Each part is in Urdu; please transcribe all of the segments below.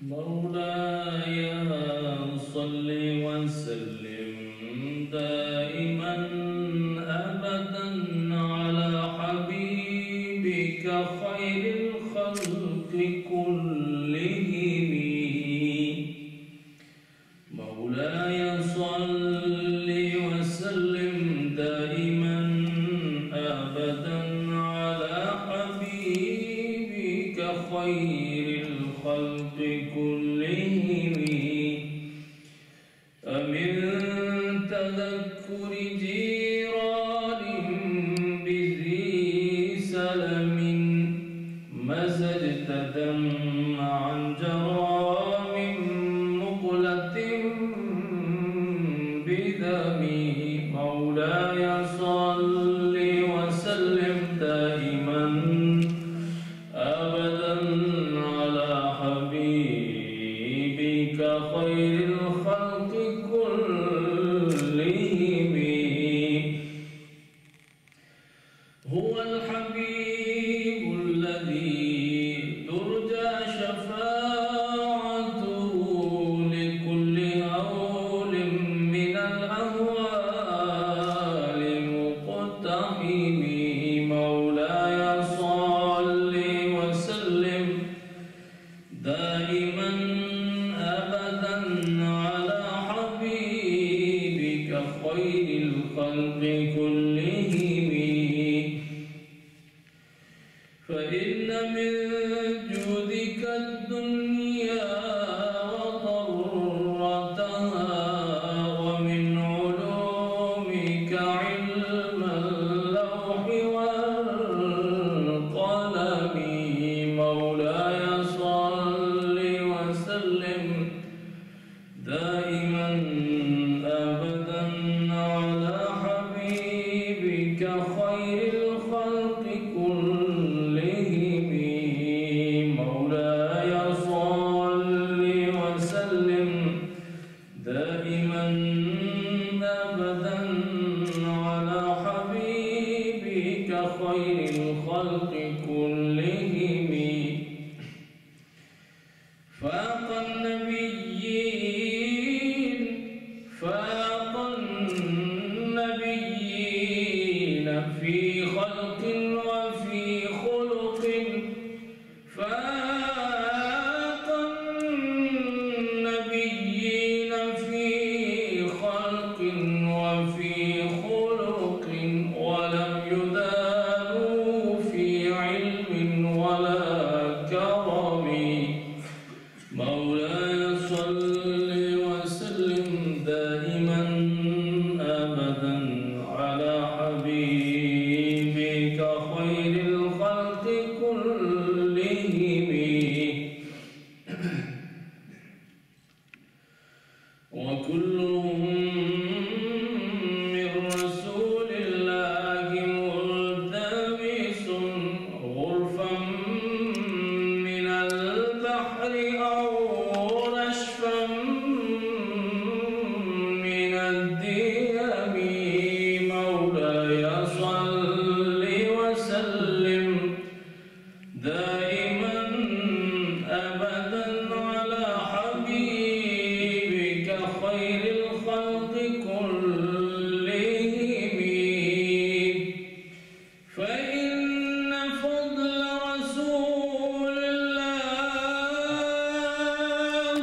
مولاي صل وسلم دائما أبدا على حبيبك خير الخلق كلهم. مولاي صل وسلم دائما أبدا على حبيبك خير الخلق كلهم. أمن تذكر جيران بذي سلم مزجت دمعا جرى من مقلة بدمه. مولاي صل وسلم دائما أبدا على حبيبك خير الخلق كلهم. هو الحبيب الذي ترجى شفاعته لكل هول من الأهوال مقتحم. مولاي صل وسلم دائما أبدا على حبيبك خير الخلق كلهم. فإن من جودك الدنيا وضرتها ومن علومك علم اللوح والقلم. مولاي صل وسلم دائما أبدا على حبيبك خير الخلق كلهم. مولاي صل وسلم دائما أبدا على حبيبك خير الخلق كلهم. فاق النبيين في خلق وفي خلق. فاق النبيين في خلق وفي خلق ولم يدانوا في علم ولا كرم. مولاي صل وسلم دائما أبدا على حبيبك خير الخلق كلهم. وكلهم من رسول الله ملتمس غرفا من البحر أو نشفا من الديم. مولاي صل وسلم دائما أبدا على حبيبك خير الخلق كلهم. فإن فضل رسول الله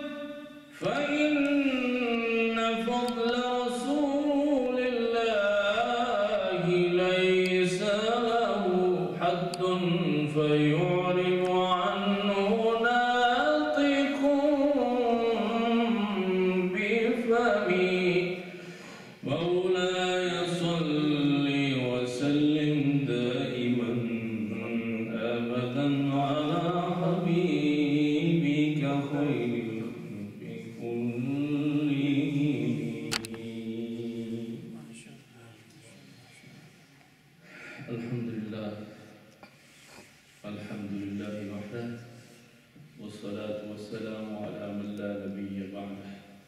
ليس له حد فيعرض عنه ناطق بفمي. مولاي صل وسلم دائما أبدا على حبيبك خير الخلق كلهم. الحمد لله وحده والصلاة والسلام على من لا نبي بعده.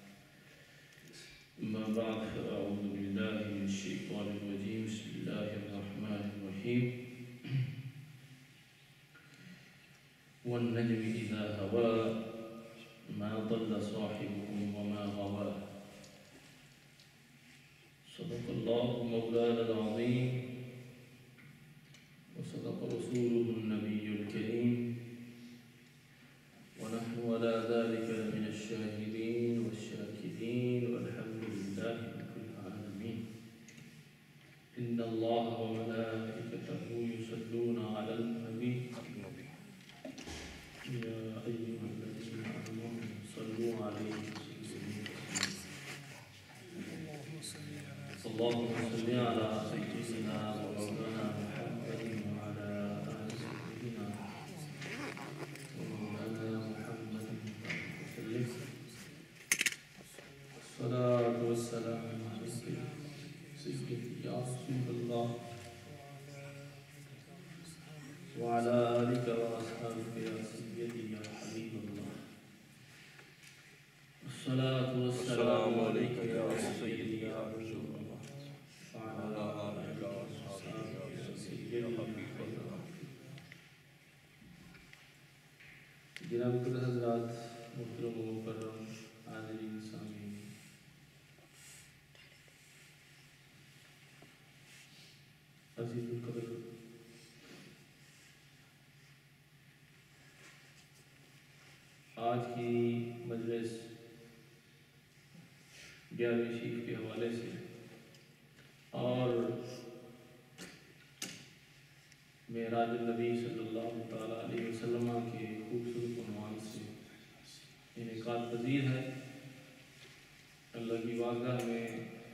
أما بعد فأعوذ بالله من الشيطان الرجيم. بسم الله الرحمن الرحيم. والنجم إذا هوى ضل صاحبكم وما غوى صدق الله مولانا العظيم وصدق رسوله النبي الكريم ونحن على ذلك من الشاهدين والشاكرين والحمد لله رب العالمين. إن الله وملائكته يصلون على النبي يا أيها الذين آمنوا صلوا عليه وسلموا اللهم صل على سيدنا ومولانا محمد وعلى آل سيدنا ومولانا محمد وسلم. الصلاة والسلام عليك سيدي يا رسول الله وعلى آلك وأصحابك يا سيدي يا حبيب الله. الصلاة والسلام عليك يا سيدي يا رسول الله وعلى آلك وأصحابك يا سيدي يا حبيب الله. جناب حضرات، محترم و مکرم حاضرین سامعین، عزیز القدر، آج کی مجلس گیارہویں شریف کے حوالے سے اور معراج النبی صلی اللہ تعالیٰ علیہ وسلم کے خوبصورت عنوان سے انعقاد پذیر ہے. اللہ کی بارگاہ میں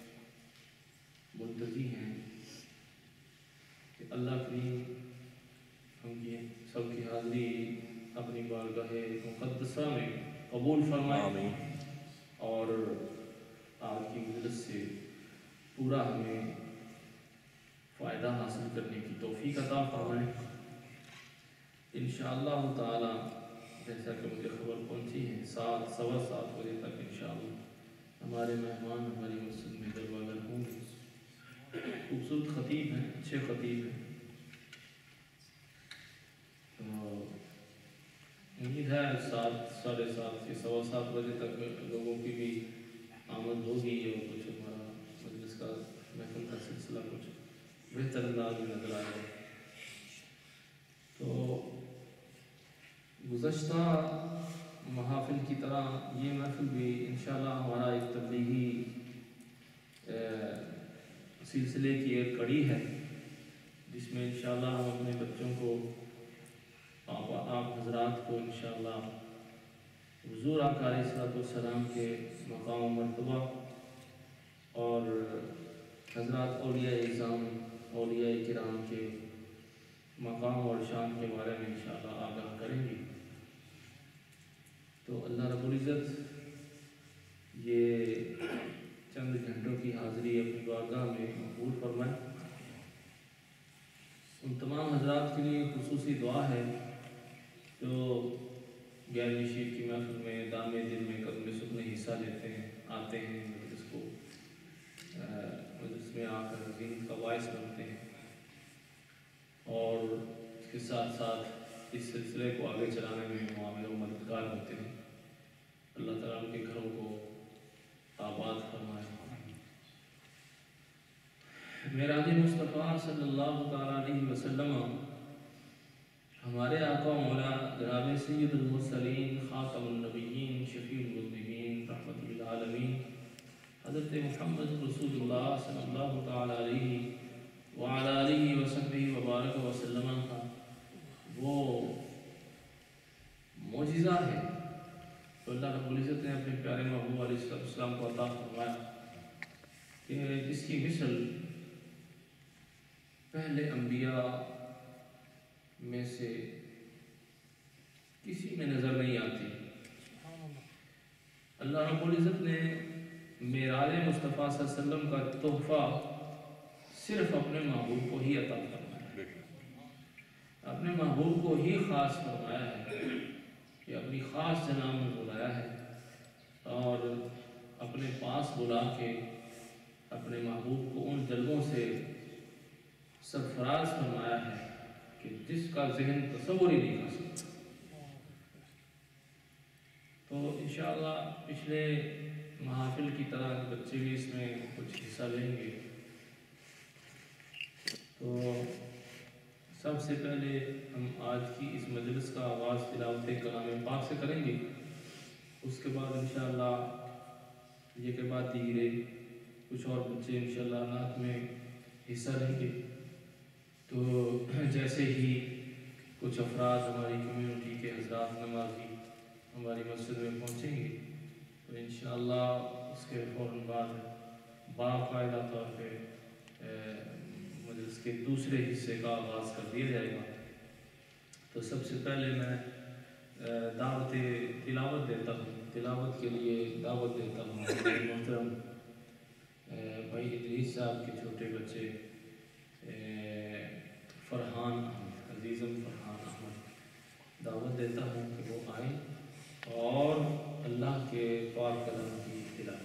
منتظر ہیں کہ اللہ کریم ہم کی سب کی حاضری اپنی بارگاہ مقدسہ میں قبول فرمائے اور آج کی مجلس سے پورا ہمیں فائدہ حاصل کرنے کی توفیق عطا فرمائے. انشاءاللہ تعالی جیسا کہ مجھے خبر پہنچی ہے 7:15 بجے تک انشاءاللہ ہمارے مہمان ہماری مسجد میں جلوہ گر ہوں گے. خوبصورت خطیب ہیں، اچھے خطیب ہیں. امید ہے 7 ساڑھے 7 سے 7:15 بجے تک لوگوں کی بھی آمد ہوگی اور کچھ ہمارا مجلس کا محفل کا سلسلہ کچھ بہتر انداز میں نظر آئے. تو گزشتہ محافل کی طرح یہ محفل بھی انشاءاللہ ہمارا ایک تبلیغی سلسلے کی ایک کڑی ہے جس میں انشاءاللہ ہم اپنے بچوں کو آپ حضرات کو انشاءاللہ حضور آقا علیہ الصلوۃ والسلام کے مقام و مرتبہ اور حضرات اولیاء اعظام اولیاء کرام کے مقام اور شان کے بارے میں انشاءاللہ آگاہ کریں گے. تو اللہ رب العزت یہ چند گھنٹوں کی حاضری اپنی بارگاہ میں مقبول فرمائے. ان تمام حضرات کے لیے خصوصی دعا ہے جو 11ویں شریف کی محفل میں دامِ دل میں قدم سکن حصہ لیتے ہیں، آتے ہیں، مجلس کو مجلس میں آ کر دین کا باعث بنتے ہیں اور اس کے ساتھ ساتھ اس سلسلے کو آگے چلانے میں معاون و مددگار ہوتے ہیں. اللہ تعالیٰ ان کے گھروں کو آباد فرمائے. معراج مصطفیٰ صلی اللہ تعالیٰ علیہ وسلم ہمارے آقا و مولا جناب سید المرسلین خاتم النبیین شفیع المذنبین رحمت للعالمین حضرت محمد رسول اللہ صلی اللہ تعالیٰ علیہ وعلی آلہ وصحبہ وبارک وسلم کا وہ معجزہ ہے تو اللہ رب العزت نے اپنے پیارے محبوب علیہ السلام کو عطا فرمایا کہ جس کی مثل پہلے انبیاء میں سے کسی میں نظر نہیں آتی. اللہ رب العزت نے معراج مصطفیٰ صلی اللہ علیہ وسلم کا تحفہ صرف اپنے محبوب کو ہی عطا فرمایا ہے، اپنے محبوب کو ہی خاص فرمایا ہے کہ اپنی خاص جناب میں بلایا ہے اور اپنے پاس بلا کے اپنے محبوب کو ان جلووں سے سرفراز فرمایا ہے کہ جس کا ذہن تصور ہی نہیں کر سکتا. تو تو انشاءاللہ پچھلے محافل کی طرح بچے بھی اس میں کچھ حصہ لیں گے. تو سب سے پہلے ہم آج کی اس مجلس کا آغاز تلاوت کلام پاک سے کریں گے. اس کے بعد انشاءاللہ یہ کے بعد دیگرے کچھ اور بچے انشاءاللہ نعت میں حصہ لیں گے. تو جیسے ہی کچھ افراد ہماری کمیونٹی کے حضرات نمازی ہماری مسجد میں پہنچیں گے تو انشاءاللہ اس کے فوراً بعد باقاعدہ طور پہ مجلس کے دوسرے حصے کا آغاز کر دیا جائے گا. تو سب سے پہلے میں دعوت تلاوت دیتا ہوں. تلاوت کے لیے دعوت دیتا ہوں محترم بھائی ادریس صاحب کے چھوٹے بچے فرحان احمد، عزیزم فرحان احمد، دعوت دیتا ہوں کہ وہ آئیں اور اللہ کے پاک کلام کی تلاوت.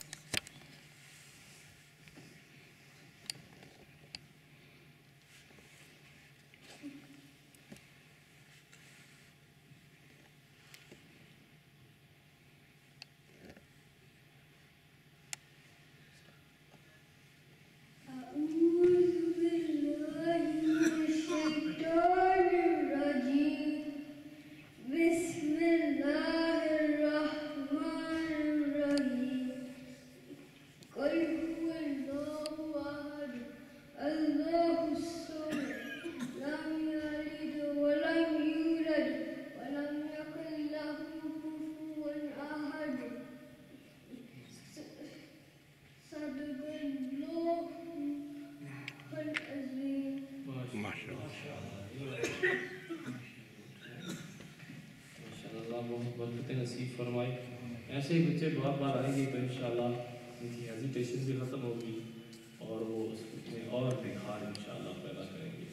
ایسے ہی بچے بہت بار آئیں گے تو انشاءاللہ ان کی ہیزیٹیشن بھی ختم ہوگی اور وہ اس میں اور نکھار انشاءاللہ پیدا کریں گے.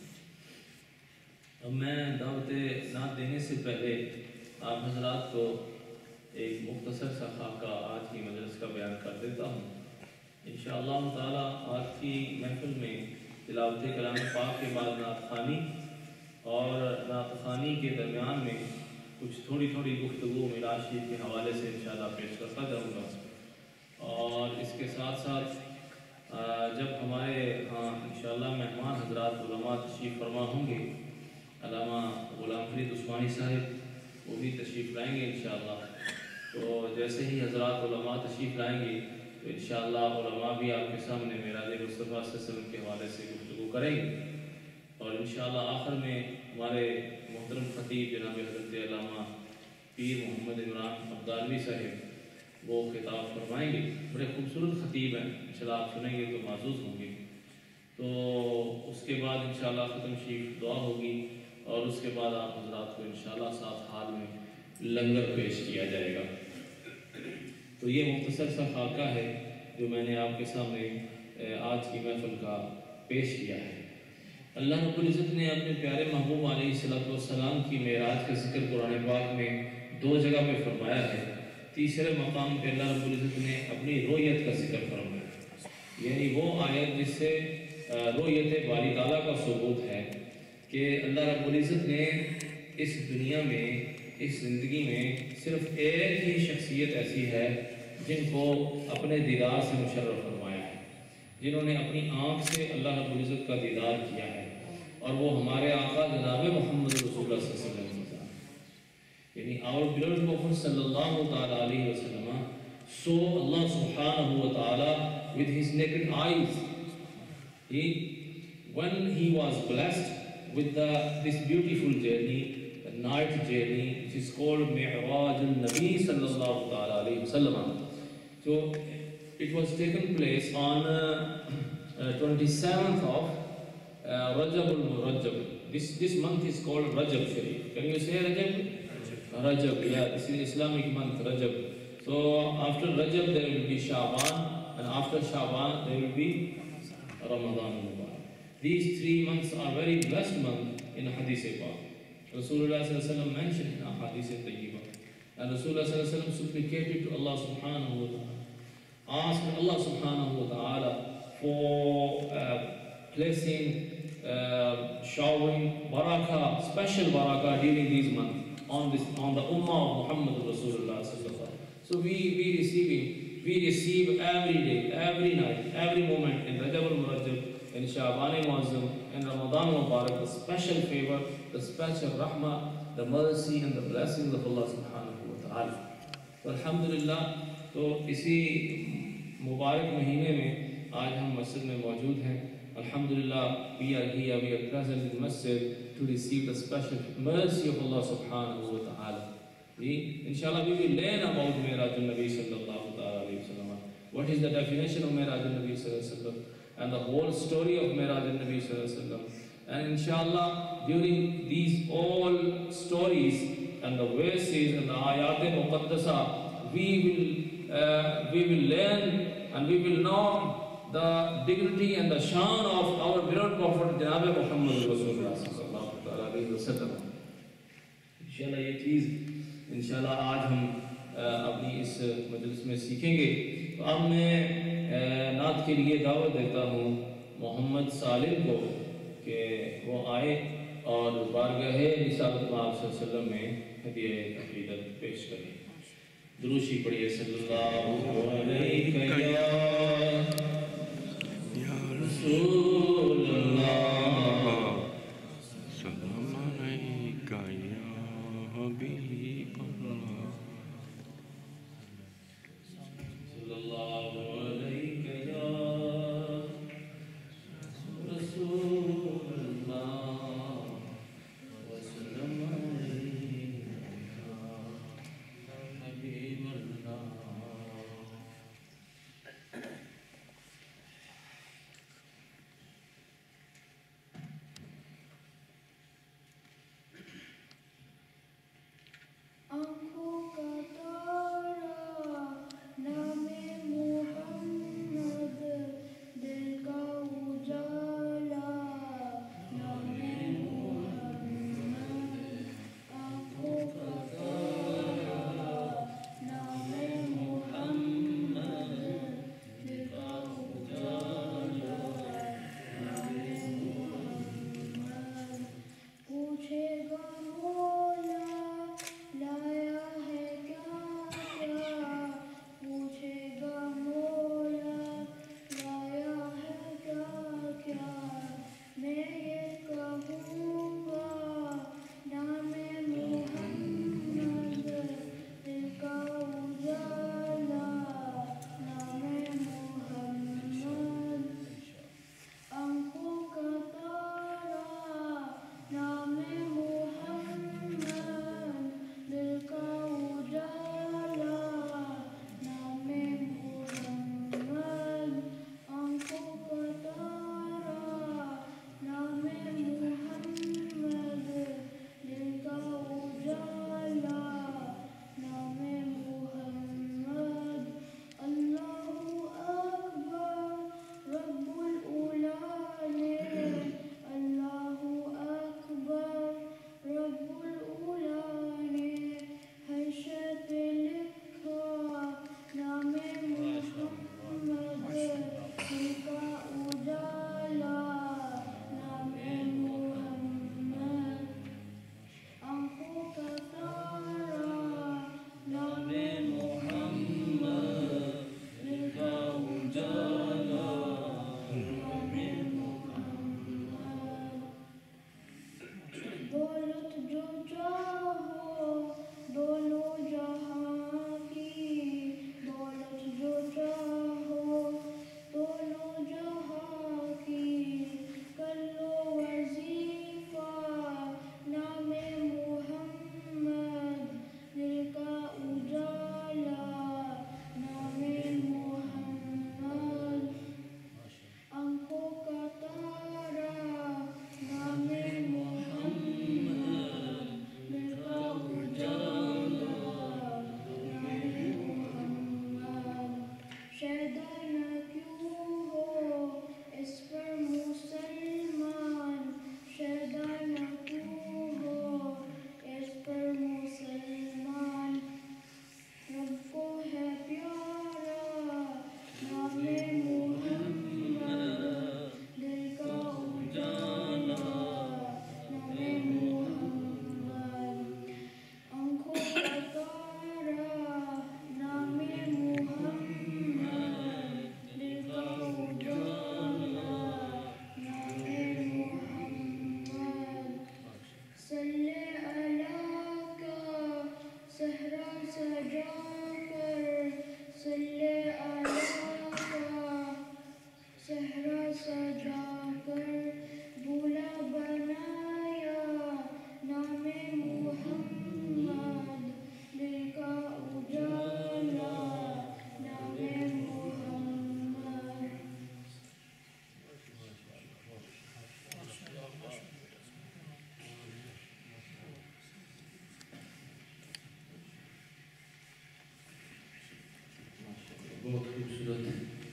اب میں دعوت نعت دینے سے پہلے آپ حضرات کو ایک مختصر سا خاکہ آج کی مجلس کا بیان کر دیتا ہوں. انشاءاللہ تعالیٰ آج کی محفل میں تلاوت کلام پاک کے بعد نعت خوانی اور نعت خوانی کے درمیان میں کچھ تھوڑی گفتگو میراج شریف کے حوالے سے انشاءاللہ پیش کرتا جاؤں گا. اور اس کے ساتھ ساتھ جب ہمارے ہاں انشاءاللہ مہمان حضرات علماء تشریف فرما ہوں گے، علامہ غلام فرید عثمانی صاحب وہ بھی تشریف لائیں گے انشاءاللہ. تو جیسے ہی حضرات علماء تشریف لائیں گے تو انشاءاللہ علماء بھی آپ کے سامنے معراج مصطفیٰ صلی اللہ علیہ وسلم کے حوالے سے گفتگو کریں گے. اور انشاءاللہ آخر میں ہمارے محترم خطیب جناب حضرت علامہ پیر محمد عمران افغانوی صاحب وہ خطاب فرمائیں گے. بڑے خوبصورت خطیب ہیں، انشاءاللہ آپ سنیں گے تو معزوز ہوں گے. تو اس کے بعد انشاءاللہ ختم شریف دعا ہوگی اور اس کے بعد آپ حضرات کو انشاءاللہ ساتھ حال میں لنگر پیش کیا جائے گا. تو یہ مختصر سا خاکہ ہے جو میں نے آپ کے سامنے آج کی محفل کا پیش کیا ہے. اللہ رب العزت نے اپنے پیارے محبوب علیہ السلام کی معراج کا ذکر قرآن پاک میں 2 جگہ میں فرمایا ہے. تیسرے مقام پہ اللہ رب العزت نے اپنی رویت کا ذکر فرمایا، یعنی وہ آیت جس سے رویت باری تعالیٰ کا ثبوت ہے کہ اللہ رب العزت نے اس دنیا میں اس زندگی میں صرف ایک ہی شخصیت ایسی ہے جن کو اپنے دیدار سے مشرف فرمایا ہے، جنہوں نے اپنی آنکھ سے اللہ رب العزت کا دیدار کیا ہے، اور وہ ہمارے آقا جناب محمد رسول اللہ صلی اللہ علیہ وسلم. یعنی our beloved Prophet sallallahu ta'ala alayhi wa sallam saw Allah subhanahu wa ta'ala with his naked eyes. When he was blessed with this beautiful journey, the night journey, which is called Meraj al-Nabi sallallahu ta'ala alayhi wa sallam. So it was taken place on 27th of Rajab al-Murajab. This month is called Rajab Shareef. Can you say Rajab? Rajab, yeah, this is Islamic month, Rajab. So after Rajab there will be Shaban, and after Shaban there will be Ramadan. These 3 months are very blessed months in Hadith Pak. Rasulullah sallallahu alaihi wasallam mentioned in Hadith Tayyibah. And Rasulullah sallallahu alaihi wasallam supplicated to Allah subhanahu wa ta'ala, asked Allah subhanahu wa ta'ala for placing, showering barakah, special barakah during these months. on the Ummah of Muhammad Rasulullah sallallahu. So we receive every day, every night, every moment in Rajab al-Murajab, in Shaban al-Muazzam, in Ramadan al-Mubarak, the special favor, the special rahmah, the mercy and the blessings of Allah subhanahu wa ta'ala. تو الحمدللہ تو اسی مبارک مہینے میں آج ہم مسجد میں موجود ہیں. الحمدللہ we are here, we are present in masjid to receive the special mercy of Allah subhanahu wa ta'ala. Inshallah we will learn about Meraj and Nabi sallallahu alayhi wa sallam. What is the definition of Meraj and Nabi sallallahu alayhi wa sallam, and the whole story of Meraj and Nabi sallallahu alayhi wa sallam. And inshallah during these all stories and the verses and the ayat muqaddasa, we will learn and we will know the dignity and the shan of our beloved Prophet Janab Muhammad Rasulullah sallallahu alaihi wasallam. Inshallah یہ چیز انشاءاللہ آج ہم اپنی اس مجلس میں سیکھیں گے. تو اب میں نعت کے لیے دعوت دیتا ہوں محمد سالم کو کہ وہ آئے اور بارگاہ رسالت پاک صلی اللہ علیہ وسلم میں ہدیہ عقیدت پیش کریں. دروشی پڑھیے صلی اللہ علیہ یا رسول اللہ سلام علیکہ یا حبیب اللہ صلی اللہ علیہ یا رسول اللہ وسلم بہت خوبصورت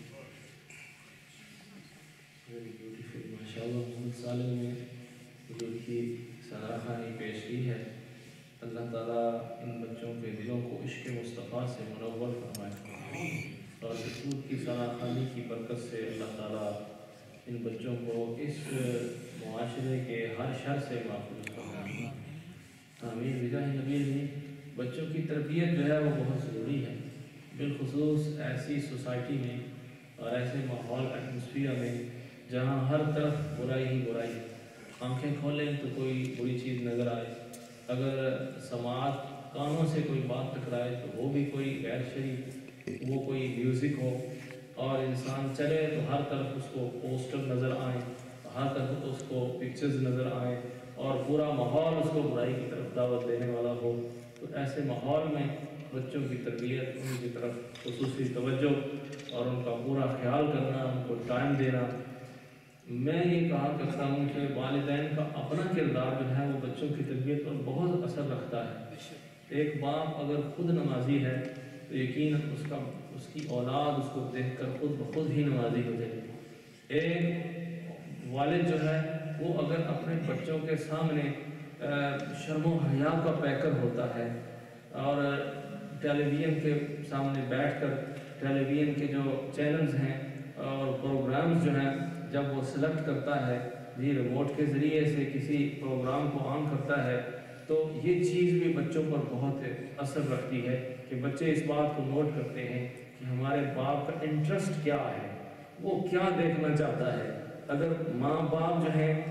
ویری بیوٹیفل ماشاءاللہ محمد سالم نے حضور کی سراخانی پیش کی ہے. اللہ تعالیٰ ان بچوں کے دلوں کو عشق مصطفیٰ سے منور فرمائے اور رسول کی سراخانی کی برکت سے اللہ تعالیٰ ان بچوں کو اس معاشرے کے ہر شر سے محفوظ فرمائے. آمین بجاہ نبی نے. بچوں کی تربیت جو ہے وہ بہت ضروری ہے، بالخصوص ایسی سوسائٹی میں اور ایسے ماحول ایٹماسفیئر میں جہاں ہر طرف برائی ہی برائی. آنکھیں کھولیں تو کوئی بری چیز نظر آئے، اگر سماعت کانوں سے کوئی بات ٹکرائے تو وہ بھی کوئی غیر شرعی، وہ کوئی میوزک ہو، اور انسان چلے تو ہر طرف اس کو پوسٹر نظر آئیں، ہر طرف اس کو پکچرز نظر آئیں اور پورا ماحول اس کو برائی کی طرف دعوت دینے والا ہو. تو ایسے ماحول میں بچوں کی تربیت، ان کی طرف خصوصی توجہ اور ان کا پورا خیال کرنا، ان کو ٹائم دینا. میں یہ کہا کرتا ہوں کہ والدین کا اپنا کردار جو ہے وہ بچوں کی تربیت پر بہت اثر رکھتا ہے. ایک باپ اگر خود نمازی ہے تو یقیناً اس کی اولاد اس کو دیکھ کر خود بخود ہی نمازی ہو جائے گی. ایک والد جو ہے وہ اگر اپنے بچوں کے سامنے شرم و حیا کا پیکر ہوتا ہے اور ٹیلی ویژن کے سامنے بیٹھ کر ٹیلی ویژن کے جو چینلز ہیں اور پروگرامز جو ہیں جب وہ سلیکٹ کرتا ہے، ریموٹ کے ذریعے سے کسی پروگرام کو آن کرتا ہے، تو یہ چیز بھی بچوں پر بہت اثر رکھتی ہے کہ بچے اس بات کو نوٹ کرتے ہیں کہ ہمارے باپ کا انٹرسٹ کیا ہے، وہ کیا دیکھنا چاہتا ہے. اگر ماں باپ جو ہیں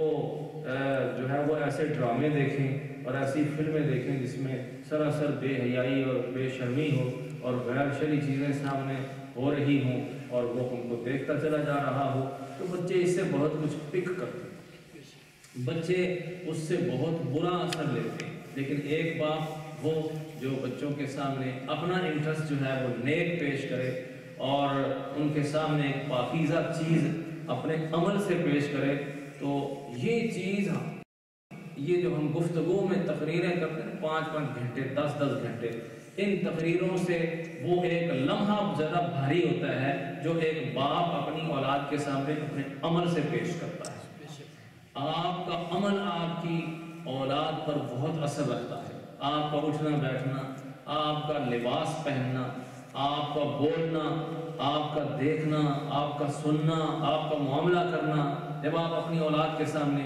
وہ ایسے ڈرامے دیکھیں اور ایسی فلمیں دیکھیں جس میں سراسر بے حیائی اور بے شرمی ہو اور غیر شرعی چیزیں سامنے ہو رہی ہوں اور وہ ان کو دیکھتا چلا جا رہا ہو، تو بچے اس سے بہت کچھ پک کرتے ہیں، بچے اس سے بہت برا اثر لیتے ہیں. لیکن ایک باپ وہ جو بچوں کے سامنے اپنا انٹرسٹ جو ہے وہ نیک پیش کرے اور ان کے سامنے ایک پاکیزہ چیز اپنے عمل سے پیش کرے، تو یہ چیز یہ جو ہم گفتگو میں تقریریں کرتے ہیں 5-5 گھنٹے 10-10 گھنٹے، ان تقریروں سے وہ ایک لمحہ زیادہ بھاری ہوتا ہے جو ایک باپ اپنی اولاد کے سامنے اپنے عمل سے پیش کرتا ہے. آپ کا عمل آپ کی اولاد پر بہت اثر رکھتا ہے. آپ کا اٹھنا بیٹھنا، آپ کا لباس پہننا، آپ کا بولنا، آپ کا دیکھنا، آپ کا سننا، آپ کا معاملہ کرنا، جب آپ اپنی اولاد کے سامنے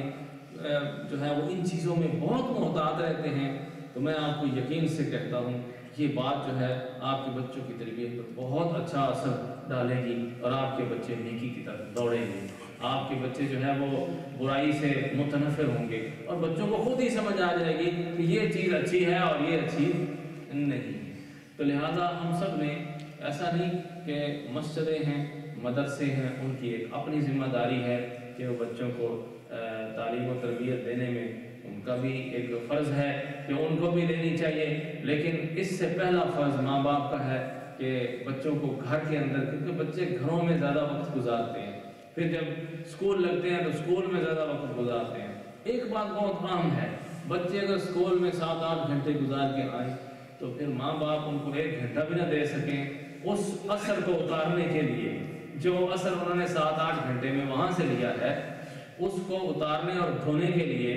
جو ہے وہ ان چیزوں میں بہت محتاط رہتے ہیں، تو میں آپ کو یقین سے کہتا ہوں یہ بات جو ہے آپ کے بچوں کی تربیت پر بہت اچھا اثر ڈالے گی اور آپ کے بچے نیکی کی طرف دوڑیں گے. آپ کے بچے جو ہے وہ برائی سے متنفر ہوں گے اور بچوں کو خود ہی سمجھ آ جائے گی کہ یہ چیز اچھی ہے اور یہ اچھی نہیں. تو لہٰذا ہم سب نے ایسا نہیں کہ مسجدیں ہیں، مدرسے ہیں، ان کی ایک اپنی ذمہ داری ہے کہ وہ بچوں کو تعلیم و تربیت دینے میں ان کا بھی ایک فرض ہے کہ ان کو بھی دینی چاہیے. لیکن اس سے پہلا فرض ماں باپ کا ہے کہ بچوں کو گھر کے اندر، کیونکہ بچے گھروں میں زیادہ وقت گزارتے ہیں، پھر جب اسکول لگتے ہیں تو اسکول میں زیادہ وقت گزارتے ہیں. ایک بات بہت عام ہے، بچے اگر اسکول میں 7-8 گھنٹے گزار کے آئیں تو پھر ماں باپ ان کو 1 گھنٹہ بھی نہ دے سکیں اس اثر کو اتارنے کے لیے. جو اثر انہوں نے 7-8 گھنٹے میں وہاں سے لیا ہے اس کو اتارنے اور دھونے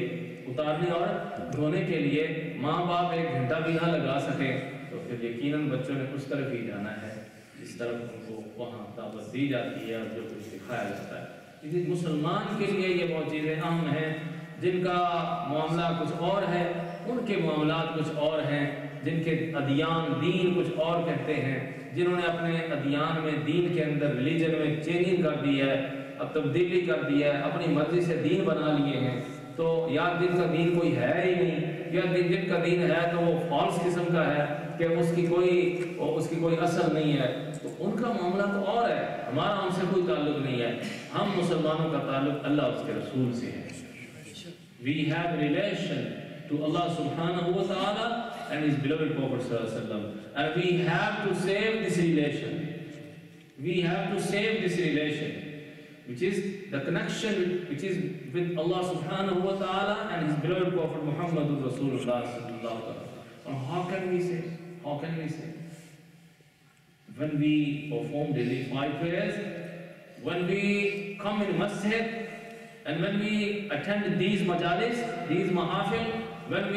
کے لیے ماں باپ 1 گھنٹہ بھی نہ لگا سکے تو پھر یقیناً بچوں نے اس طرف ہی جانا ہے جس طرف ان کو وہاں دعوت دی جاتی ہے اور جو کچھ دکھایا جاتا ہے. کسی مسلمان کے لیے یہ بہت چیزیں اہم ہیں. جن کا معاملہ کچھ اور ہے ان کے معاملات کچھ اور ہیں، جن کے ادیان دین کچھ اور کہتے ہیں، جنہوں نے اپنے ادیان میں دین کے اندر ریلیجن میں چینجنگ کر دی ہے، اب تبدیلی کر دی ہے، اپنی مرضی سے دین بنا لیے ہیں. تو یا جن کا دین کوئی ہے ہی نہیں، یا جن کا دین ہے تو وہ فالس قسم کا ہے کہ اس کی کوئی اثر نہیں ہے، تو ان کا معاملہ تو اور ہے. ہمارا ان سے کوئی تعلق نہیں ہے. ہم مسلمانوں کا تعلق اللہ اور اس کے رسول سے ہے. We have relation to Allah subhanahu wa ta'ala and His beloved Prophet sallallahu alaihi wasallam, and we have to save this relation. We have to save this relation, which is the connection which is with Allah subhanahu wa ta'ala and His beloved Prophet Muhammadur Rasulullah sallallahu alaihi wasallam. And how can we say? when we perform daily 5 prayers, when we come in masjid, and when we attend these majalis, these mahafil, when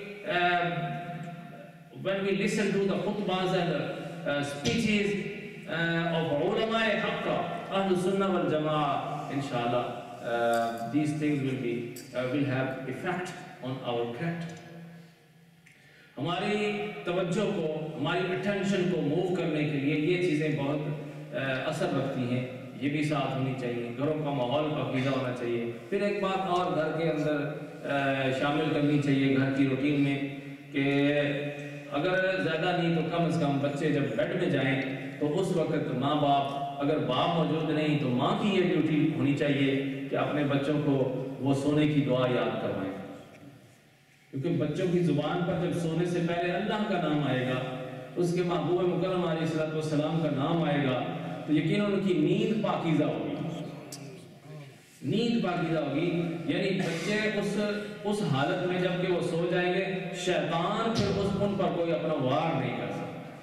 we listen to the khutbahs and speeches of ulama haqqa, Ahlul Sunnah wal Jama'ah, inshallah, these things will have effect on our character. ہماری توجہ کو، ہماری اٹینشن کو موو کرنے کے لیے یہ چیزیں بہت اثر رکھتی ہیں. یہ بھی ساتھ ہونی چاہیے، گھروں کا ماحول پاکیزہ ہونا چاہیے. پھر ایک بات اور گھر کے اندر شامل کرنی چاہیے گھر کی روٹین میں، کہ اگر زیادہ نہیں تو کم از کم بچے جب بیڈ میں جائیں تو اس وقت ماں باپ، اگر باپ موجود نہیں تو ماں کی یہ ڈیوٹی ہونی چاہیے کہ اپنے بچوں کو وہ سونے کی دعا یاد کروائیں. کیونکہ بچوں کی زبان پر جب سونے سے پہلے اللہ کا نام آئے گا، اس کے محبوب مکرم علیہ الصلوۃ والسلام کا نام آئے گا، تو یقیناً ان کی نیند پاکیزہ ہوگی. نیند پاکیزہ ہوگی، یعنی بچے اس حالت میں جب کہ وہ سو جائیں گے، شیطان پھر ان پر کوئی اپنا وار نہیں کر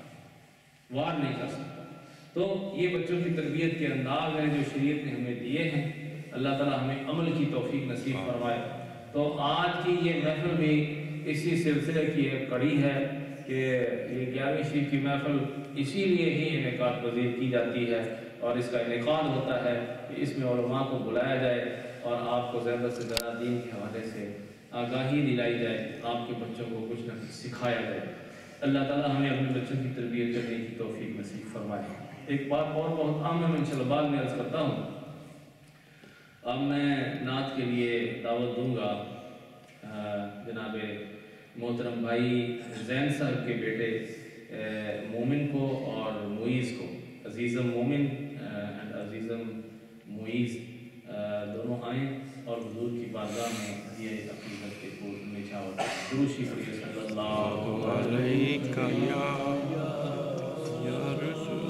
سکتا. تو یہ بچوں کی تربیت کے انداز ہیں جو شریعت نے ہمیں دیے ہیں. اللہ تعالیٰ ہمیں عمل کی توفیق نصیب فرمائے. تو آج کی یہ محفل بھی اسی سلسلے کی ایک کڑی ہے کہ یہ 11ویں شریف کی محفل اسی لیے ہی انعقاد پذیر کی جاتی ہے، اور اس کا انعقاد ہوتا ہے کہ اس میں علماء کو بلایا جائے اور آپ کو زیادہ سے زیادہ دین کے حوالے سے آگاہی دلائی جائے، آپ کے بچوں کو کچھ نہ کچھ سکھایا جائے. اللہ تعالیٰ ہمیں اپنے بچوں کی تربیت کرنے کی توفیق نصیب فرمائے. ایک بات اور بہت عام ہے، میں انشاءاللہ بعد میں عرض کرتا ہوں. اب میں نعت کے لیے دعوت دوں گا جناب محترم بھائی زین صاحب کے بیٹے مومن کو اور معیز کو. عزیزم مومن اینڈ عزیزم معیز دونوں آئیں اور حضور کی بارگاہ میں یہ عقیدت کے پھول نچھاور درود شریف پڑھیے صلی اللہ علیہ یا رسول.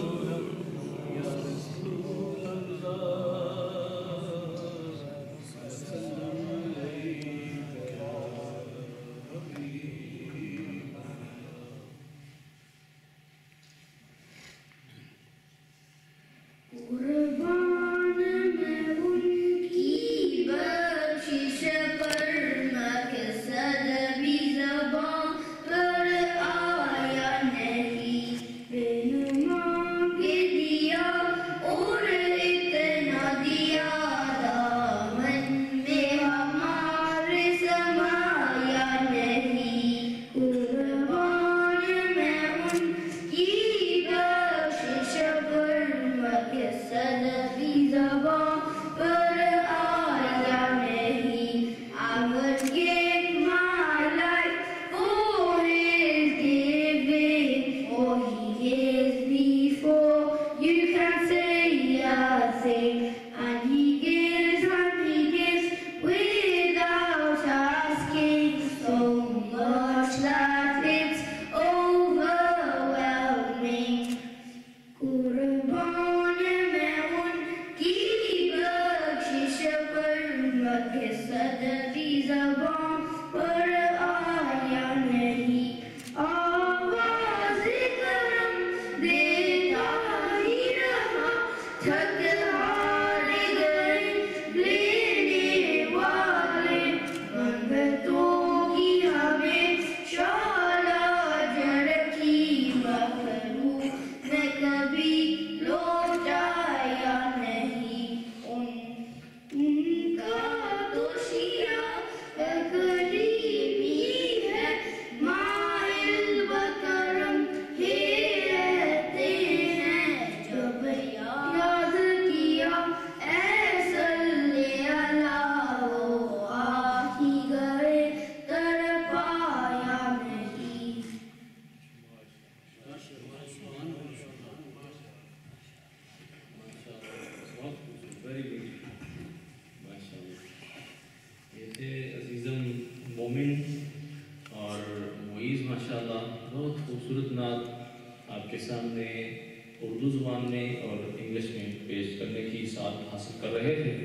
اردو زبان میں اور انگلش میں پیش کرنے کی سعادت حاصل کر رہے تھے.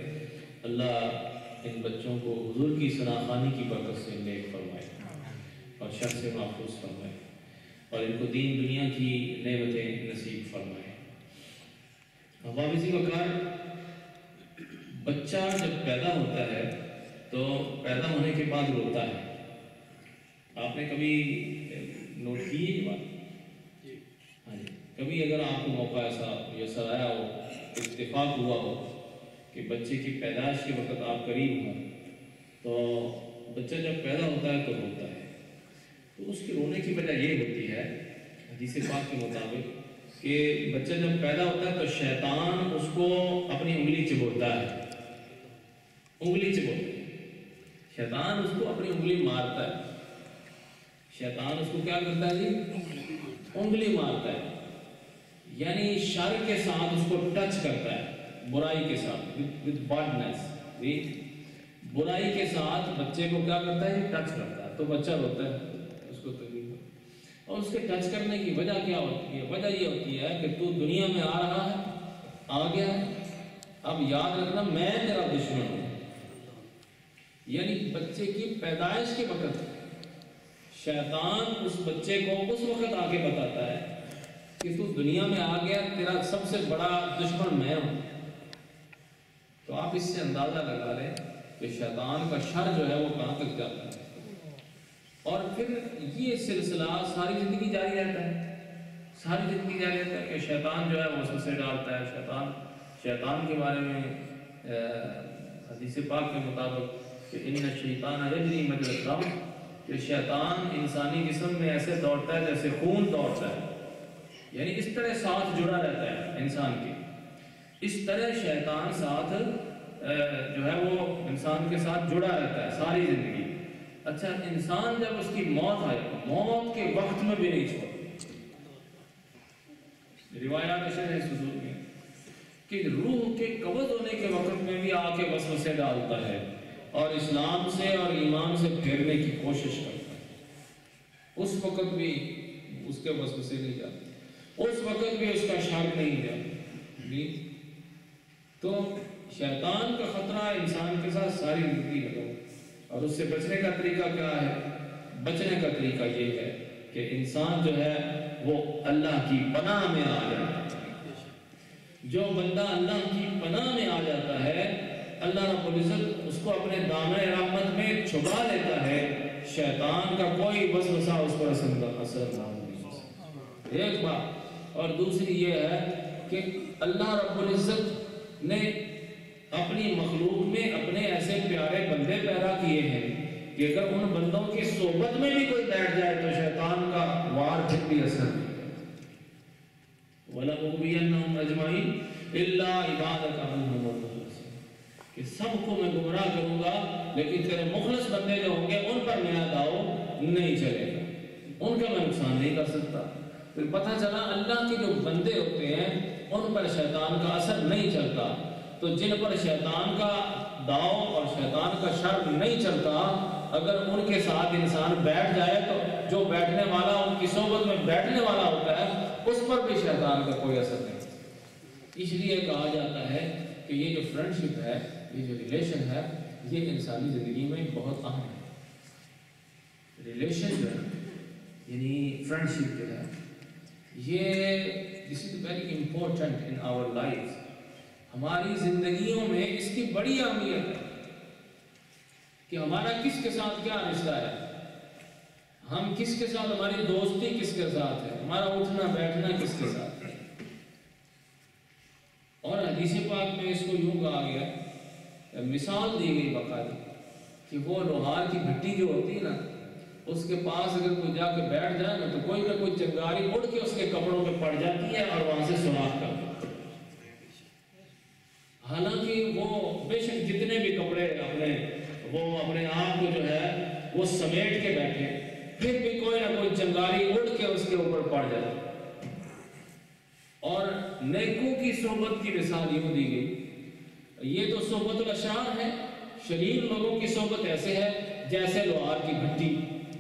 اللہ ان بچوں کو حضور کی ثناخوانی کی برکت سے نیک فرمائے اور شر سے محفوظ فرمائے. اور ان کو دین دنیا کی نعمتیں نصیب فرمائے۔ واپسی وقار بچہ جب پیدا ہوتا ہے تو پیدا ہونے کے بعد روتا ہے۔ آپ نے کبھی نوٹ کی ہے یہ بات؟ ہاں جی، کبھی اگر آپ کو موقع ایسا میسر آیا ہو، اتفاق ہوا ہو کہ بچے کی پیدائش کے وقت آپ قریب ہوں، تو بچہ جب پیدا ہوتا ہے تو روتا ہے، تو اس کے رونے کی وجہ یہ ہوتی ہے حدیث پاک کے مطابق کہ بچہ جب پیدا ہوتا ہے تو شیطان اس کو اپنی انگلی چبوتا ہے، انگلی چبوتا ہے، شیطان اس کو اپنی انگلی مارتا ہے، شیطان اس کو کیا کرتا ہے جی؟ انگلی مارتا ہے، یعنی شر کے ساتھ اس کو ٹچ کرتا ہے، برائی کے ساتھ، with badness، برائی کے ساتھ بچے کو کیا کرتا ہے؟ ٹچ کرتا ہے، تو بچہ روتا ہے، اس کو تکلیف ہوتی ہے۔ اور اس کے ٹچ کرنے کی وجہ کیا ہوتی ہے؟ وجہ یہ ہوتی ہے کہ تو دنیا میں آ رہا ہے، آ گیا ہے، اب یاد رکھنا میں تیرا دشمن ہوں۔ یعنی بچے کی پیدائش کے وقت شیطان اس بچے کو اس وقت آ کے بتاتا ہے کہ تو دنیا میں آ گیا، تیرا سب سے بڑا دشمن میں ہوں۔ تو آپ اس سے اندازہ لگا لیں کہ شیطان کا شر جو ہے وہ کہاں تک جاتا ہے، اور پھر یہ سلسلہ ساری زندگی جاری رہتا ہے، ساری زندگی جاری رہتا ہے کہ شیطان جو ہے وہ وسوسے ڈالتا ہے۔ شیطان کے بارے میں حدیث پاک کے مطابق کہ ان الشیطان یجری مجری الدم، کہ شیطان انسانی جسم میں ایسے دوڑتا ہے جیسے خون دوڑتا ہے، یعنی اس طرح ساتھ جڑا رہتا ہے انسان کے، اس طرح شیطان ساتھ جو ہے وہ انسان کے ساتھ جڑا رہتا ہے ساری زندگی۔ اچھا، انسان جب اس کی موت آئے، موت کے وقت میں بھی نہیں چھوڑتا۔ روایات شرح صدور میں کہ روح کے قبض ہونے کے وقت میں بھی آ کے وسوسے ڈالتا ہے اور اسلام سے اور ایمان سے پھیرنے کی کوشش کرتا ہے، اس وقت بھی اس کے وسوسے نہیں جاتے، اس وقت بھی اس کا شر نہیں جاتا۔ تو شیطان کا خطرہ انسان کے ساتھ ساری زندگی لگا، اور اس سے بچنے کا طریقہ کیا ہے؟ بچنے کا طریقہ یہ ہے کہ انسان جو ہے وہ اللہ کی پناہ میں آ جاتا ہے۔ جو بندہ اللہ کی پناہ میں آ جاتا ہے، اللہ رب العزت اس کو اپنے دامن رحمت میں چھپا لیتا ہے، شیطان کا کوئی وسوسہ اس پر اثر نہ ہوگی۔ ایک بات، اور دوسری یہ ہے کہ اللہ رب العزت نے اپنی مخلوق میں اپنے ایسے پیارے بندے پیدا کیے ہیں کہ اگر ان بندوں کی صحبت میں بھی کوئی بیٹھ جائے تو شیطان کا وار پھر بھی اثر نہیں کرتا۔ وَلَأُغْوِيَنَّهُمْ أَجْمَعِينَ إِلَّا عِبَادَكَ مِنْهُمُ الْمُخْلَصِينَ، کہ سب کو میں گمراہ کروں گا لیکن تیرے مخلص بندے جو ہوں گے ان پر میرا داؤ نہیں چلے گا، ان کا میں نقصان نہیں کر سکتا۔ پھر پتہ چلا اللہ کے جو بندے ہوتے ہیں ان پر شیطان کا اثر نہیں چلتا، تو جن پر شیطان کا داؤ اور شیطان کا شر نہیں چلتا، اگر ان کے ساتھ انسان بیٹھ جائے تو جو بیٹھنے والا ان کی صحبت میں بیٹھنے والا ہوتا ہے اس پر بھی شیطان کا کوئی اثر نہیں۔ اس لیے کہا جاتا ہے کہ یہ جو فرینڈشپ ہے، یہ جو ریلیشن ہے، یہ انسانی زندگی میں بہت اہم ہے۔ ریلیشن جو ہے یعنی فرینڈشپ جو ہے، یہ this is very important in our life. ہماری زندگیوں میں اس کی بڑی اہمیت ہے کہ ہمارا کس کے ساتھ کیا رشتہ ہے، ہم کس کے ساتھ، ہماری دوستی کس کے ساتھ ہے، ہمارا اٹھنا بیٹھنا کس کے ساتھ ہے۔ اور حدیث پاک میں اس کو یوں کہا گیا، مثال دی گئی باقاعدہ کہ وہ لوہار کی بھٹی جو ہوتی ہے نا، اس کے پاس اگر کوئی جا کے بیٹھ جائے نا تو کوئی نہ کوئی چنگاری اڑ کے اس کے کپڑوں پہ پڑ جاتی ہے اور وہاں سے سوراخ کر دیتی ہے۔ حالانکہ وہ بے شک جتنے بھی کپڑے اپنے آپ کو جو ہے وہ سمیٹ کے بیٹھے، پھر بھی کوئی نہ کوئی چنگاری اڑ کے اس کے اوپر پڑ جاتی ہے۔ اور نیکوں کی صحبت کی مثال یوں دی گئی، یہ تو صحبت الاشرار ہے، شریر لوگوں کی صحبت ایسے ہے جیسے لوہار کی بھٹی۔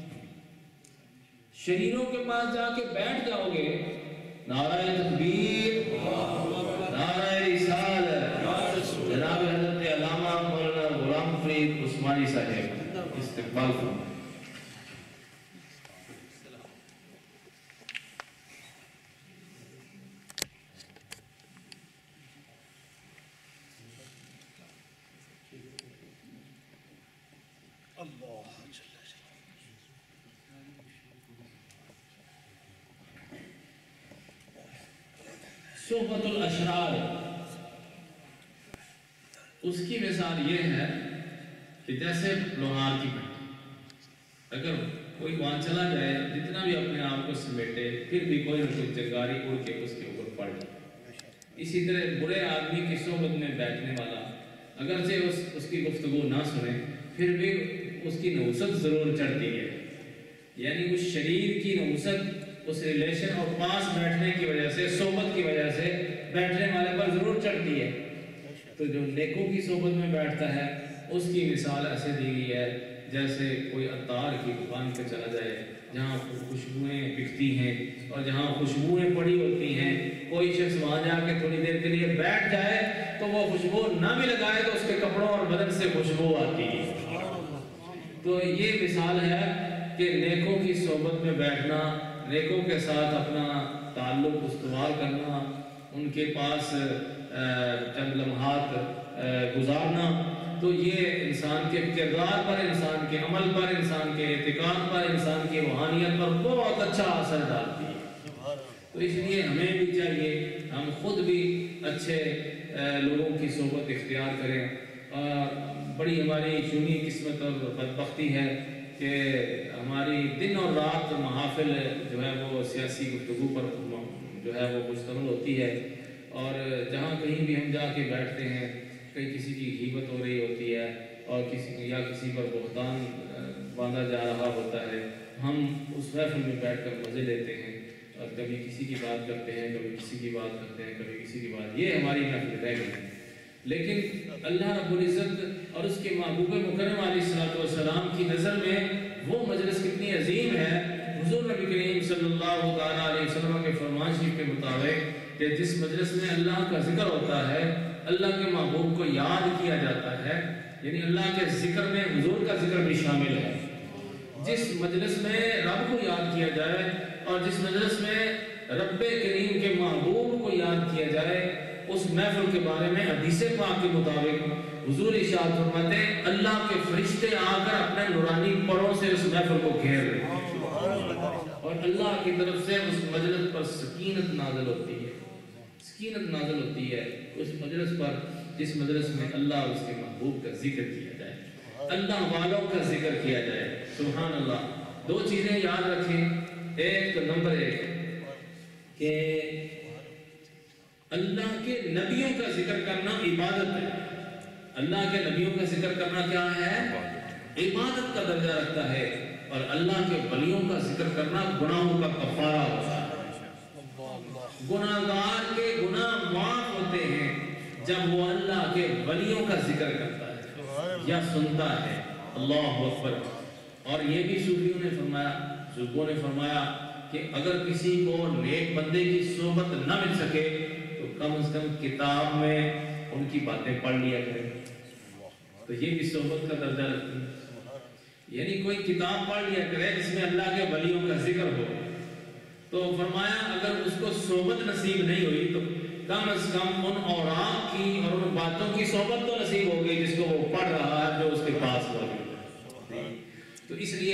شریروں کے پاس جا کے بیٹھ جاؤ گے، نعرہ تکبیر، نعرہ رسالت، جناب حضرت علامہ مولانا غلام فرید عثمانی صاحب استقبال فرمائیں۔ सोहबतुल अशरार, उसकी मिसाल ये है कि जैसे लोहार की भट्टी, अगर कोई वहाँ चला जाए, जितना भी अपने आप को समेटे, फिर भी कोई न कोई चिंगारी उड़ के उसके ऊपर पड़ जाए। इसी तरह बुरे आदमी की सोहबत में बैठने वाला अगरचे उसकी गुफ्तगू ना सुने, फिर भी उसकी नौसत ज़रूर चढ़ती है। यानी उस शरीर की नौसत उस रिलेशन और पास बैठने की वजह से, सोहबत की वजह से बैठने वाले पर ज़रूर चढ़ती है। तो जो नेकों की सोहबत में बैठता है, उसकी मिसाल ऐसे दी गई है जैसे कोई अत्तार की दुकान पे चला जाए, जहाँ खुशबुएँ बिकती हैं और जहाँ खुशबुएँ पड़ी होती हैं, कोई शख्स वहाँ जाके थोड़ी देर के लिए बैठ जाए तो वो खुशबू ना भी लगाए तो उसके कपड़ों और बदन से खुशबू आती है। तो ये मिसाल है कि नेकों की सोहबत में बैठना, नेकों के साथ अपना ताल्लुक़ उस्तवार करना, उनके पास चंद लम्हात गुजारना, तो ये इंसान के किरदार पर, इंसान के अमल पर, इंसान के एतिकाद पर, इंसान की रूहानियत पर बहुत अच्छा असर डालती है। तो इसलिए हमें भी चाहिए हम खुद भी अच्छे लोगों की सोहबत इख्तियार करें। बड़ी हमारी चुनी किस्मत और बदबख्ती है कि हमारी दिन और रात महफिल जो है वो सियासी गुफ्तगू पर जो है वो मुश्तमिल होती है, और जहाँ कहीं भी हम जाके बैठते हैं, कहीं किसी की ग़ीबत हो रही होती है और किसी पर बुहतान बांधा जा रहा होता है, हम उस महफिल में बैठकर मज़े लेते हैं और कभी किसी की बात करते हैं, कभी किसी की बात करते हैं, कभी किसी की बात, ये हमारी महफिल रह गई है। लेकिन अल्लाह रब्बुल इज़्ज़त और उसके महबूब मुकर्रम अलैहिस्सलाम की नज़र में वो मजलिस कितनी अजीम है। हुज़ूर नबी करीम सल्लल्लाहु अलैहि वसल्लम के फरमान शरीफ के मुताबिक कि जिस मजलिस में अल्लाह का जिक्र होता है, अल्लाह के महबूब को याद किया जाता है, यानी अल्लाह के जिक्र में हुजूर का जिक्र भी शामिल है। जिस मजलिस में रब को याद किया जाए और जिस मजलिस में रब्बे करीम के महबूब को याद किया जाए, उस महफिल के बारे में हदीस पाक के मुताबिक हुजूर इरशाद फरमाते हैं, अल्लाह के फरिश्ते आकर अपने नूरानी परों से उस महफिल को घेर रहे हैं और अल्लाह की तरफ से उस मजलिस पर सकीनत नाज़िल होती है, सकीनत नाज़िल होती है उस मजलिस पर जिस मजलिस में अल्लाह और उसके महबूब का जिक्र किया जाए, अल्लाह वालों का जिक्र किया जाए। सुभान अल्लाह। दो चीज़ें याद रखें। एक तो नंबर एक कि अल्लाह के नबियों का जिक्र करना इबादत है। अल्लाह के नबियों का जिक्र करना क्या है? इबादत का दर्जा रखता है। और अल्लाह के वलियों का जिक्र करना गुनाहों का कफारा होता है। गुनाहगार के गुनाह माफ होते हैं जब वो अल्लाह के वलियों का जिक्र करता है या सुनता है। अल्लाहु अकबर। और ये भी सूफियों ने फरमाया, बुजुर्गों ने फरमाया कि अगर किसी को नेक बंदे की सोहबत न मिल सके तो कम से कम किताब में उनकी बातें पढ़ लिया करें। तो ये भी सोहबत का दर्जा रखती है। यानी कोई किताब पढ़ लिया करे जिसमें अल्लाह के वलियों का जिक्र हो। तो फरमाया अगर उसको सोहबत नसीब नहीं हुई तो कम से कम उन औरात की और उन बातों की सोहबत तो नसीब हो गई जिसको वो पढ़ रहा है, जो उसके पास मौजूद है। तो इसलिए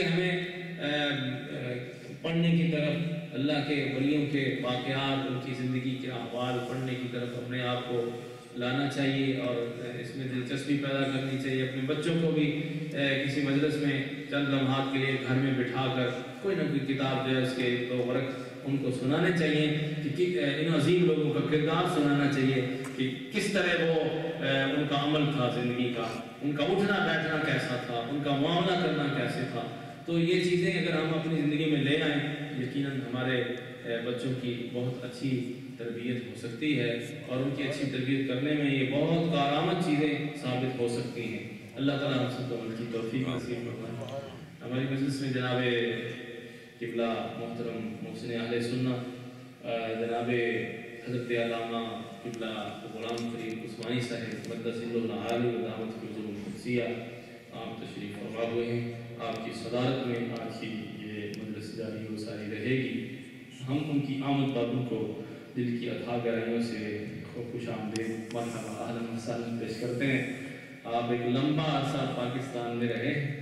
हमें पढ़ने की तरफ, अल्लाह के वलियों के वाक़यात, उनकी ज़िंदगी के अहवाल पढ़ने की तरफ अपने आप को लाना चाहिए और इसमें दिलचस्पी पैदा करनी चाहिए। अपने बच्चों को भी किसी मजलिस में चंद लम्हात के लिए घर में बिठा कर कोई ना कोई किताब जो है उसके दो वर्क उनको सुनाने चाहिए कि इन अजीम लोगों का किरदार सुनाना चाहिए कि किस तरह वो उनका अमल था ज़िंदगी का, उनका उठना बैठना कैसा था, उनका मामला करना कैसे था। तो ये चीज़ें अगर हम अपनी ज़िंदगी में ले आएँ, यकीनन हमारे बच्चों की बहुत अच्छी तरबियत हो सकती है और उनकी अच्छी तरबियत करने में ये बहुत कारआमद चीज़ें साबित हो सकती हैं। अल्लाह ताला हम सबको उनकी तौफीक नसीब फरमाए। हमारी मजलिस में जनाब क़िबला मोहतरम मोहसिन अहले सुन्नत जनाब हज़रत अल्लामा क़िबला ग़ुलाम फरीद उस्मानी साहिब मद्दसिल्लुल आली व दामत हुज़ूर कुदसिया आप तशरीफ़ फरमा हुए हैं। आपकी सदारत में आज की ये मजलिस जारी व सारी रहेगी। हम उनकी आमद पर उनको दिल की अथाह गहराइयों से खुश आमदीद मरहबा अहलन व सहलन पेश करते हैं। आप एक लंबा अरसा पाकिस्तान में रहे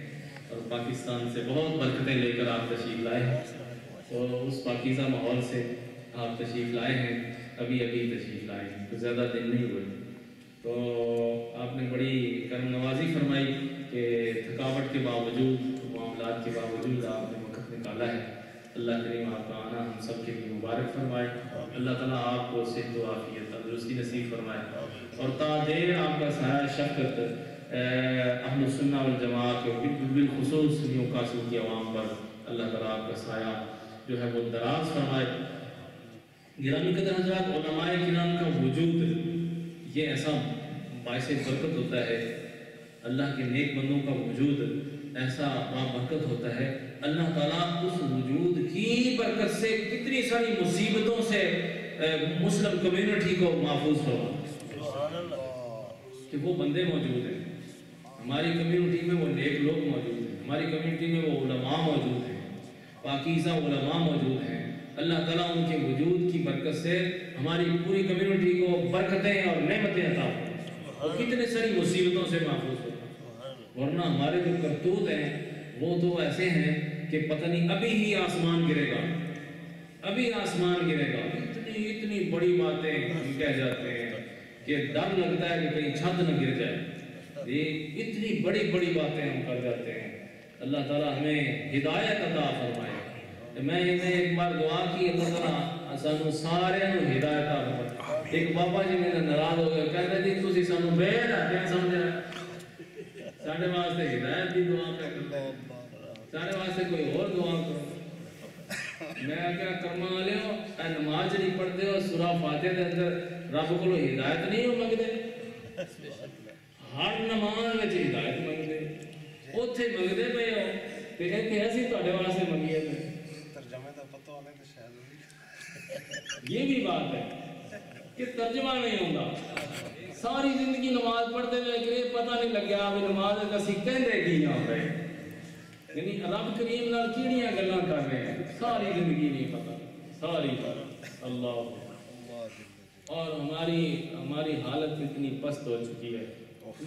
اور پاکستان سے بہت برکتیں لے کر آپ تشریف لائے، تو اس پاکیزہ ماحول سے آپ تشریف لائے ہیں، ابھی تشریف لائے ہیں، تو زیادہ دن نہیں ہوئے، تو آپ نے بڑی کرم نوازی فرمائی کہ تھکاوٹ کے باوجود، معاملات کے باوجود آپ نے وقت نکالا ہے۔ اللہ کریم آپ کا آنا ہم سب کے لیے مبارک فرمائے، اللہ تعالیٰ آپ کو صحت و عافیت تندرستی نصیب فرمائے، اور تا دیر آپ کا سایہ شفقت اہل السنہ والجماعت کے بالخصوص نیوکاسل کی عوام پر اللہ تعالیٰ آپ کا سایہ جو ہے وہ دراز فرمائے۔ گرامی قدر حضرات، علماء کرام کا وجود یہ ایسا باعث برکت ہوتا ہے، اللہ کے نیک بندوں کا وجود ایسا بابرکت ہوتا ہے، اللہ تعالیٰ اس وجود کی برکت سے کتنی ساری مصیبتوں سے مسلم کمیونٹی کو محفوظ فرماتا ہے کہ وہ بندے موجود ہیں، ہماری کمیونٹی میں وہ نیک لوگ موجود ہیں، ہماری کمیونٹی میں وہ علماء موجود ہیں، پاکیزہ علماء موجود ہیں، اللہ تعالیٰ ان کے وجود کی برکت سے ہماری پوری کمیونٹی کو برکتیں اور نعمتیں عطا فرماتا ہے، اور کتنے ساری مصیبتوں سے محفوظ ہوتا ہے، ورنہ ہمارے جو کرتوت ہیں وہ تو ایسے ہیں کہ پتہ نہیں ابھی ہی آسمان گرے گا، ابھی آسمان گرے گا، اتنی بڑی باتیں ہم کہہ جاتے ہیں کہ ڈر لگتا ہے کہ کہیں چھت نہ گر جائے، یہ اتنی بڑی باتیں ہم کر جاتے ہیں۔ اللہ تعالیٰ ہمیں ہدایت عطا فرمائے۔ میں نے ایک بار دعا کی، اللہ تعالیٰ سانو سارے ہدایت عطا فرمائے۔ ایک بابا جی میرے ناراض ہو گئے، کہتے جی تسی سانو بے ہدایت سمجھ رہے، ساڈے واسطے ہدایت دی دعا کرتے ہیں، سارے واسطے کوئی اور دعا کرو۔ میں کیا کرما والے ہو، اے نماز جڑی پڑھتے ہو سورہ فاتحہ دے اندر رب کو ہدایت نہیں ہو منگدے، ہر نماز وچ ہدایت منگدے، اوتھے منگدے پے ہو تے ایتھے اسی تہاڈے واسطے منگیے تے ترجمے دا پتہ ہونے تے شاید یہ بھی بات ہے کہ ترجمہ نہیں ہوندا، ساری زندگی نماز پڑھتے ہوئے کہ پتہ نہیں لگیا بھی نماز اسی کہندے کی ہوں رہے، یعنی رب کریم نال کیڑیاں گلاں کر رہے ہیں، ساری زندگی نہیں پتہ، ساری اللہ، اور ہماری حالت اتنی پست ہو چکی ہے،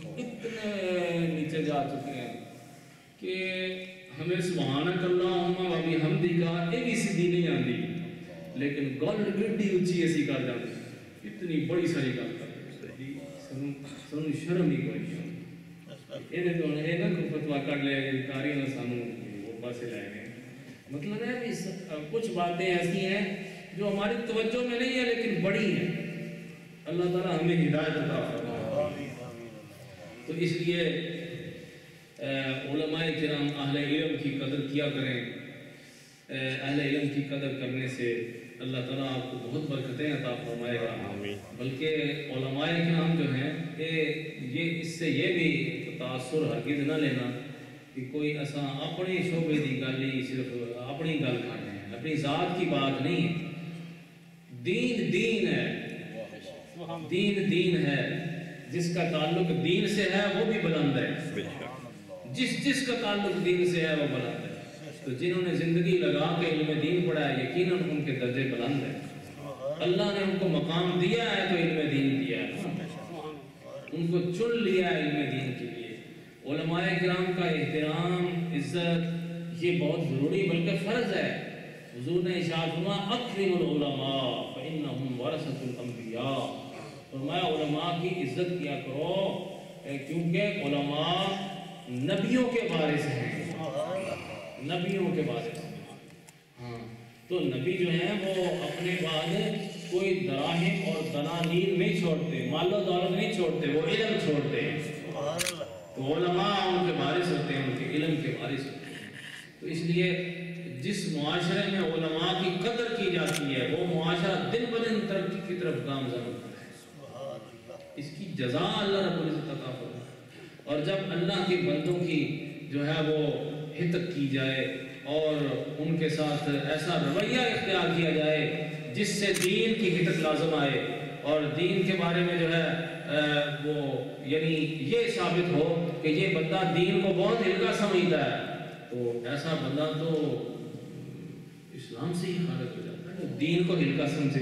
اتنے نیچے جا چکے ہیں کہ ہمیں سبحانک اللہم و بحمدک یہ بھی سیدھی نہیں آتی، لیکن گل ایڈی اچھی ایسی کر جاتے ہیں، اتنی بڑی ساری گل کر جاتے ہیں، سانوں شرم ہی کوئی نہیں، یہ نہ کوئی فتویٰ کر لے کاری نہ سانوں وہ پاسے لائے گئے، مطلب ہے کہ کچھ باتیں ایسی ہیں جو ہماری توجہ میں نہیں ہے لیکن بڑی ہیں، اللہ تعالیٰ ہمیں ہدایت عطا فرمائے۔ تو اس لیے علماء کرام اہل علم کی قدر کیا کریں، اہل علم کی قدر کرنے سے اللہ تعالیٰ آپ کو بہت برکتیں عطا فرمائے گا، بلکہ علماء کرام جو ہیں یہ اس سے یہ بھی تاثر ہرگز نہ لینا کہ کوئی ایسا اپنی شعبے کی گل ہی صرف اپنی گل کرنے ہیں، اپنی ذات کی بات نہیں ہے، دین دین ہے، دین ہے، جس کا تعلق دین سے ہے وہ بھی بلند ہے، جس کا تعلق دین سے ہے وہ بلند ہے، تو جنہوں نے زندگی لگا کے علم دین پڑھا ہے یقیناً ان کے درجے بلند ہیں، اللہ نے ان کو مقام دیا ہے تو علم دین دیا ہے، ان کو چن لیا ہے علم دین کے لیے۔ علماء کرام کا احترام، عزت یہ بہت ضروری بلکہ فرض ہے۔ حضور نے ارشاد فرمایا اکرم العلماء فانہم ورثۃ الانبیاء، فرمایا علماء کی عزت کیا کرو کیونکہ علماء نبیوں کے وارث ہیں، نبیوں کے وارث ہیں، ہاں تو نبی جو ہیں وہ اپنے بعد کوئی دراہم اور دنانیر نہیں چھوڑتے، مال و دولت نہیں چھوڑتے، وہ علم چھوڑتے ہیں، تو علماء ان کے وارث ہوتے ہیں، ان کے علم کے وارث ہوتے ہیں۔ تو اس لیے جس معاشرے میں علماء کی قدر کی جاتی ہے وہ معاشرہ دن بدن ترقی کی طرف گامزن ہوتا ہے، اس کی جزا اللہ رب العزت عطا فرمائے۔ اور جب اللہ کے بندوں کی جو ہے وہ حتق کی جائے اور ان کے ساتھ ایسا رویہ اختیار کیا جائے جس سے دین کی حتق لازم آئے اور دین کے بارے میں جو ہے وہ یعنی یہ ثابت ہو کہ یہ بندہ دین کو بہت ہلکا سمجھتا ہے، تو ایسا بندہ تو اسلام سے ہی خارج ہو جاتا ہے۔ دین کو ہلکا سمجھے،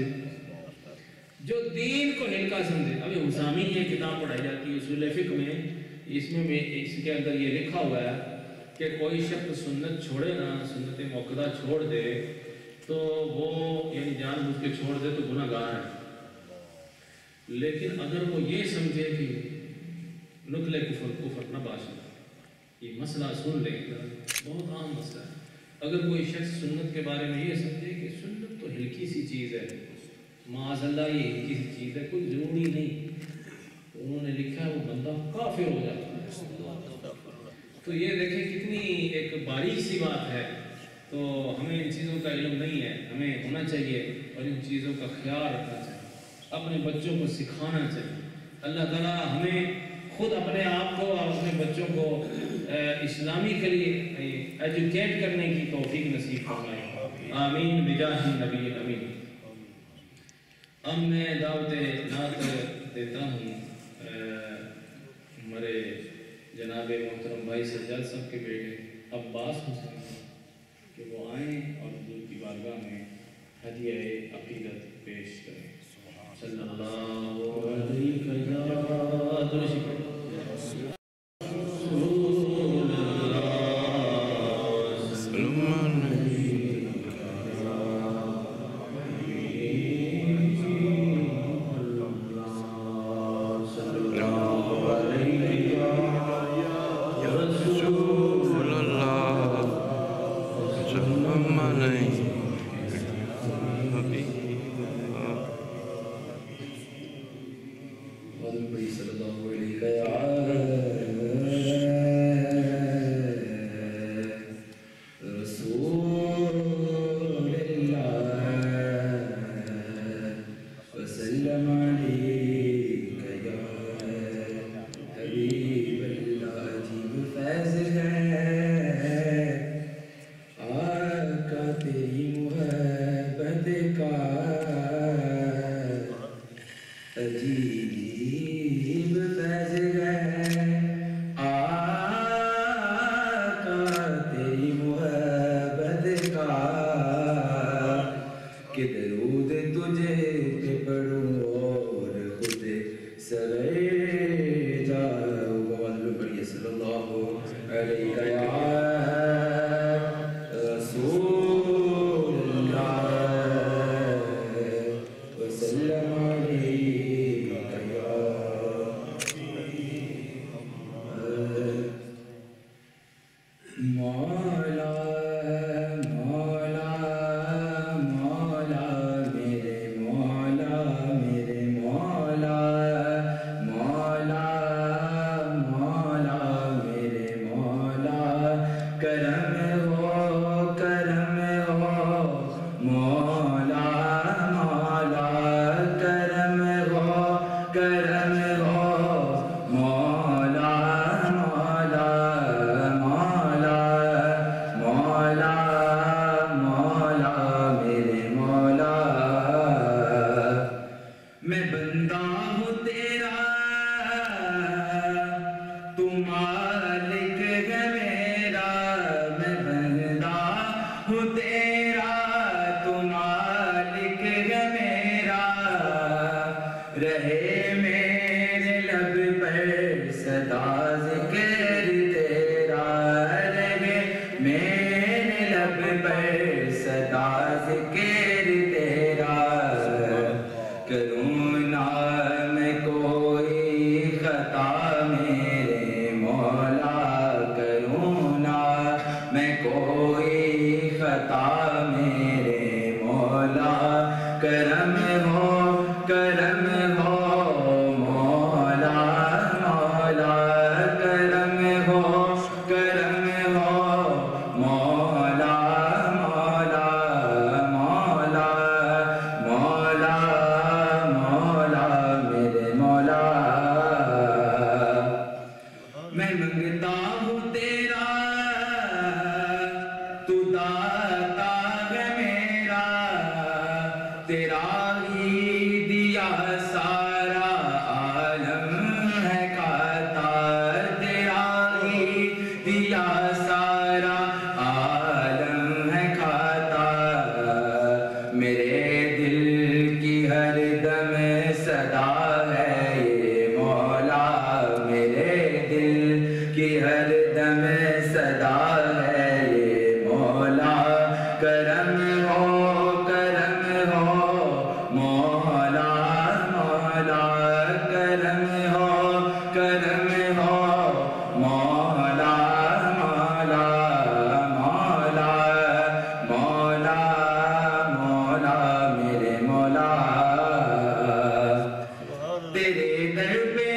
جو دین کو ہلکا سمجھے، ابھی حسامی یہ کتاب پڑھائی جاتی ہے اصول فقہ میں، اس کے اندر یہ لکھا ہوا ہے کہ کوئی شخص سنت چھوڑے نا، سنت موقدہ چھوڑ دے تو وہ یعنی جان بوجھ کے چھوڑ دے تو گناہ گار ہے، لیکن اگر وہ یہ سمجھے کہ نقل کفر نہ باشد، یہ مسئلہ سن لیں، بہت عام مسئلہ ہے۔ اگر کوئی شخص سنت کے بارے میں یہ سمجھے کہ سنت تو ہلکی سی چیز ہے، معاذ اللہ یہ ہلکی سی چیز ہے، کوئی ضروری نہیں، تو انہوں نے لکھا ہے وہ بندہ کافر ہو جاتا ہے۔ تو یہ دیکھیں کتنی ایک باریک سی بات ہے، تو ہمیں ان چیزوں کا علم نہیں ہے، ہمیں ہونا چاہیے اور ان چیزوں کا خیال رکھنا چاہیے، اپنے بچوں کو سکھانا چاہیے۔ اللہ تعالیٰ ہمیں خود اپنے آپ کو اور اپنے بچوں کو اسلامی کے لیے ایجوکیٹ کرنے کی توفیق نصیب فرمائے، آمین بجاہ نبی امین۔ اب میں دعوت نعت دیتا ہوں ہمارے جناب محترم بھائی سجاد صاحب کے بیٹے عباس حسین کہ وہ آئیں اور حضور کی بارگاہ میں ہدیہ عقیدت پیش کریں۔ صلی اللہ علیہ وسلم۔ رہے میں पे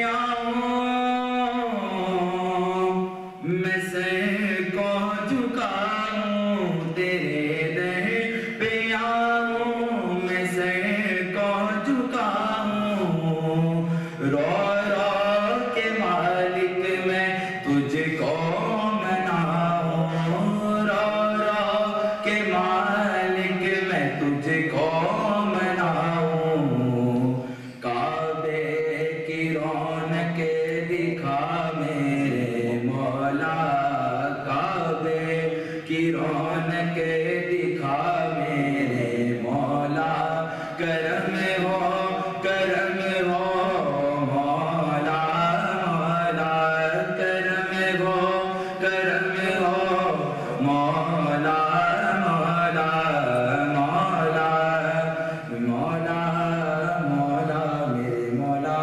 आऊं मैं सर को झुकाऊं, तेरे दर पे आऊं मैं सर को झुकाऊं, रो रो के मालिक मैं तुझको मनाऊं, रो रो के मालिक मैं तुझको मनाऊं, काबे की रौनक दिखा मेरे मौला, काबे की रौनक दिखा मेरे मौला, करम हो मौला, मौला करम हो मौला, मौला मौला मौला मौला मेरे मौला।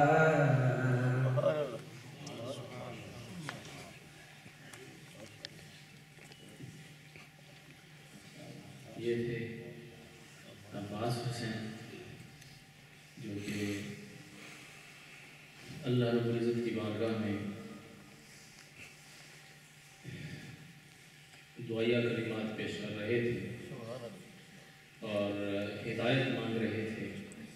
ये थे अब्बास हुसैन जो कि अल्लाह रब्बुल इज़्ज़त की बारगाह में दुआया कलिमात पेश कर रहे थे और हिदायत मांग रहे थे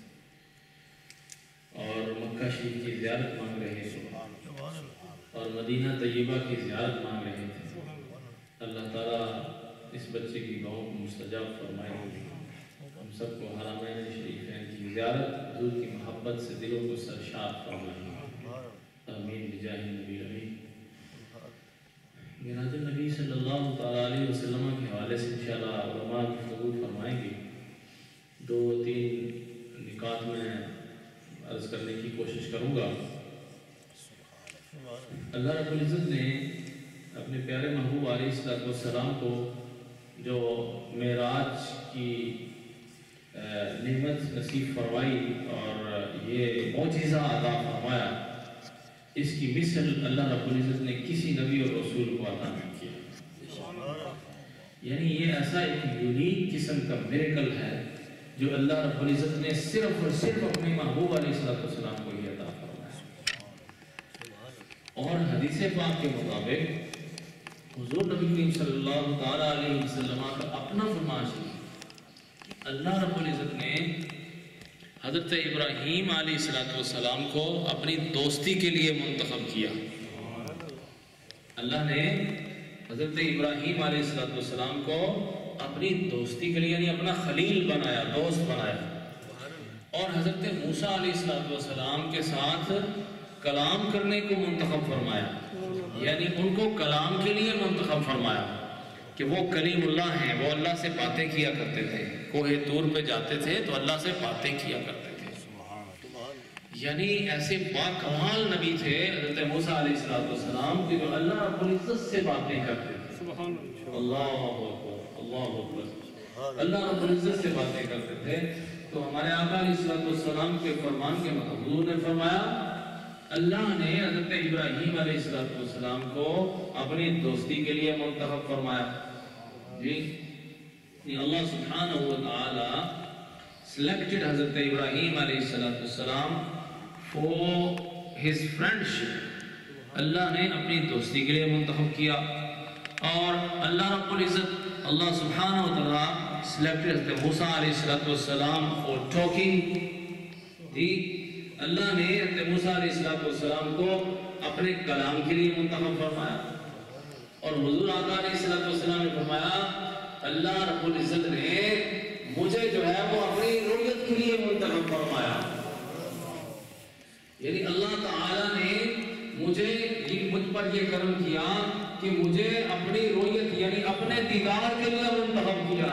और मक्का शरीफ की ज़ियारत मांग रहे थे और मदीना तय्यबा की ज़ियारत मांग रहे थे। अल्लाह ताला इस बच्चे की दुआओं को मुस्तजाब फरमाए, हम सबको हरमैन शरीफैन की ज़ियारत, हुज़ूर की मोहब्बत से दिलों को सरशार फरमाए, आमीन बिजाहि नबी अमीन। मिराज नबी सल्लल्लाहु तआला अलैहि वसल्लम के हवाले से इंशाअल्लाह उलमा गुफ्तगू फरमाएंगे। 2-3 निकात में अर्ज़ करने की कोशिश करूँगा। अल्लाह रब्बुल इज़्ज़त ने अपने प्यारे महबूब अलैहिस्सलाम को जो मेराज की नेमत नसीब फरमाई और ये मौजिज़ा अता फरमाया, इसकी मिसल अल्लाह रब्बुल इज़्ज़त ने किसी नबी और रसूल को अता नहीं किया। यानी ये ऐसा एक यूनिक किस्म का मिरेकल है जो अल्लाह रब्बुल इज़्ज़त ने सिर्फ और सिर्फ अपने महबूब अलैहिस्सलाम को ही अता फरमाया। और हदीस पाक के मुताबिक हुज़ूर नबी करीम सल्लल्लाहु तआला अलैहि वसल्लम का अपना फरमान है, अल्लाह रब्बुल इज़्ज़त ने हज़रत इब्राहीम अलैहिस्सलाम को अपनी दोस्ती के लिए मुंतखब किया। अल्लाह ने हज़रत इब्राहीम अलैहिस्सलाम को अपनी दोस्ती के लिए यानी अपना खलील बनाया, दोस्त बनाया। और हज़रत मूसा अलैहिस्सलाम के साथ कलाम करने को मुंतखब फरमाया, यानी उनको कलाम के लिए मुंतखब फरमाया कि वो कलीमुल्लाह हैं, वो अल्लाह से बातें किया करते थे, कोहे तूर पे जाते थे तो अल्लाह से बातें किया करते थे। यानी ऐसे बाकमाल नबी थे हज़रत मूसा अलैहिस्सलाम कि जो अल्लाह रब्बुल इज़्ज़त से बातें करते थे। अल्लाहु अकबर, अल्लाहु अकबर, अल्लाह रब्बुल इज़्ज़त से बातें करते थे। तो हमारे आका अलैहिस्सलाम के फरमान के मतलब हुज़ूर ने फरमाया, अल्लाह ने हज़रत इब्राहीम अलैहिस्सलाम को अपनी दोस्ती के लिए मुंतखब फरमाया। जी, अल्लाह सुब्हानहु व तआला selected Hazrat Ibrahim अलैहिस्सलाम for his friendship। अल्लाह ने अपनी दोस्ती के लिए मुंतखब किया। और अल्लाह रब्बुल इज़्ज़त अल्लाह सुब्हानहु व तआला selected Hazrat मूसा अलैहिस्सलाम for talking। जी, अल्लाह ने हज़रत मूसा अलैहिस्सलाम को अपने कलाम के लिए मुंतखब फरमाया। और हुज़ूर आका अलैहिस्सलाम ने फरमाया, अल्लाह रब्बुल इज़्ज़त ने मुझे जो है वो अपनी रुयत के लिए मुंतखब फरमाया। यानी अल्लाह ताला ने मुझ पर ये करम किया कि मुझे अपनी रुयत यानी अपने दीदार के लिए मुंतखब किया,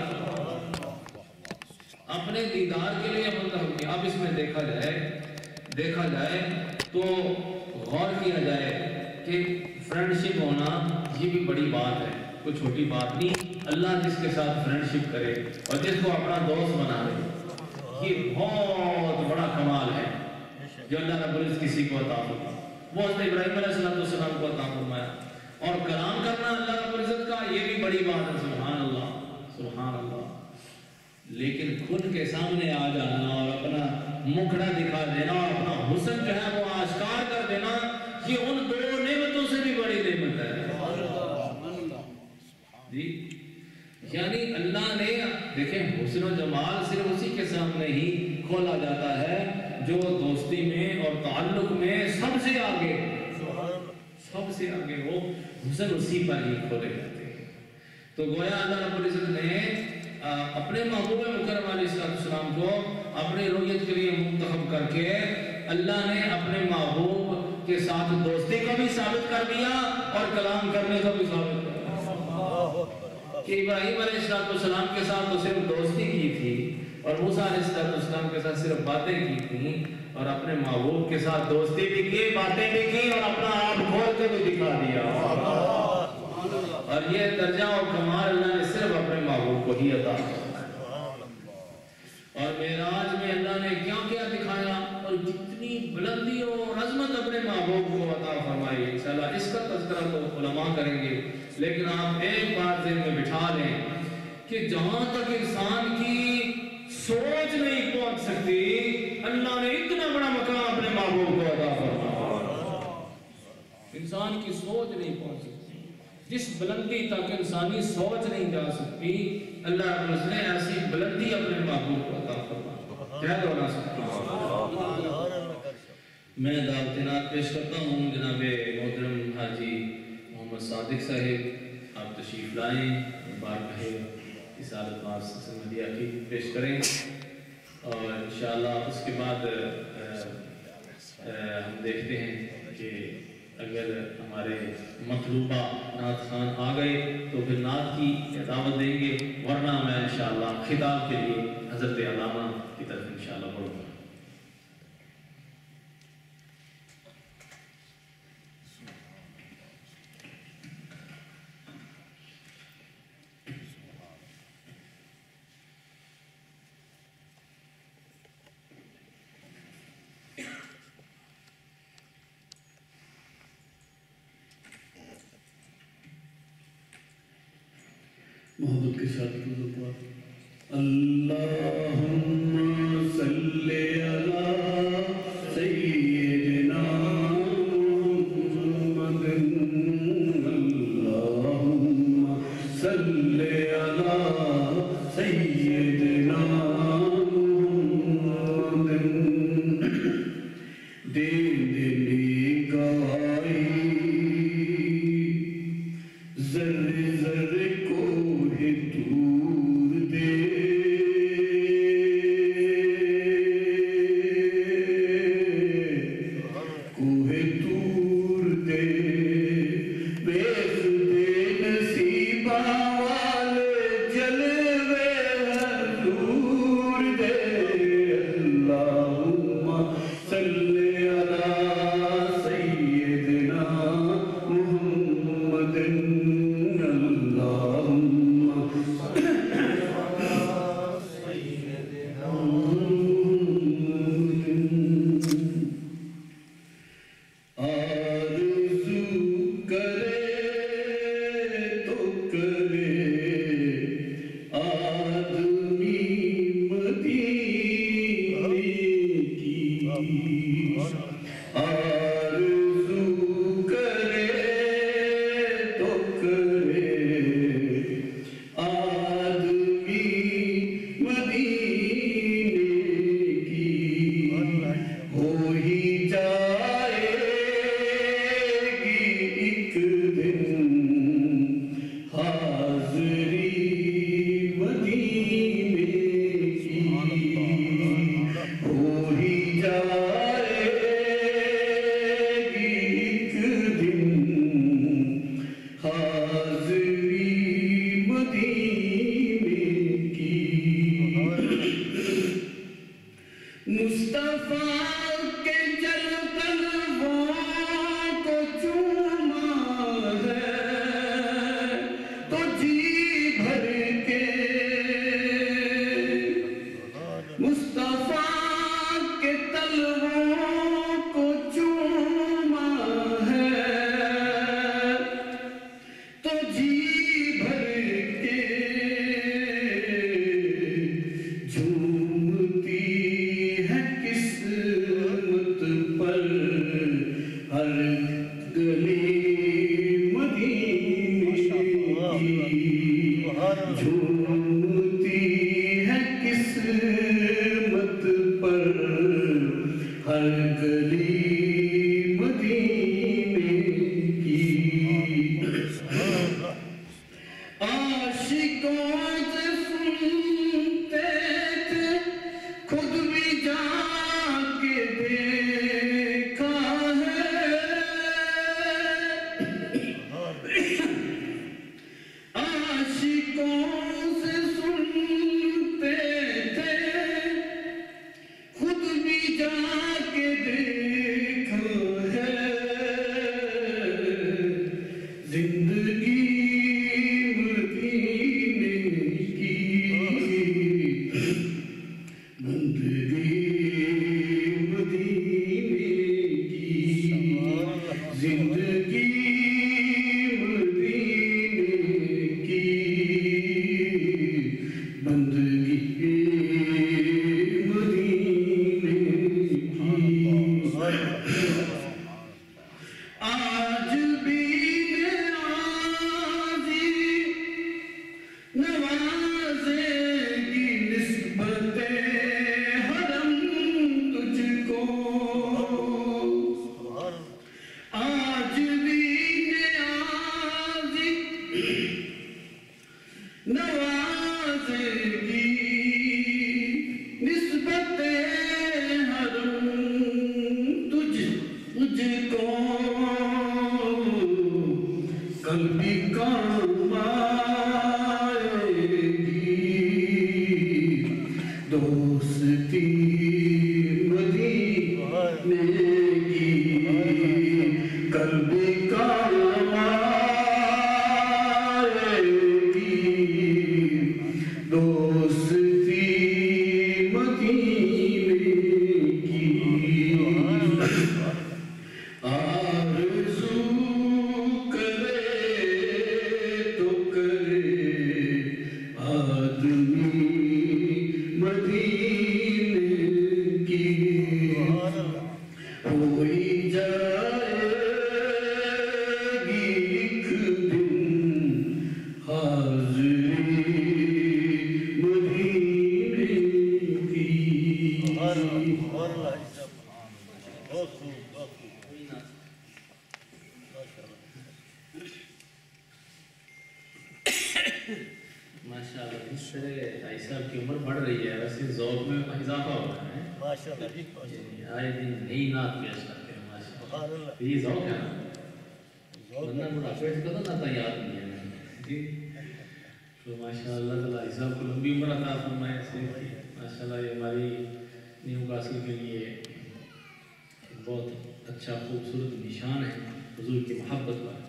अपने दीदार के लिए मुंतखब किया। अब इसमें देखा जाए तो गौर किया जाए कि फ्रेंडशिप होना ये भी बड़ी बात है, कोई छोटी बात नहीं। अल्लाह जिसके साथ फ्रेंडशिप करे और जिसको अपना दोस्त बना ले, ये बहुत बड़ा कमाल है जो अल्लाह रब्बुल इज़्ज़त किसी को अता फरमाया। वो हज़रत इब्राहीम अलैहिस्सलाम को अता फरमाया। और कलाम करना अल्लाह रब्बुल इज़्ज़त का ये भी बड़ी बात है, सुभान अल्लाह, सुभान अल्लाह। लेकिन खुद के सामने आ जाना और अपना मुखड़ा दिखा देना, अपना हुस्न जो है वो आश्कार कर देना, ये उन दो नेमतों से भी बड़ी नेमत है जी। यानी अल्लाह ने देखें हुस्न और जमाल सिर्फ उसी के सामने ही खोला जाता है जो दोस्ती में और ताल्लुक में सबसे आगे हो, हुस्न उसी पर ही खोले जाते हैं। तो गोया अल्लाह रब्बुल इज़्ज़त ने अपने महबूब मुकर्रम अलैहिस्सलाम को अपने रुयत के लिए मुंतखब करके अल्लाह ने अपने महबूब के साथ दोस्ती को भी साबित कर दिया और कलाम करने को भी साबित कर दिया कि इब्राहीम अलैहिस्सलाम के साथ तो सिर्फ दोस्ती की थी और मूसा अलैहिस्सलाम के साथ सिर्फ बातें की थी, और अपने महबूब के साथ दोस्ती भी की, बातें भी की और अपना आप खोल के भी दिखा दिया। और ये दर्जा और कमाल अल्लाह ने सिर्फ अपने महबूब को ही अता किया। और मेराज में अल्लाह ने क्या क्या दिखाया और कितनी बुलंदी और अजमत अपने महबूब को अता फरमाई। इंशाअल्लाह इसका तज़किरा तो उलमा करेंगे, लेकिन आप एक बात ज़हन में बिठा लें कि जहां तक इंसान की सोच नहीं पहुंच सकती, अल्लाह ने इतना बड़ा मकाम अपने महबूब को अता फरमाया। इंसान की सोच नहीं पहुंच सकती, जिस बुलंदी तक इंसानी सोच नहीं जा सकती, अल्लाह ने ऐसी बुलंदी अपने महबूब को अता फरमाई। क्या होना सकता। मैं दावत नात पेश करता हूँ जनाब मोहतरम हाजी मोहम्मद सादिक साहिब, आप तशरीफ लाएँ, बार कहे इसारत पास समझिया की पेश करें, और इंशाअल्लाह उसके बाद हम देखते हैं कि अगर हमारे मतलूबा नात खान आ गए तो फिर नात की दावत देंगे, वरना मैं इंशाअल्लाह खिताब के लिए हज़रत अल्लामा की तरफ इंशाअल्लाह बढ़ूँगा। मोहब्बत के साथ अल्लाहुम्मा सल्ले अला सय्यिदिना मुहम्मदिन, अल्लाहुम्मा सल्ले अला सय्यिदिना मुहम्मदिन। दे दे गवाही ज़र्रे ज़र्रे को है दूर दे, कोहे दूर दे, बेख दे नसीबा वाले जलवे दूर दे। अल्लाहुम्मा सल्ले अला सय्यिदिना मुहम्मदिन, अल्लाहुम्मा सय्यिदिना मुहम्मदिन। आरज़ू करे तो करे आदमी मदीने की, आरज़ू करे तो करे आदमी मदीने की। हो ही जाए درد کام آئے گی دوستی مدینے کی آرزو کرے تو کرے آدمی مدینے کی ہوئی جائے گی ایک دن حاضری مدینے کی ماشاءاللہ اس سے بھائی صاحب کی عمر بڑھ رہی ہے، ویسے ذوق میں اضافہ ہو رہا ہے ماشاءاللہ، آئے دن نئی نعت پیش کرتے ہیں ماشاءاللہ، یہ ذوق ہے نا، ورنہ بڑھاپے سے تو نعت یاد نہیں ہے جی، تو ماشاءاللہ بھائی صاحب کو لمبی عمر عطا فرمائے، ماشاءاللہ یہ ہماری نیو کاسل کے لیے بہت اچھا خوبصورت نشان ہے حضور کی محبت کا۔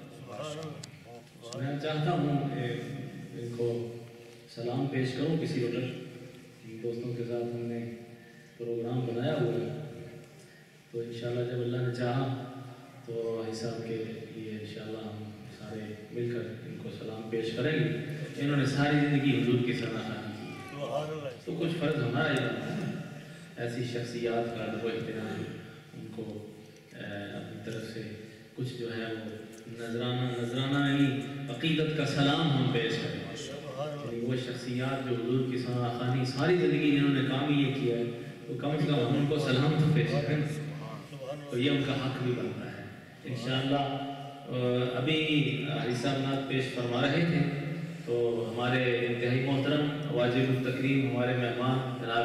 میں چاہتا ہوں ان کو سلام پیش کروں کسی وقت، دوستوں کے ساتھ ہم نے پروگرام بنایا ہوا ہے، تو انشاءاللہ جب اللہ نے چاہا تو بھائی صاحب کے لیے انشاءاللہ ہم سارے مل کر ان کو سلام پیش کریں گے۔ انہوں نے ساری زندگی حضور کی سراہانی کی، تو کچھ فرض ہمارا ہی بنتا ہے ایسی شخصیات کا ادب و احترام، ان کو اپنی طرف سے کچھ جو ہے وہ نذرانہ یعنی عقیدت کا سلام ہم پیش کریں، یعنی وہ شخصیات جو حضور کی سراہانی ساری زندگی جنہوں نے کام یہ کیا ہے، تو کم از کم ہم ان کو سلام تو پیش کریں، تو یہ ان کا حق بھی بنتا ہے انشاءاللہ۔ ابھی حاجی صاحب نعت پیش فرما رہے تھے، تو ہمارے انتہائی محترم واجب التکریم ہمارے مہمان جناب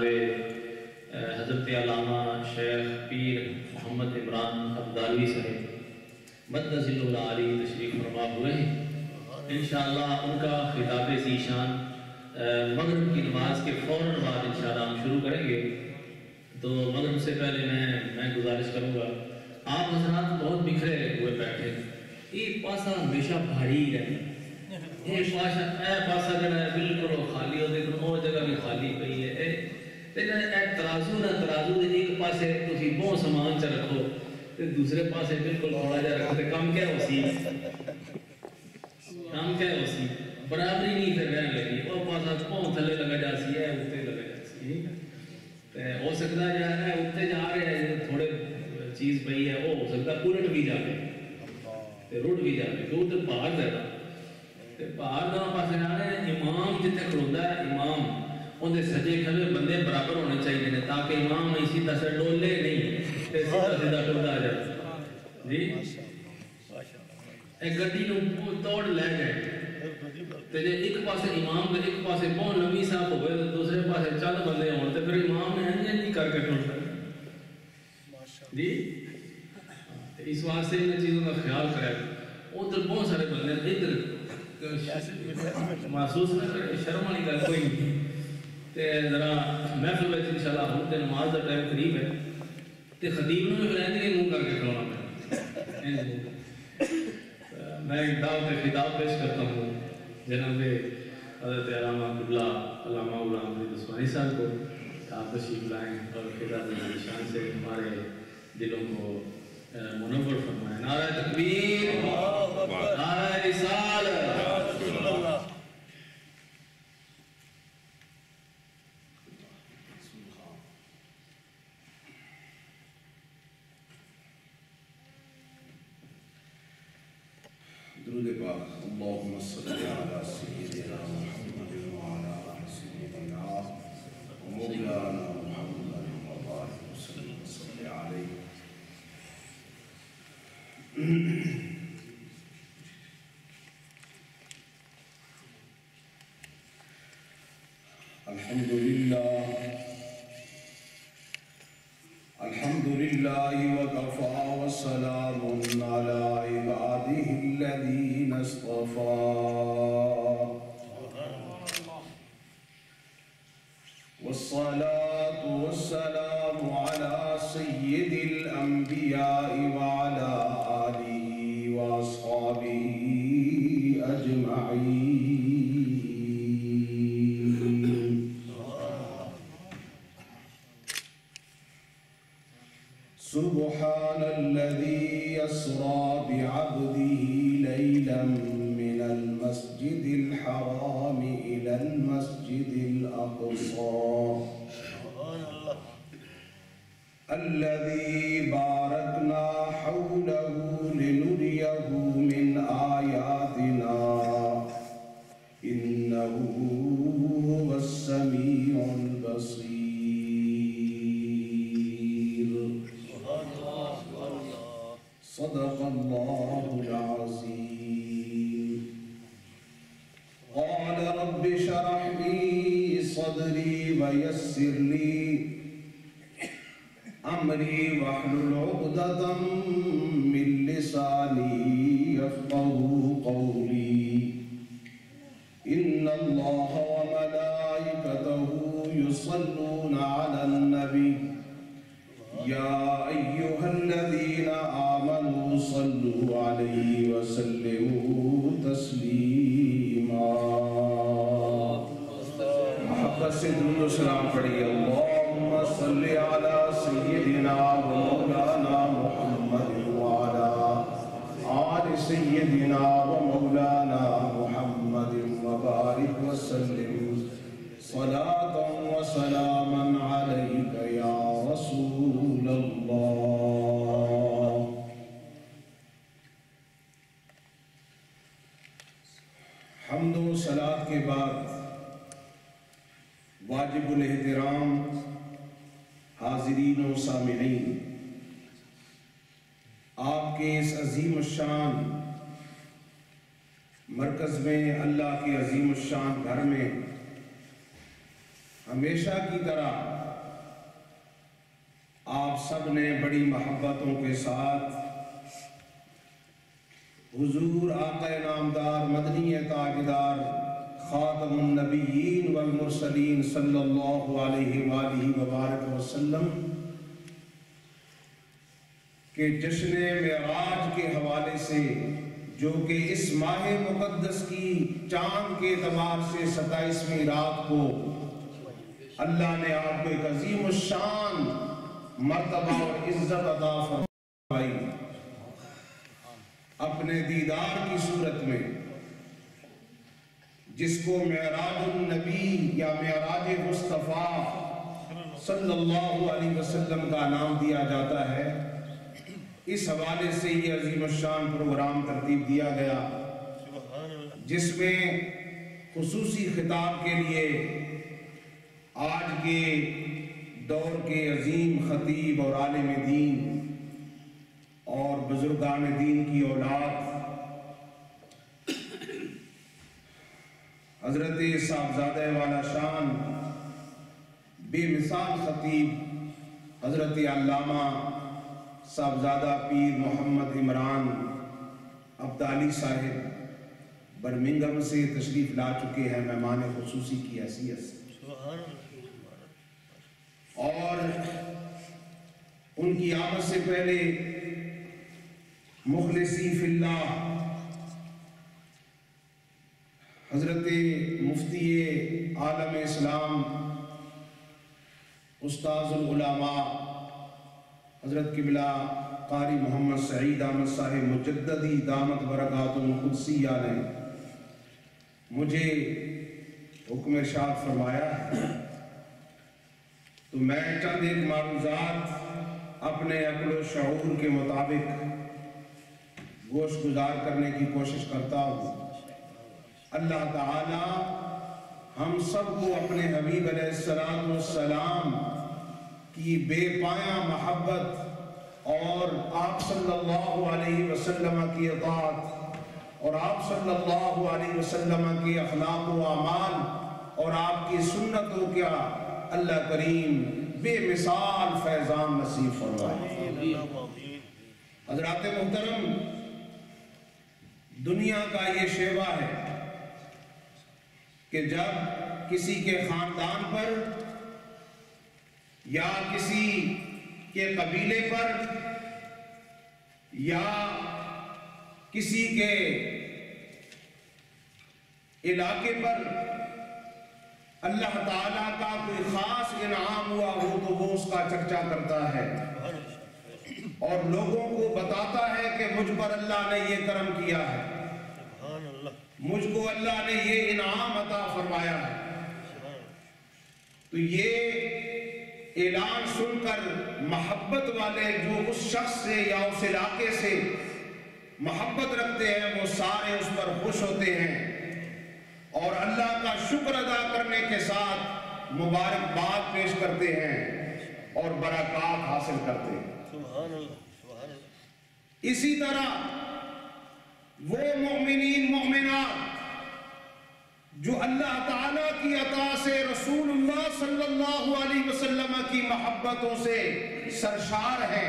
حضرت علامہ شیخ پیر محمد عمران عبدالوی صاحب مدد ذلہ العالی تشریف فرما ہوئے ہیں، انشاءاللہ ان کا خطاب ذیشان مغرب کی نماز کے فوراً بعد انشاءاللہ ہم شروع کریں گے۔ تو مغرب سے پہلے میں گزارش کروں گا، آپ حضرات بہت بکھرے ہوئے بیٹھے، ایک پاسا ہمیشہ بھاری رہے، ایک پاسا جڑا ہے بالکل خالی ہو، دیکھو وہ جگہ بھی خالی پئی ہے، ترازو نہ ترازو ایک پاسے تسی بہت سامان چ رکھو تے دوسرے پاسے بالکل تھوڑا جہا رکھو، تے کم کیا ہو سی برابری نہیں پھر رہن لگی، وہ پاسا بہت تھلے لگا جا سی ہے اتنے لگا جا سی، ہو سکتا جا رہا ہے اتنے جا رہے ہیں تھوڑے چیز پئی ہے، وہ ہو سکتا الٹ بھی جائے رٹ بھی جائے، کیوں تو باہر زیادہ باہر دونوں پاسے جانے، امام جتنے کھڑوتا ہے امام اندر سجے کھڑے بندے برابر ہونے چاہیے تاکہ امام نہیں سیدھا سے ڈولے نہیں سیدھا ٹوٹا آ جائے جی۔ ایک گڈی نو توڑ لے گئے تے جے ایک پاسے امام دے ایک پاسے بہت لمبی صاحب ہوئے تے دوسرے پاسے چند بندے ہون تے پھر امام نے نہیں کر کے ٹوٹا جی۔ اس واسطے ان چیزوں کا خیال کرے، ادھر بہت سارے بندے ادھر محسوس نہ کرے، شرم والی گل کوئی نہیں، تے ذرا محفل میں انشاءاللہ ہوں تے نماز کا ٹائم قریب ہے تے خطیب نے پھر ایسے منہ کر کے کھڑونا پڑا۔ میں ایک دعوت خطاب پیش کرتا ہوں جناب حضرت علامہ قبلہ علامہ غلام فرید عثمانی صاحب کو، آپ تشریف لائیں اور خطاب نشان سے ہمارے دلوں کو منور فرمائیں۔ نعرہ تکبیر، نعرہ رسالت۔ درود پاک۔ اللہم صلی علی سیدنا محمد وعلی آل سیدنا ومولانا محمد وبارک وسلم صلی علیہ۔ الحمدللہ وکفا وسلام علی عبادہ الذین اصطفیٰ، والصلاة والسلام علی سید الانبیاء وعلی آلہ أسرى بعبده ليلا من المسجد الحرام إلى المسجد الأقصى الذي باركنا حوله لنريه من آياتنا إنه هو السميع البصير صدق الله العظيم. قال رب اشرح لي صدري ويسر لي أمري واحلل عقدة من لساني يفقهوا قولي. إن الله وملائكته يصلون على النبي يا أيها الذين آمنوا صلوا عليه وسلموا تسليما. محبت سے درود و سلام پڑھیے. اللهم صل على سيدنا ومولانا محمد وعلى آل سيدنا ومولانا محمد وبارك وسلم صلاة وسلاما عليك يا رسول الله. حمد و صلاة کے بعد واجب الاحترام حاضرین و سامعین، آپ کے اس عظیم الشان مرکز میں، اللہ کے عظیم الشان گھر میں ہمیشہ کی طرح آپ سب نے بڑی محبتوں کے ساتھ حضور آقا نامدار مدنی تاجدار خاتم النبیین والمرسلین صلی اللہ علیہ وآلہ وبارک وسلم کے جشن معراج کے حوالے سے، جو کہ اس ماہ مقدس کی چاند کے اعتبار سے 27ویں رات کو اللہ نے آپ کو ایک عظیم الشان مرتبہ اور عزت عطا فرمائی اپنے دیدار کی صورت میں، جس کو معراج النبی یا معراج مصطفیٰ صلی اللہ علیہ وسلم کا نام دیا جاتا ہے. اس حوالے سے یہ عظیم الشان پروگرام ترتیب دیا گیا، جس میں خصوصی خطاب کے لیے آج کے دور کے عظیم خطیب اور عالم دین اور بزرگان دین کی اولاد حضرت صاحبزادہ والا شان بے مثال خطیب حضرت علامہ صاحبزادہ پیر محمد عمران عبدالی صاحب برمنگم سے تشریف لا چکے ہیں مہمان خصوصی کی حیثیت سے، اور ان کی آمد سے پہلے مخلصی فی اللہ حضرت مفتی عالم اسلام استاذ العلماء حضرت قبلہ قاری محمد سعید احمد صاحب مجددی دامت برکاتہ القدسیہ نے مجھے حکم ارشاد فرمایا، تو میں چند ایک معروضات اپنے عقل و شعور کے مطابق گوش گزار کرنے کی کوشش کرتا ہوں. اللہ تعالی ہم سب کو اپنے حبیب علیہ السلام کی بے پایہ محبت اور آپ صلی اللہ علیہ وسلم کی اطاعت اور آپ صلی اللہ علیہ وسلم کے اخلاق و اعمال اور آپ کی سنتوں کا اللہ کریم بے مثال فیضان نصیب فرمائے. حضرات محترم، دنیا کا یہ شیوہ ہے کہ جب کسی کے خاندان پر یا کسی کے قبیلے پر یا کسی کے علاقے پر اللہ تعالیٰ کا کوئی خاص انعام ہوا ہو تو وہ اس کا چرچا کرتا ہے. اور لوگوں کو بتاتا ہے کہ مجھ پر اللہ نے یہ کرم کیا ہے، مجھ کو اللہ نے یہ انعام عطا فرمایا ہے، تو یہ اعلان سن کر محبت والے جو اس شخص سے یا اس علاقے سے محبت رکھتے ہیں وہ سارے اس پر خوش ہوتے ہیں اور اللہ کا شکر ادا کرنے کے ساتھ مبارکباد پیش کرتے ہیں اور برکات حاصل کرتے ہیں۔ سبحان اللہ، سبحان اللہ۔ اسی طرح وہ مومنین مومنات جو اللہ تعالیٰ کی عطا سے رسول اللہ صلی اللہ علیہ وسلم کی محبتوں سے سرشار ہیں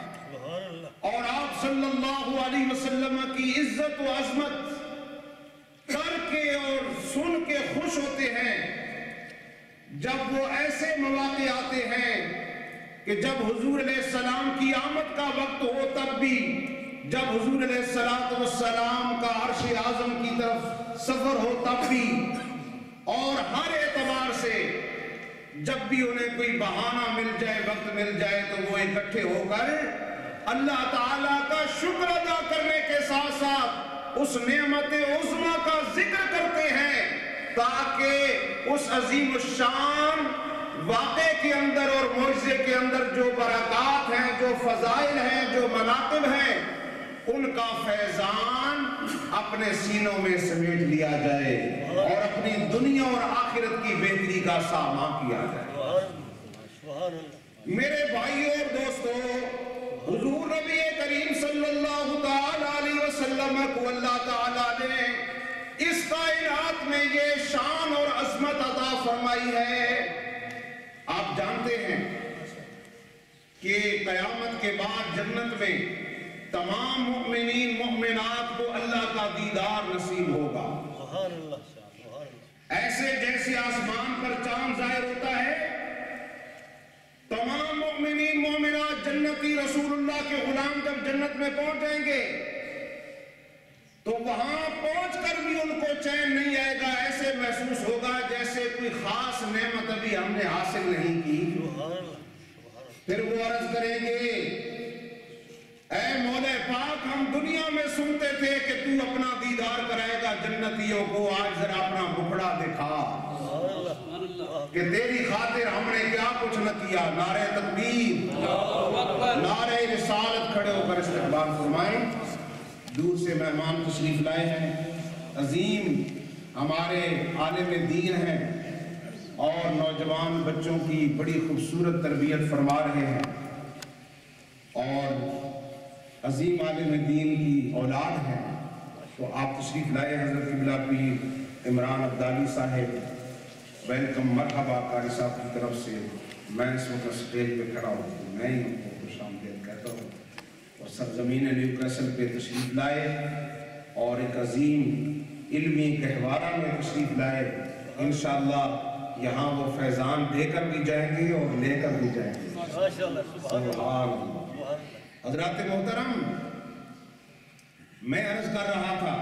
اور آپ صلی اللہ علیہ وسلم کی عزت و عظمت کر کے اور سن کے خوش ہوتے ہیں، جب وہ ایسے مواقع آتے ہیں کہ جب حضور علیہ السلام کی آمد کا وقت ہو، تب بھی جب حضور علیہ السلام کا عرش اعظم کی طرف سفر ہو تب بھی، اور ہر اعتبار سے جب بھی انہیں کوئی بہانہ مل جائے، وقت مل جائے، تو وہ اکٹھے ہو کر اللہ تعالیٰ کا شکر ادا کرنے کے ساتھ ساتھ اس نعمت عظمیٰ کا ذکر کرتے ہیں تاکہ اس عظیم الشان واقعے کے اندر اور معجزے کے اندر جو برکات ہیں، جو فضائل ہیں، جو مناقب ہیں، ان کا فیضان اپنے سینوں میں سمیٹ لیا جائے اور اپنی دنیا اور آخرت کی بہتری کا سامان کیا جائے۔ میرے بھائیوں اور دوستوں، حضور نبی کریم صلی اللہ تعالی علیہ وسلم کو اللہ تعالیٰ نے اس کائنات میں یہ شان اور عظمت عطا فرمائی ہے۔ آپ جانتے ہیں کہ قیامت کے بعد جنت میں تمام مؤمنین مؤمنات کو اللہ کا دیدار نصیب ہوگا، ایسے جیسے آسمان پر چاند ظاہر ہوتا ہے۔ تمام مؤمنین مومنات جنتی رسول اللہ کے غلام جب جنت میں پہنچ جائیں گے تو وہاں پہنچ کر بھی ان کو چین نہیں آئے گا، ایسے محسوس ہوگا جیسے کوئی خاص نعمت ابھی ہم نے حاصل نہیں کی۔ پھر وہ عرض کریں گے، اے مولا پاک، ہم دنیا میں سنتے تھے کہ تو اپنا دیدار کرائے گا جنتیوں کو، آج ذرا اپنا بکڑا دکھا کہ تیری خاطر ہم نے کیا کچھ نہ کیا۔ نعرہ تکبیر، نعرہ رسالت، کھڑے ہو کر استقبال فرمائیں۔ دور سے مہمان تشریف لائے ہیں، عظیم ہمارے عالم دین ہیں اور نوجوان بچوں کی بڑی خوبصورت تربیت فرما رہے ہیں اور عظیم عالم دین کی اولاد ہیں، تو آپ تشریف لائے۔ حضرت قبلہ پیر عمران عبدالی صاحب، ویلکم، مرحبا قاری صاحب کی طرف سے۔ میں اس وقت اسٹیج پہ کھڑا ہوں، میں ہی ان کو خوش آمدید کہتا ہوں، اور سرزمین نیوکاسل پہ تشریف لائے اور ایک عظیم علمی گہوارہ میں تشریف لائے۔ انشاءاللہ یہاں وہ فیضان دے کر بھی جائیں گے اور لے کر بھی جائیں گے۔ سبحان اللہ۔ حضرات محترم، میں عرض کر رہا تھا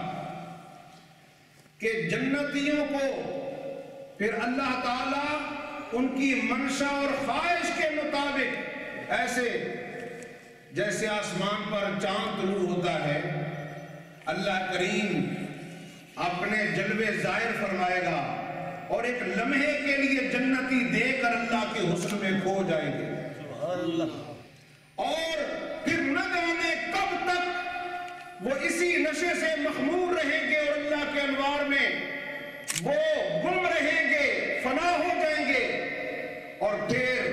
کہ جنتیوں کو پھر اللہ تعالیٰ ان کی منشا اور خواہش کے مطابق ایسے جیسے آسمان پر چاند طلوع ہوتا ہے، اللہ کریم اپنے جلوے ظاہر فرمائے گا اور ایک لمحے کے لیے جنتی دے کر اللہ کے حسن میں کھو جائیں گے، اور پھر نہ جانے کب تک وہ اسی نشے سے مخمور رہیں گے اور اللہ کے انوار میں وہ گم رہیں گے، فنا ہو جائیں گے، اور پھر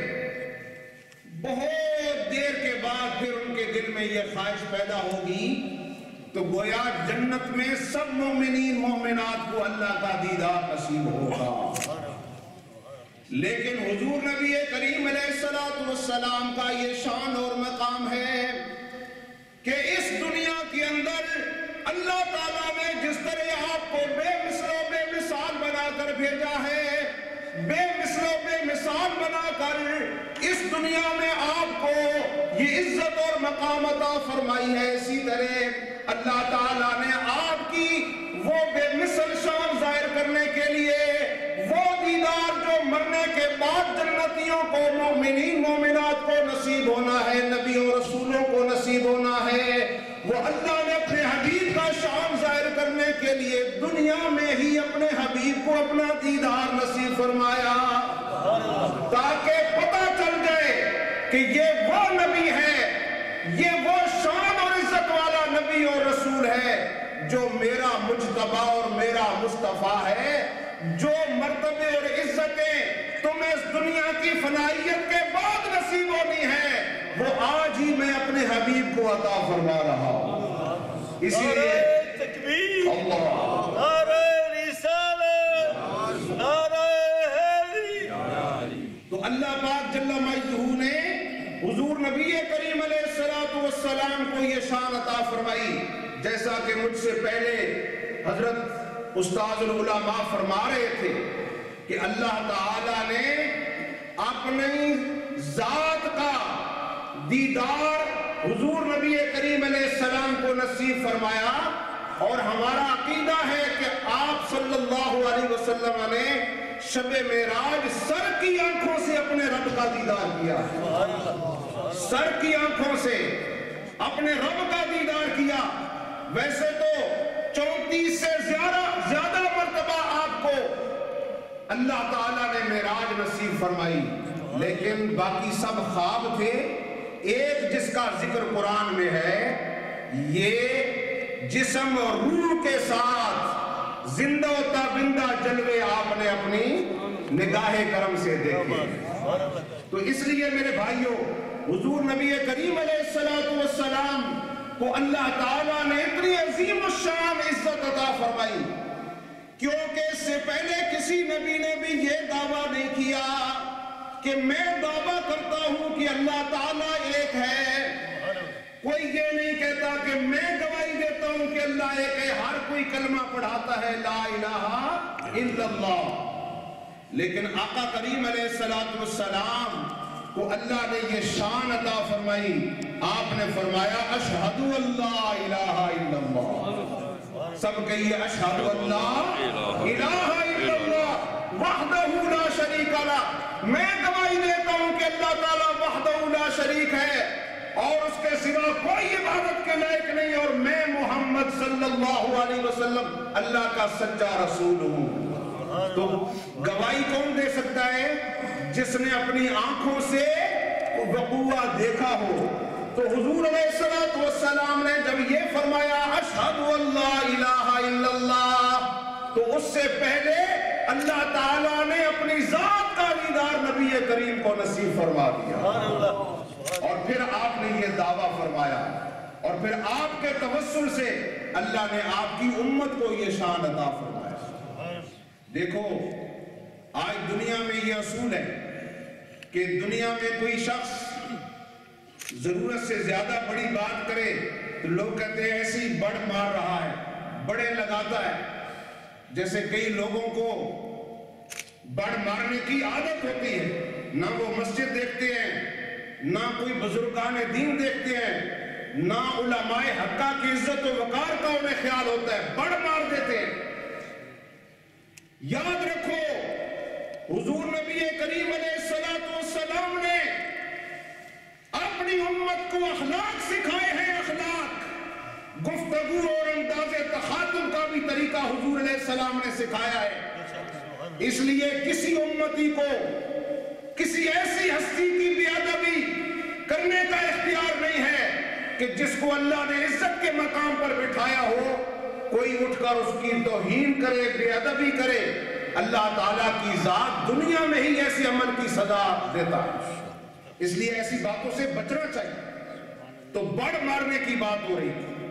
بہت دیر کے بعد پھر ان کے دل میں یہ خواہش پیدا ہوگی، تو گویا جنت میں سب مومنین مومنات کو اللہ کا دیدار نصیب ہوگا۔ لیکن حضور نبی کریم علیہ السلام کا یہ شان اور مقام ہے کہ اس دنیا کے اندر اللہ تعالیٰ نے جس طرح آپ کو بے مثل و بے مثال بنا کر بھیجا ہے، بے مثل و بے مثال بنا کر اس دنیا میں آپ کو یہ عزت اور مقام عطا فرمائی ہے، اسی طرح اللہ تعالیٰ نے آپ کی وہ بے مثل شان ظاہر کرنے کے لیے وہ دیدار جو مرنے کے بعد جنتیوں کو، مومنین مومنات کو نصیب ہونا ہے، نبی اور رسولوں کو اللہ نے اپنے حبیب کا شان ظاہر کرنے کے لیے دنیا میں ہی اپنے حبیب کو اپنا دیدار نصیب فرمایا تاکہ پتہ چل جائے کہ یہ وہ نبی ہے، یہ وہ شان اور عزت والا نبی اور رسول ہے جو میرا مجتبی اور میرا مصطفیٰ ہے، جو مرتبے اور عزتیں تمہیں اس دنیا کی فنائیت کے بعد نصیب ہونی ہے وہ آج ہی میں اپنے حبیب کو عطا فرما رہا ہوں۔ اسی لیے تکبیر، اللہ نعرہ رسالت، نعرہ حیدری۔ تو اللہ پاک جل مجدہ نے حضور نبی کریم علیہ السلام کو یہ شان عطا فرمائی، جیسا کہ مجھ سے پہلے حضرت استاذ العلماء فرما رہے تھے کہ اللہ تعالی نے اپنی ذات کا دیدار حضور نبی کریم علیہ السلام کو نصیب فرمایا، اور ہمارا عقیدہ ہے کہ آپ صلی اللہ علیہ وسلم نے شب معراج سر کی آنکھوں سے اپنے رب کا دیدار کیا، سر کی آنکھوں سے اپنے رب کا دیدار کیا۔ ویسے تو 34 سے زیادہ مرتبہ آپ کو اللہ تعالیٰ نے معراج نصیب فرمائی، لیکن باقی سب خواب تھے۔ ایک جس کا ذکر قرآن میں ہے، یہ جسم اور روح کے ساتھ زندہ و تابندہ جلوے آپ نے اپنی نگاہ کرم سے دیکھے۔ تو اس لیے میرے بھائیوں، حضور نبی کریم علیہ السلام کو اللہ تعالیٰ نے اتنی عظیم الشان عزت عطا فرمائی، کیونکہ اس سے پہلے کسی نبی نے بھی یہ دعویٰ نہیں کیا کہ میں دعویٰ کرتا ہوں کہ اللہ تعالیٰ ایک ہے۔ کوئی یہ نہیں کہتا کہ میں گواہی دیتا ہوں کہ اللہ ایک ہے، ہر کوئی کلمہ پڑھاتا ہے لا الہ الا اللہ، لیکن آقا کریم علیہ السلام کو اللہ نے یہ شان عطا فرمائی۔ آپ نے فرمایا اشہد اللہ الہ الا اللہ، سب کہیے اشہد اللہ الہ الا اللہ وحدہ لا شریک لہ، میں گواہی دیتا ہوں کہ اللہ تعالیٰ وحدہ لا شریک ہے اور اس کے سوا کوئی عبادت کے لائق نہیں، اور میں محمد صلی اللہ علیہ وسلم اللہ کا سچا رسول ہوں۔ تو گواہی کون دے سکتا ہے؟ جس نے اپنی آنکھوں سے وقوع دیکھا ہو۔ تو حضور علیہ السلام نے جب یہ فرمایا اشہد اللہ الہ الا اللہ، تو اس سے پہلے اللہ تعالیٰ نے اپنی ذات کا دیدار نبی کریم کو نصیب فرما دیا، اور پھر آپ نے یہ دعویٰ فرمایا، اور پھر آپ کے توسل سے اللہ نے آپ کی امت کو یہ شان عطا فرمایا۔ دیکھو آج دنیا میں یہ اصول ہے کہ دنیا میں کوئی شخص ضرورت سے زیادہ بڑی بات کرے تو لوگ کہتے ہیں ایسی بڑ مار رہا ہے، بڑے لگاتا ہے۔ جیسے کئی لوگوں کو بڑ مارنے کی عادت ہوتی ہے، نہ وہ مسجد دیکھتے ہیں، نہ کوئی بزرگان دین دیکھتے ہیں، نہ علماء حقہ کی عزت و وقار کا انہیں خیال ہوتا ہے، بڑ مار دیتے ہیں۔ یاد رکھو حضور نبی کریم علیہ السلام نے اپنی امت کو اخلاق سکھائے ہیں، اخلاق، گفتگو اور انداز تخاطب کا بھی طریقہ حضور علیہ السلام نے سکھایا ہے۔ اس لیے کسی امتی کو کسی ایسی ہستی کی بے ادبی کرنے کا اختیار نہیں ہے کہ جس کو اللہ نے عزت کے مقام پر بٹھایا ہو، کوئی اٹھ کر اس کی توہین کرے، بے ادبی کرے۔ اللہ تعالیٰ کی ذات دنیا میں ہی ایسے عمل کی سزا دیتا ہے، اس لیے ایسی باتوں سے بچنا چاہیے۔ تو بڑ مارنے کی بات ہو رہی ہے،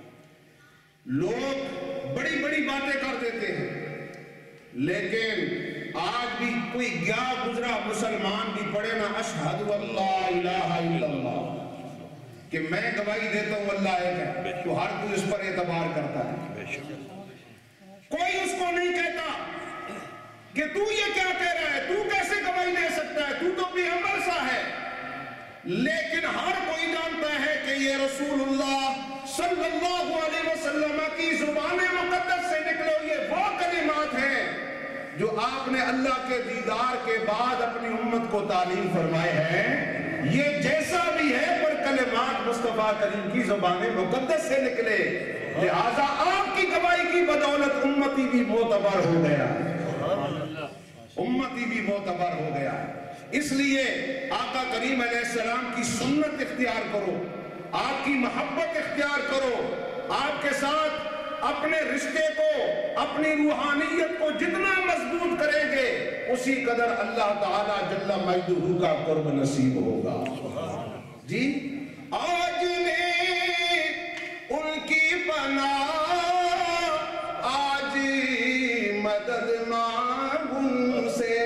لوگ بڑی بڑی باتیں کر دیتے ہیں، لیکن آج بھی کوئی گیا گزرا مسلمان بھی پڑھے نا اشہد اللہ الہ الا اللہ کہ میں گواہی دیتا ہوں اللہ ایک ہے، تو ہر کوئی اس پر اعتبار کرتا ہے۔ کوئی اس کو نہیں کہتا کہ تو یہ کیا کہہ رہا ہے، تو کیسے گواہی دے سکتا ہے، تو تو بے عمل سا ہے۔ لیکن ہر کوئی جانتا ہے کہ یہ رسول اللہ صلی اللہ علیہ وسلم کی زبان مقدس سے نکلے ہوئے وہ کلمات ہیں جو آپ نے اللہ کے دیدار کے بعد اپنی امت کو تعلیم فرمائے ہیں۔ یہ جیسا بھی ہے پر कलिमात मुस्तफा करीम की ज़ुबान मुक़द्दस से निकले, लिहाजा आपकी गवाही की बदौलत उम्मती भी मोतबर हो गया, उम्मती भी मोतबर हो गया। इसलिए आका करीम अलैहिस्सलाम की सुन्नत इख्तियार करो, आपकी मोहब्बत इख्तियार करो, आपके साथ अपने रिश्ते को, अपनी रूहानियत को जितना मजबूत करेंगे उसी कदर अल्लाह ताला जल्ला मजदूहू का कुर्ब नसीब होगा। जी, आज ने उनकी पनाह, आज मदद मांगू उनसे,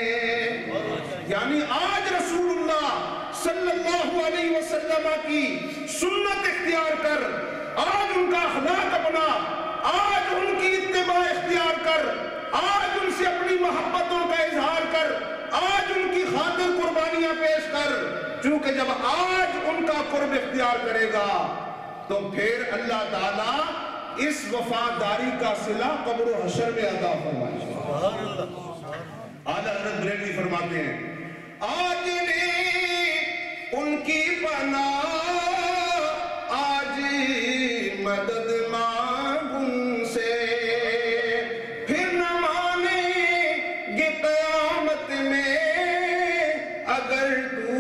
यानी आज रसूलुल्लाह सल्लल्लाहु अलैहि वसल्लम की सुन्नत इख्तियार कर, आज उनका अखलाक अपना, आज उनकी इत्तिबा इख्तियार कर, आज उनसे अपनी मोहब्बतों का इजहार कर, आज उनकी खातिर कुर्बानियां पेश कर। चूंकि जब आज उनका कुर्ब इख्तियार करेगा तो फिर अल्लाह ताला इस वफादारी का सिला कब्र व हशर में अता फरमाएगा। आला हज़रत बरेलवी फरमाते हैं, आज ने उनकी पनाह, आज मदद मांग उनसे, फिर न मानेंगे क़यामत में अगर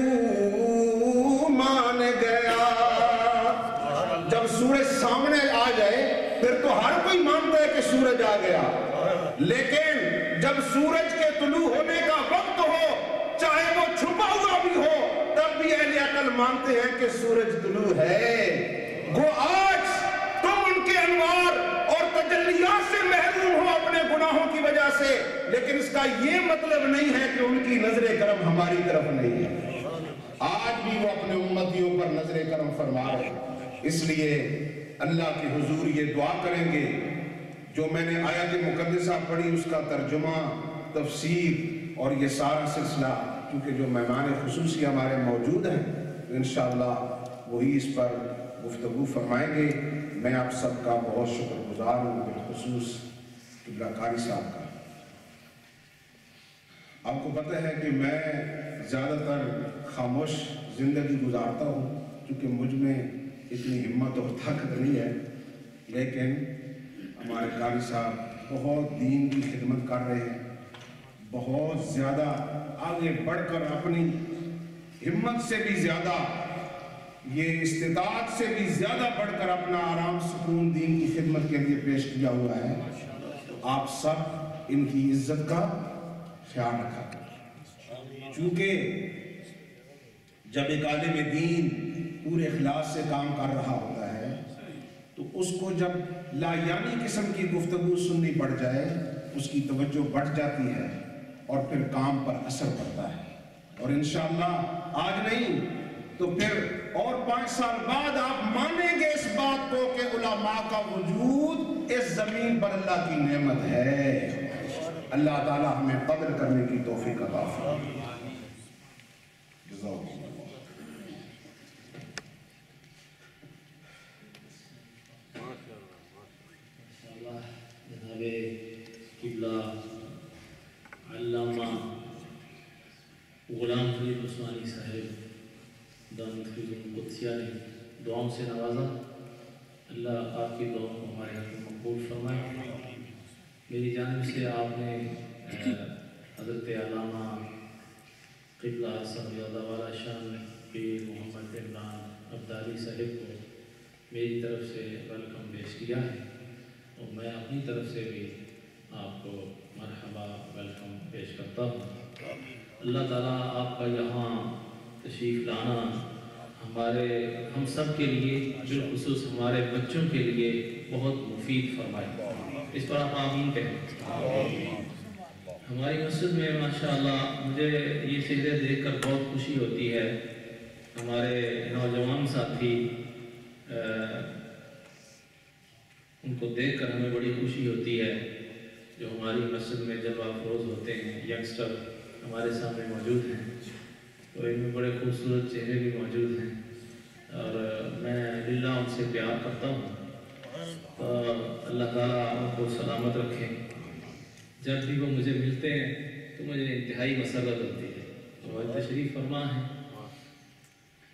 तू मान गया। जब सूरज सामने आ जाए फिर तो हर कोई मानता है कि सूरज आ गया, लेकिन जब सूरज के तुलू होने का वक्त हो, चाहे वो छुपा हुआ भी हो, तब भी अहले अकल मानते हैं कि सूरज तुलू है। वो आज तुम उनके अनवार और तजल्लियात से महरूम हो अपने गुनाहों की वजह से, लेकिन इसका ये मतलब नहीं है कि उनकी नजरे करम हमारी तरफ नहीं है। आज भी वो अपने उम्मतियों पर नजरे करम फरमा रहे हैं। इसलिए अल्लाह के हुजूर ये दुआ करेंगे, जो मैंने आयत मुकद्दसा पढ़ी उसका तर्जुमा, तफसीर और ये सारा सिलसिला, क्योंकि जो मेहमान खुसूसी हमारे मौजूद हैं तो इंशाअल्लाह वही इस पर गुफ्तगू फरमाएंगे। मैं आप सबका बहुत शुक्रगुजार हूँ, बिलखुसूस किबला कारी साहब का। आपको पता है कि मैं ज़्यादातर खामोश ज़िंदगी गुजारता हूँ, क्योंकि मुझ में इतनी हिम्मत और ताकत नहीं है, लेकिन हमारे कारी साहब बहुत दीन की खिदमत कर रहे हैं, बहुत ज़्यादा आगे बढ़कर अपनी हिम्मत से भी ज़्यादा, ये इस्तिताअत से भी ज़्यादा बढ़कर अपना आराम सुकून दीन की खिदमत के लिए पेश किया हुआ है। तो आप सब इनकी इज्जत का ख्याल रखा करें, चूँकि जब एक आलिम दीन पूरे इखलास से काम कर रहा होता है तो उसको जब लायानी किस्म की गुफ्तगू सुननी पड़ जाए, उसकी तवज्जो बढ़ जाती है और फिर काम पर असर पड़ता है। और इंशाअल्लाह आज नहीं तो फिर और 5 साल बाद आप मानेंगे इस बात को कि उलमा का वजूद इस जमीन पर अल्लाह की नेमत है। अल्लाह ताला हमें कदर करने की तौफीक अता फरमाए। किबला अल्लामा गुलाम फरीद उस्मानी साहिब दामद ने दुआओं से नवाजा। अल्लाह आपकी दुआओं को हमारे हक़ में मकबूल फरमाए। मेरी जानिब से आपने हज़रत अल्लामा किबला सल्लल्लाहु शान पीर मोहम्मद इमरान अब्दाली साहिब को मेरी तरफ से वेलकम पेश किया है, और मैं अपनी तरफ से भी आपको मरहबा वेलकम पेश करता हूँ। अल्लाह ताला आपका यहाँ तशरीफ़ लाना हम सब के लिए, बिलखुसूस हमारे बच्चों के लिए बहुत मुफीद फरमाए। इस पर आप आमीन कहें। हमारी मस्जिद में माशाअल्लाह मुझे ये चीज़ें देखकर बहुत खुशी होती है। हमारे नौजवान साथी उनको देखकर हमें बड़ी खुशी होती है, जो हमारी मस्जिद में जलवा अफरोज़ होते हैं, यंगस्टर हमारे सामने मौजूद हैं। तो इनमें बड़े खूबसूरत चेहरे भी मौजूद हैं और मैं लिल्लाह उनसे प्यार करता हूँ। तो अल्लाह ताला उनको सलामत रखे। जब भी वो मुझे मिलते हैं तो मुझे इंतहाई मसरत होती है। तो तशरीफ़ फरमा है।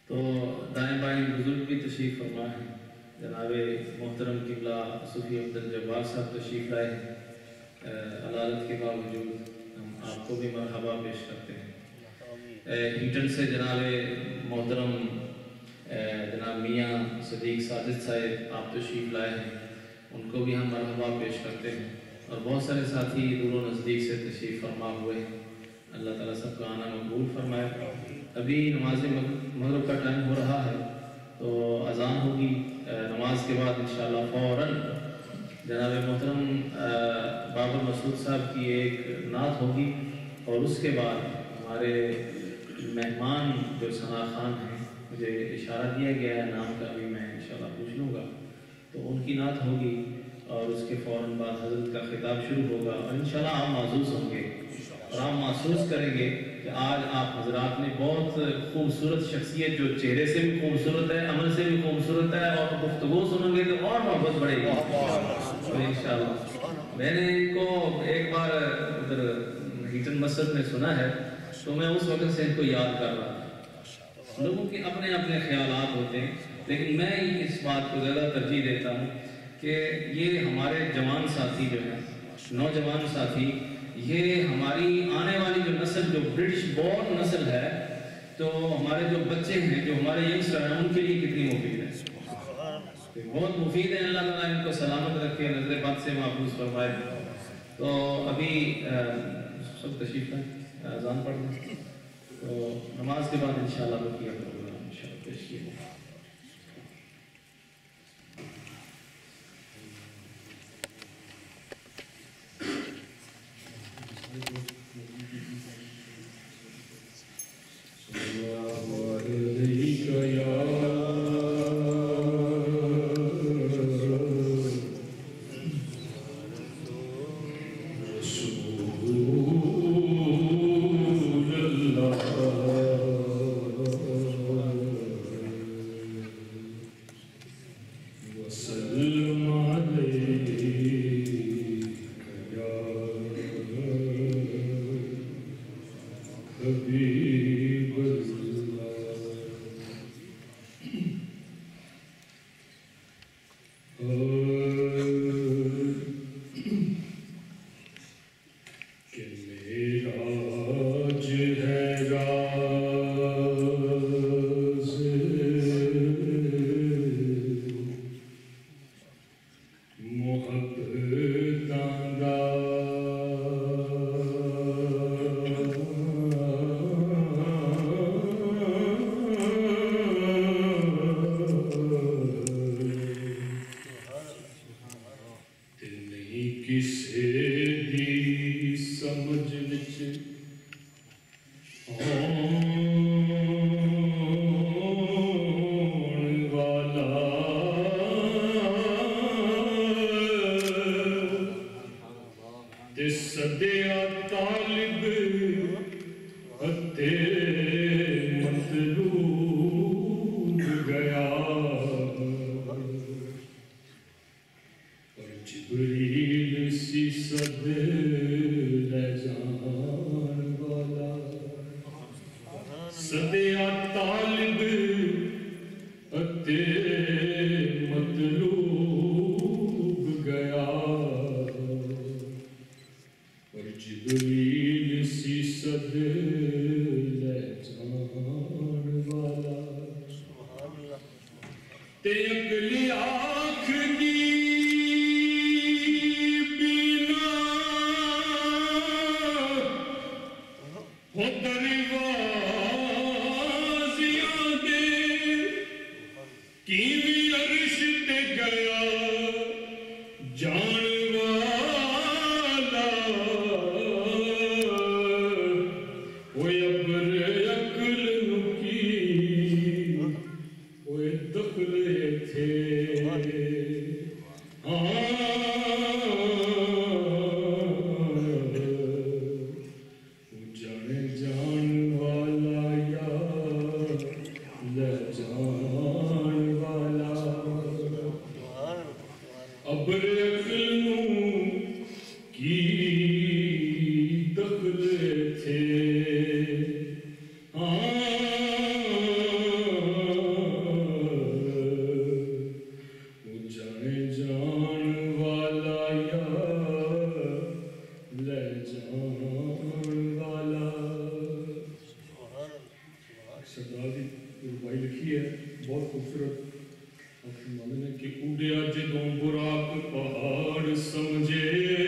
تو دائیں بائیں بزرگ بھی تشریف فرما ہے، جناب محترم قبلہ صوفی عبدالجبار صاحب تشریف لائے ہیں۔ علالت کے باوجود ہم آپ کو بھی مرحبا پیش کرتے ہیں۔ ہیٹن سے جناب محترم جناب میاں صدیق ساجد صاحب آپ تشریف لائے ہیں، ان کو بھی ہم مرحبا پیش کرتے ہیں، اور بہت سارے ساتھی دور و نزدیک سے تشریف فرما ہوئے ہیں۔ اللہ تعالیٰ سب کا آنا مقبول فرمائے۔ ابھی نماز مغرب کا ٹائم ہو رہا ہے، تو اذان ہوگی، نماز کے بعد انشاءاللہ فوراً جناب محترم بابر مسعود صاحب کی ایک نعت ہوگی، اور اس کے بعد ہمارے مہمان جو ثنا خان ہیں، مجھے اشارہ دیا گیا ہے نام کا، بھی میں انشاءاللہ پوچھ لوں گا، تو ان کی نعت ہوگی، اور اس کے فوراً بعد حضرت کا خطاب شروع ہوگا، اور انشاءاللہ آپ محظوظ ہوں گے اور آپ محسوس کریں گے کہ آج آپ حضرات نے بہت خوبصورت شخصیت، جو چہرے سے بھی خوبصورت ہے، عمل سے بھی خوبصورت ہے، اور گفتگو سنیں گے تو اور محبت بڑھے گی انشاءاللہ۔ میں نے ان کو ایک بار ادھر ہیٹن مسجد میں سنا ہے، تو میں اس وقت سے ان کو یاد کر رہا تھا۔ لوگوں کے اپنے اپنے خیالات ہوتے ہیں، لیکن میں اس بات کو زیادہ ترجیح دیتا ہوں کہ یہ ہمارے جوان ساتھی جو ہیں، نوجوان ساتھی، یہ ہماری آنے والی جو نسل، جو برٹش بورن نسل ہے، تو ہمارے جو بچے ہیں، جو ہمارے ینگسٹر ہیں، ان کے لیے کتنی مفید ہے، بہت مفید ہے۔ اللہ تعالیٰ ان کو سلامت رکھے، نظر بد سے محفوظ فرمائے۔ تو ابھی سب تشریف لائیں، اذان پڑھ دیں، تو نماز کے بعد انشاءاللہ بقیہ پروگرام انشاءاللہ پیش کیے گا۔ जाने जान वाला या ले जान वाला। सरदार जी रुबाई लिखी है बहुत खूबसूरत। अपने माने ने कि उड़िया जदों बुराक पहाड़ समझे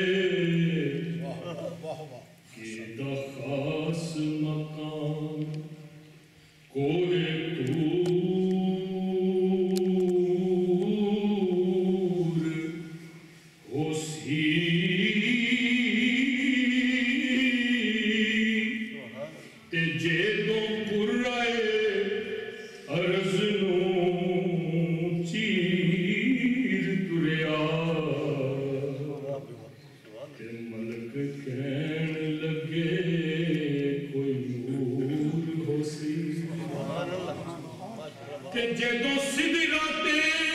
कि दा खास मकाम कोहे तूर होसी ते जेदों पुराए अर्ज़ नूं चीर तुरिया ते मलक कहन लगे कोई नूर होसी ते जेदों सिदरा ते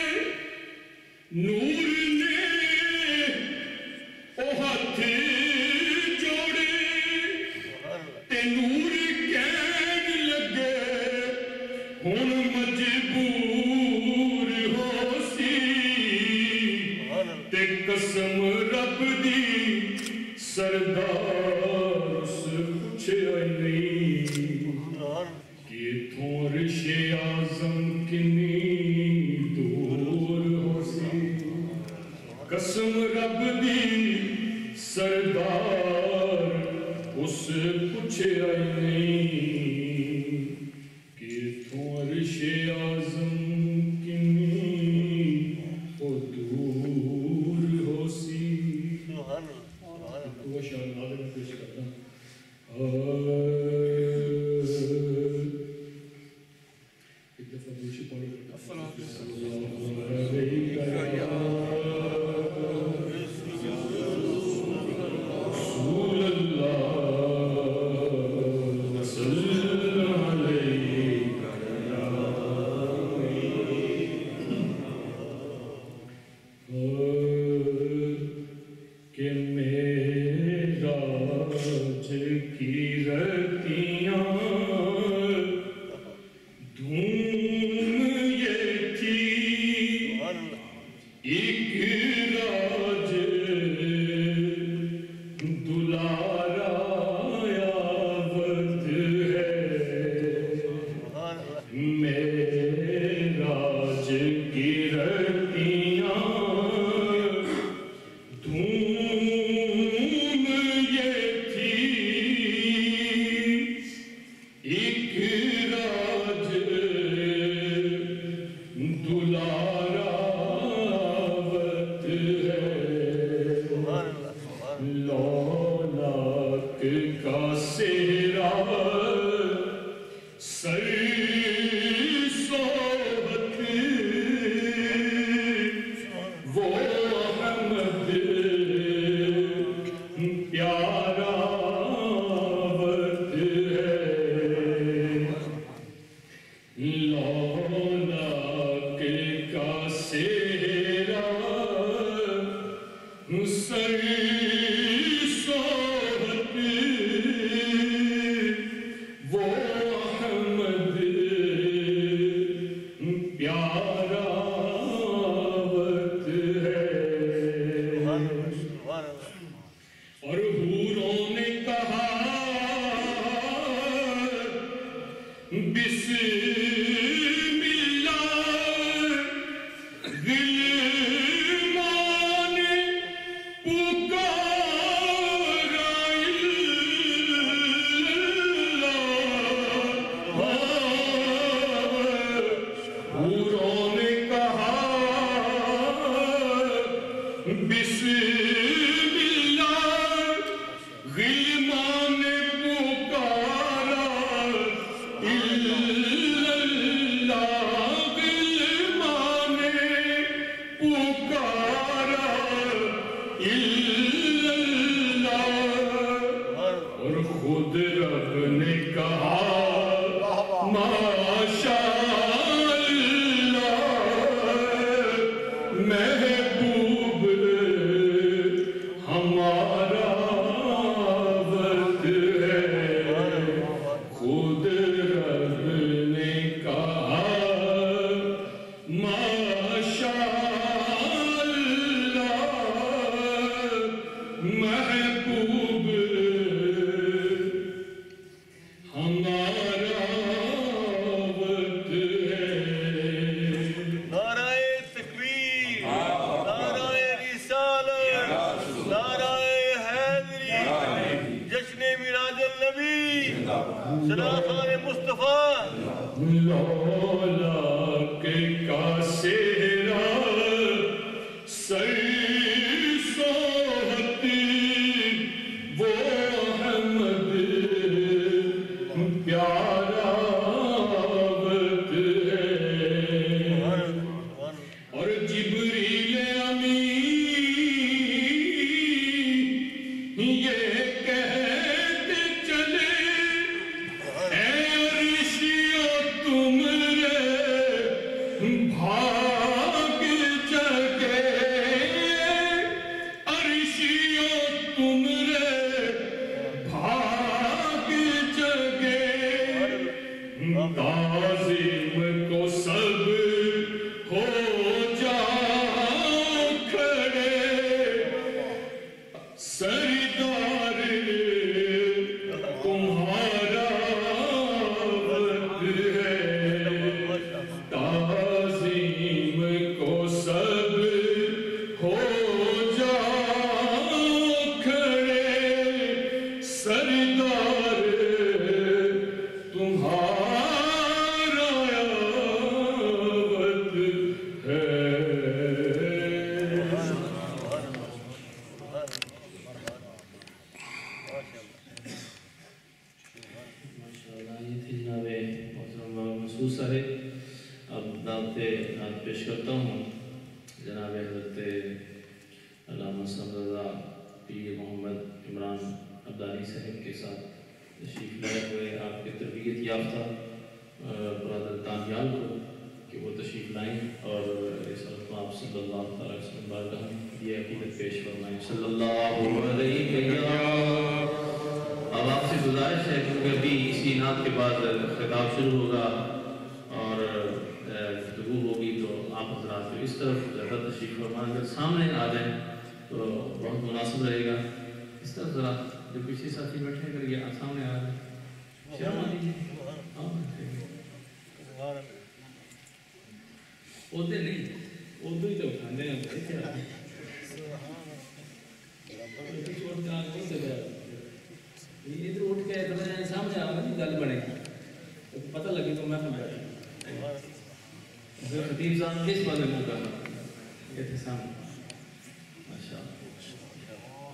नूर ने ओ हथ जोड़े ते नूर कहन लगे हुण मजबूर होसी ते कसम रब दी सरदार उस पुछया नहीं कि इथों रिशे आज़म किन्नी दूर होसी। कसम रब दी सरदार उस पुछया नहीं कि इथों रिशे आज़म किन्नी ओ दूर होसी। वो शान आदम पेश करता एक दफा दूसरी पढ़ो कि मेराज की रतियां धूम ये थी एक राज दुलारा यावत है मेराज की रतियां महबूब सलाम मुस्तफा लौला के कासेरा सरसोहती वो अहमद प्यारा वक्त है और जिब्रील अमीन ये कहते चले ऐ ऋषियों तुम रे भाग जगे ऋषियों तुम रे भाग जगे ताज़ीम को सब हो जा खड़े सरदार तुम्हारा वक्त है ताज़ीम को सब हो जा खड़े सरदार तुम्हारा वक्त है माशाअल्लाह ये थी जनाब मोहतरम महसूस है। अब दावत नात पेश करता हूँ जनाब हज़रत अल्लामा समरज़ा पीर मोहम्मद इमरान अब्दाली साहब के साथ तशरीफ़ लाए हुए आपके तरबियत याफ्ता ब्रदर दानियाल को कि वो तशरीफ़ लाएँ और इस वक्त आप सल्लल्लाहु अलैहि वसल्लम बारगाह में ये अक़ीदत पेश फरमाएँ सल्लल्लाहु अलैहि वसल्लम। अब आपसे गुजारिश है क्योंकि अभी इसी नात के बाद खिताब शुरू होगा और गुफ्तगू होगी तो आप हज़रात इस तरफ ज़्यादा तशरीफ़ फरमा अगर सामने आ जाएँ तो बहुत मुनासिब रहेगा। इस तरफ ज़रा जो पीछे साथी बैठे अगर ये सामने आ जाए शर्मा दीजिए ओदे नहीं ओदो ही तो उठाने हैं इधर उठ के सामने आओ ना गल बनेगी तो पता लगे तो मैं बैठा खतीब साहब किस बात में करना ये थे सामने माशाअल्लाह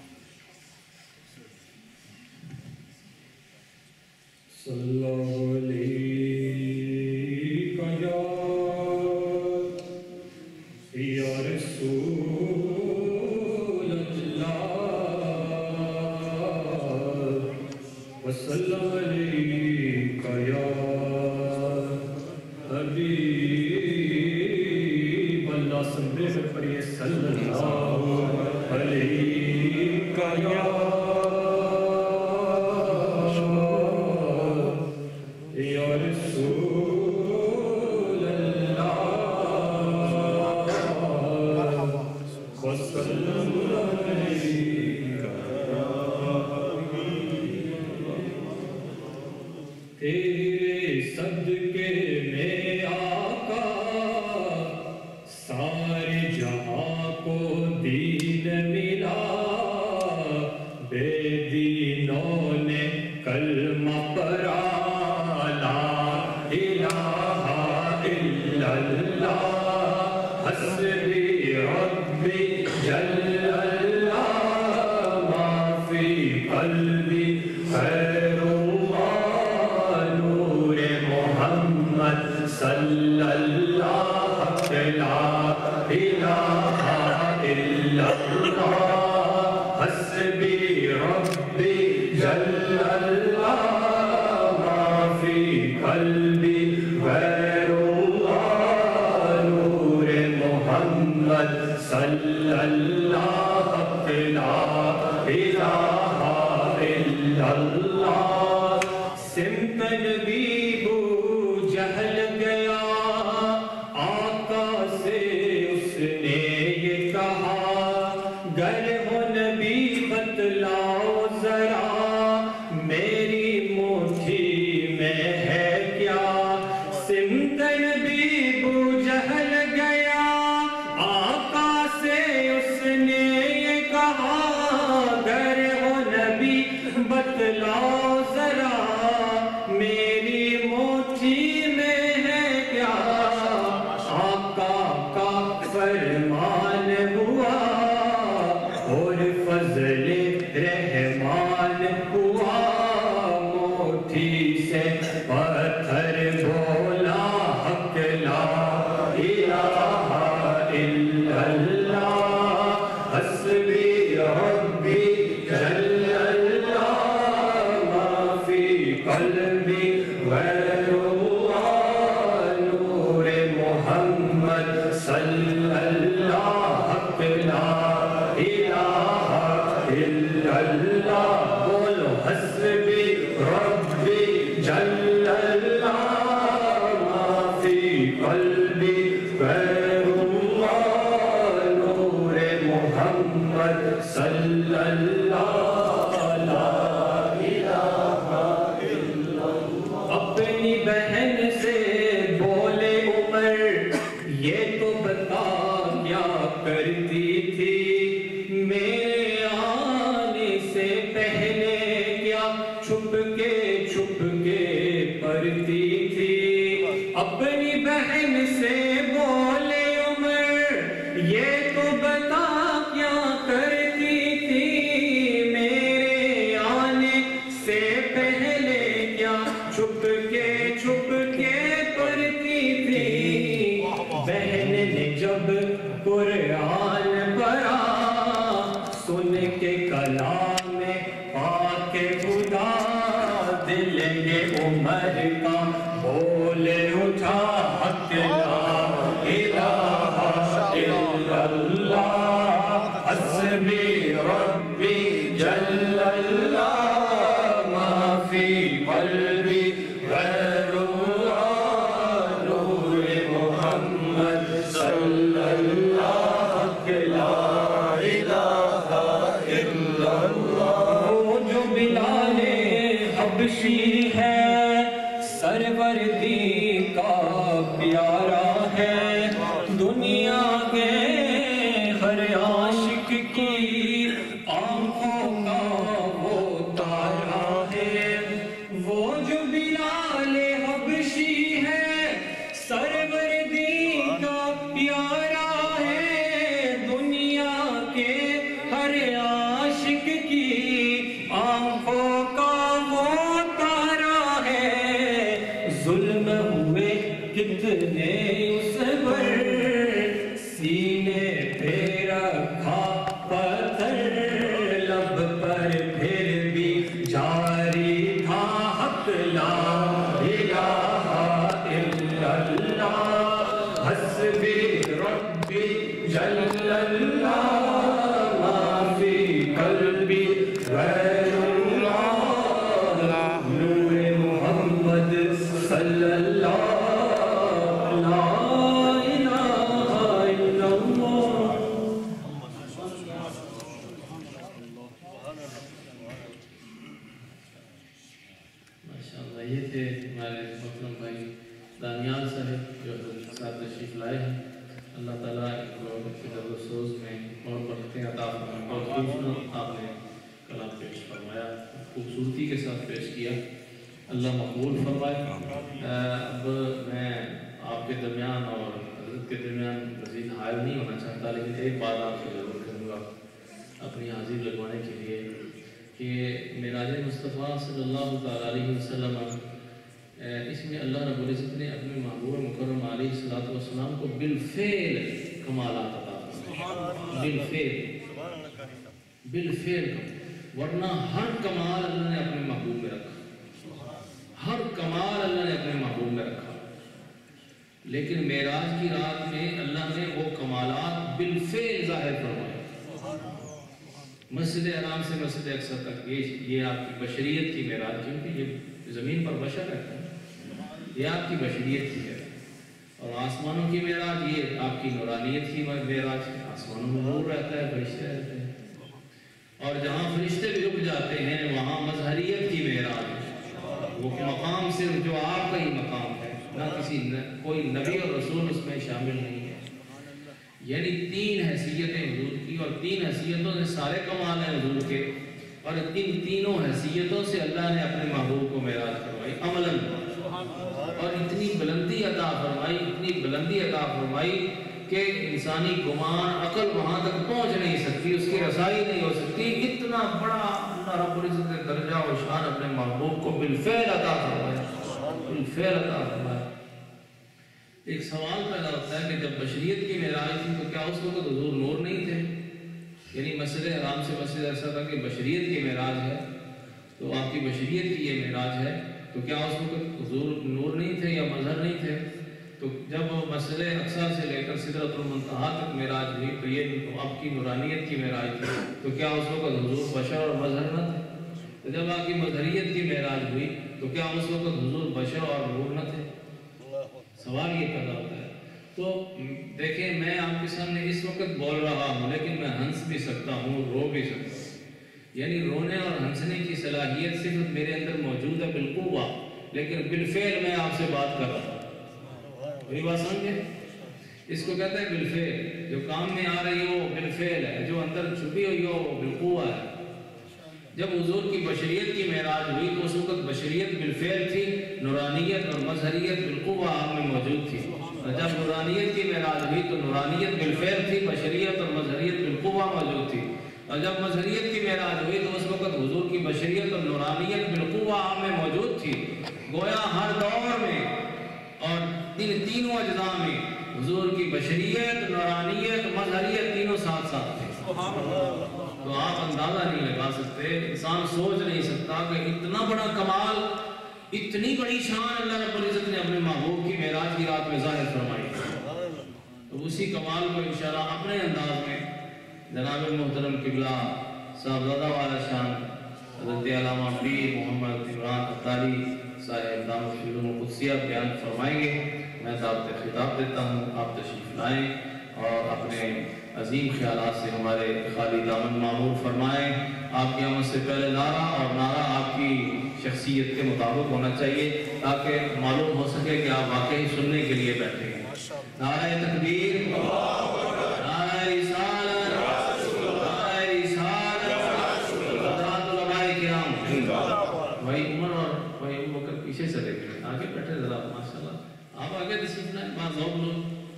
सल्लल्लाहु अलैहि या रसूल अल्लाह वसल्लम अलैका या हबीब अल्लाह सबसे से पढ़िए सल्लल्लाहु अलैका या रसूल अल्लाह वसल्लम अलैका तेरे सदके में आका सारे जहां को दीन मिला बेदीनों ने कलमा पढ़ा ला इलाहा इल्लल्लाह हस्बी रब्बी जल्लल्लाह माफी कल्बी खैरुल्लाह नूरे मोहम्मद सल्लल्लाहु ला इलाहा इल्लल्लाह हस्बी रब्बी जल्लल्लाह माफी कल्बी गैरुल्लाह नूरे मोहम्मद सल्लल्लाहु ला इलाहा इल्लल्लाह सिमत नबी बू जहल गया आका से उसने ये कहा गर हो नबी बतलाओ जरा मेरी मुट्ठी में है क्या सिमत नबी बू जहल गया आका से उसने ये कहा गर हो नबी बतलाओ रहमान हुआ और फजल रहमान हुआ मोठी से पत्थर बोला हक ला इलाहा इल्लल्लाह हस्बी रब्बी जल्लल्लाह माफी कल्बी गैरुल्लाह नूरे मोहम्मद सल्लल्लाह हक ला इलाहा इल्लल्लाह बोलो हस्बी रब्बी जल्लल्लाह माफी कल्बी गैरुल्लाह नूरे मोहम्मद सल्लल्लाह ला इलाहा इल्लल्लाह। अपनी बहन से बोले उमर ये तो बता क्या करती थी मेरे आने से पहले क्या छुप के पढ़ती थी। अपनी बहन से बोले उमर ये तो बता क्या करती थी मेरे आने से पहले क्या छुप के पढ़ती थी। बहन ने जब कुरान पढ़ा सुन के कलाम पाके खुदा दिल में उमर का बोले उठा हक ला इलाहा इल्लल्लाह हस्बी रब्बी जल्लल्लाह माफी कल्बी गैरुल्लाह नूरे मोहम्मद सल्लल्लाह ला इलाहा इल्लल्लाह। वो जो बिलाल हबशी है सरवरदी का प्यारा है दुनिया के हर आशिक की आंखों का वो तारा है। वो जो बिलाल हबशी है सरवरदी का प्यारा है दुनिया के हर आशिक की आंखों का वो तारा है। जुल्म हुए कितने उस पर सीने पे रखा पत्थर लब पर फिर भी जारी था हक ला इलाहा इल्लल्लाह हस्बी रब्बी जल्लल्लाह माफी कल्बी गैरुल्लाह नूरे मोहम्मद सल्लल्लाह ला इलाहा इल्लल्लाह। माशाअल्लाह, ये थे हमारे मोहतरम भाई दानियाल साहब जो साथ तशरीफ लाए हैं। अल्लाह ताला इनको सोज में और बरकतें अता फरमाए। बहुत खूबसूरत आपने कलाम पेश फरमाया, खूबसूरती के साथ पेश किया, अल्लाह मकबूल फरमाए। अब मैं आपके दरमियान और हज़रत के दरमियान मज़ीद हायल नहीं होना चाहता, लेकिन एक बात आपसे ज़रूर करूँगा अपनी हाजिर लगवाने के लिए कि मेराज मुस्तफ़ा सल्लल्लाहु अलैहि वसल्लम इसमें अल्लाह रब्बुल इज़्ज़त ने अपने महबूब मुकर्रम अलैहिस्सलातु वस्सलाम को बिलफ़ेल कमालात अता फरमाए। बिलफ़ेल वरना हर कमाल अल्लाह ने अपने महबूब में रखा, हर कमाल अल्लाह ने अपने महबूब में रखा, लेकिन मेराज की रात में अल्लाह ने वो कमालात बिलफ़ेल ज़ाहिर फरमाए। मस्जिद हराम से मस्जिद अक्सा तक ये आपकी बशरियत की मेराज, क्योंकि ये ज़मीन पर बशर रहता है, ये आपकी बशरियत की है। और आसमानों की मेराज ये आपकी नूरानियत की मेराज है। आसमानों में नूर रहता है, फरिश्ते रहते हैं, और जहाँ फरिश्ते भी रुक जाते हैं वहाँ मजहरियत की मेराज है। वो मकाम सिर्फ जो आपका ही मकाम है, ना किसी कोई नबी और रसूल उसमें शामिल नहीं है। यानी तीन हैसियतें हुजूर की, और तीन हैसियतों से सारे कमाल हैं हुजूर के, और इन तीनों हैसियतों से अल्लाह ने अपने महबूब को मेराज करवाई अमलन, और इतनी बुलंदी अता फरमाई, इतनी बुलंदी अता फरमाई کہ انسانی گمان عقل وہاں تک پہنچ نہیں سکتی، اس کی رسائی نہیں ہو سکتی. اتنا بڑا اللہ رب العزت نے درجہ و شان اپنے محبوب کو بالفعل عطا فرمایا، بالفعل عطا فرمایا. ایک سوال پیدا ہوتا ہے کہ جب بشریت کی معراج تھی تو کیا اس وقت حضور نور نہیں تھے؟ یعنی مسجد حرام سے مسجد ایسا تھا کہ بشریت کی معراج ہے تو آپ کی بشریت کی یہ معراج ہے، تو کیا اس وقت حضور نور نہیں تھے یا مظہر نہیں تھے؟ تو جب مسجد اقصیٰ سے لے کر سدرۃ المنتہا تک معراج ہوئی تو یہ تو آپ کی نورانیت کی معراج تھی، تو کیا اس وقت حضور بشر اور مظہر نہ تھے؟ تو جب آپ کی مظہریت کی معراج ہوئی تو کیا اس وقت حضور بشر اور نور نہ تھے؟ سوال یہ پیدا ہوتا ہے. تو دیکھیں میں آپ کے سامنے اس وقت بول رہا ہوں لیکن میں ہنس بھی سکتا ہوں، رو بھی سکتا ہوں. یعنی رونے اور ہنسنے کی صلاحیت صرف میرے اندر موجود ہے بالقوہ، لیکن بالفعل میں آپ سے بات کر رہا ہوں. میری بات سمجھے؟ اس کو کہتے ہیں بالفعل. جو کام میں آ رہی ہو وہ بالفعل ہے، جو اندر چھپی ہوئی ہو وہ بالقوہ ہے. جب حضور کی بشریت کی معراج ہوئی تو اس وقت بشریت بالفعل تھی، نورانیت اور مظہریت بالقوہ آپ میں موجود تھی. اور جب نورانیت کی معراج ہوئی تو نورانیت بالفعل تھی، بشریت اور مظہریت بالقوہ موجود تھی. اور جب مظہریت کی معراج ہوئی تو اس وقت حضور کی بشریت اور نورانیت بالقوہ آپ میں موجود تھی. گویا ہر دور میں اور ان تینوں اجزاء میں حضور کی بشریت، نورانیت، مظہریت تینوں ساتھ ساتھ تھے. تو آپ اندازہ نہیں لگا سکتے، انسان سوچ نہیں سکتا کہ اتنا بڑا کمال، اتنی بڑی شان اللہ رب العزت نے اپنے محبوب کی معراج کی رات میں ظاہر فرمائی. تو اسی کمال کو انشاءاللہ اپنے انداز میں جناب محترم قبلہ صاحبزادہ والا شان حضرت علامہ پیر محمد عمران قطاری صاحب دامت العلوم القدسیہ بیان فرمائیں گے. میں دعوت خطاب دیتا ہوں، آپ تشریف لائیں اور اپنے عظیم خیالات سے ہمارے خالی دامن معمور فرمائیں. آپ کی آمد سے پہلے نعرہ اور نعرہ آپ کی شخصیت کے مطابق ہونا چاہیے تاکہ معلوم ہو سکے کہ آپ واقعی سننے کے لیے بیٹھے ہیں. نعرہ تکبیر، نعرہ رسالت، نعرہ رسالت، حضرات علماء کرام. بھائی عمر اور بھائی ابو بکر پیچھے چلے گئے، آگے بیٹھے ذرا ماشاءاللہ. آپ آگے تشریف لائیں، بات ذوق لو.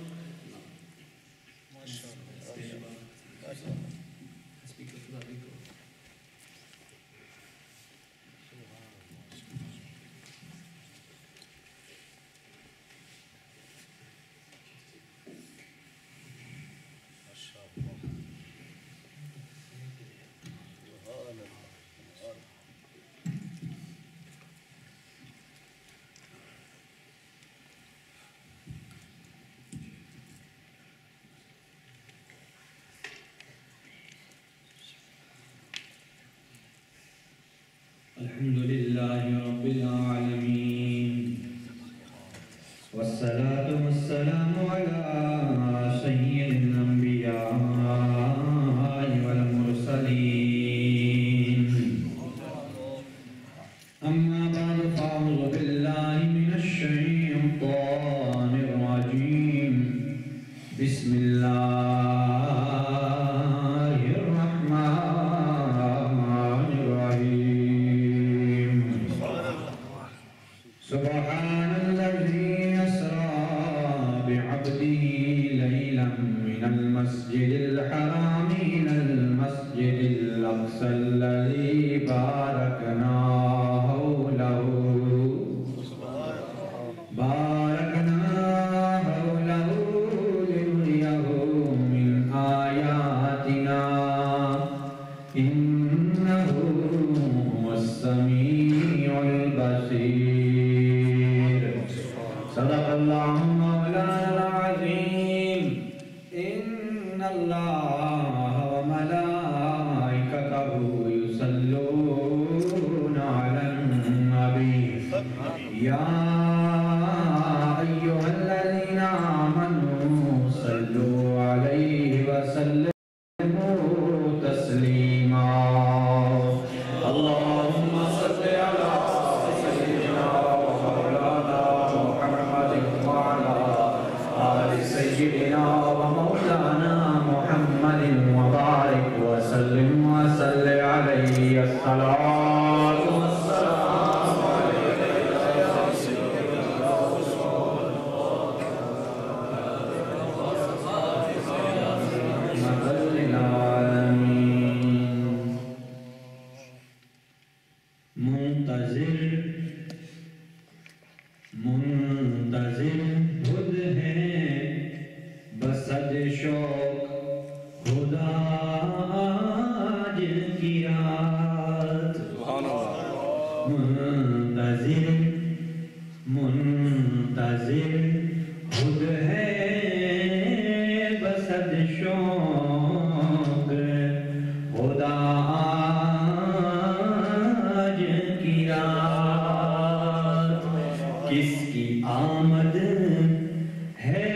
الحمد لله رب العالمين والصلاة والسلام على سيد الأنبياء والمرسلين. أما بعد فأعوذ بالله من الشيطان الرجيم. بسم الله الرحمن الرحيم. سبحان الذي أسرى بعبده ليلا من المسجد الحرام إلى المسجد الأقصى الذي باركنا حوله لنريه من آياتنا إنه هو السميع البصير. صدق الله مولانا العظيم. إن الله وملائكته يصلون على النبي يا أيها الذين آمنوا صلوا عليه وسلموا تسليما. اللهم صل على سيدنا ومولانا محمد وعلى آل سيدنا ومولانا محمد وبارك خدا آج کی رات منتظر منتظر خود ہے بسد شوق خدا آج کی رات کس کی آمد ہے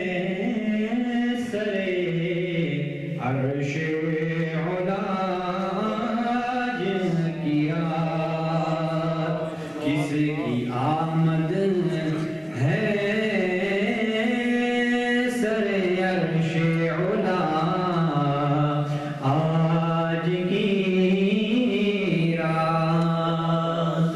سرے عرش علا آج کی رات کس کی آمد ہے سرے عرش علا آج کی رات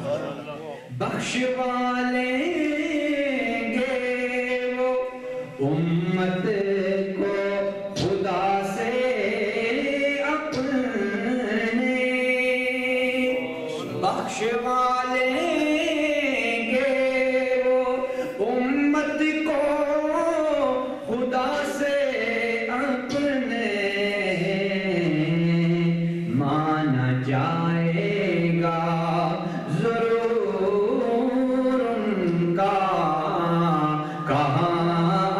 بخشوالیں گے وہ امت کو خدا سے اپنے بخشوالیں گے وہ امت کو خدا سے اپنے مانا جائے گا ضرور ان کا کہاں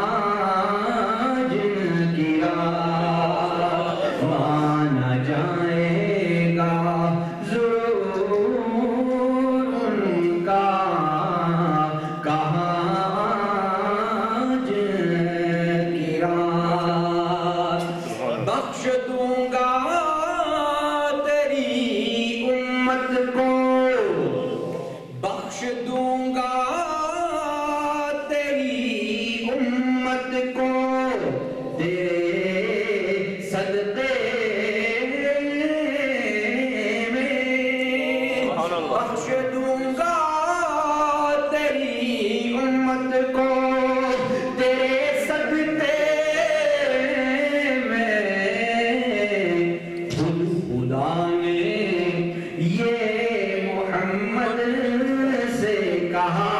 جن کی رات مانا جائے گا ضرور ان کا کہاں جن کی رات بخش دوں گا تیری امت کو بخش دوں گا تیری امت کو تیرے صدقے میں بخش دوں گا تیری امت کو تیرے صدقے میں خود خدا نے یہ محمد سے کہا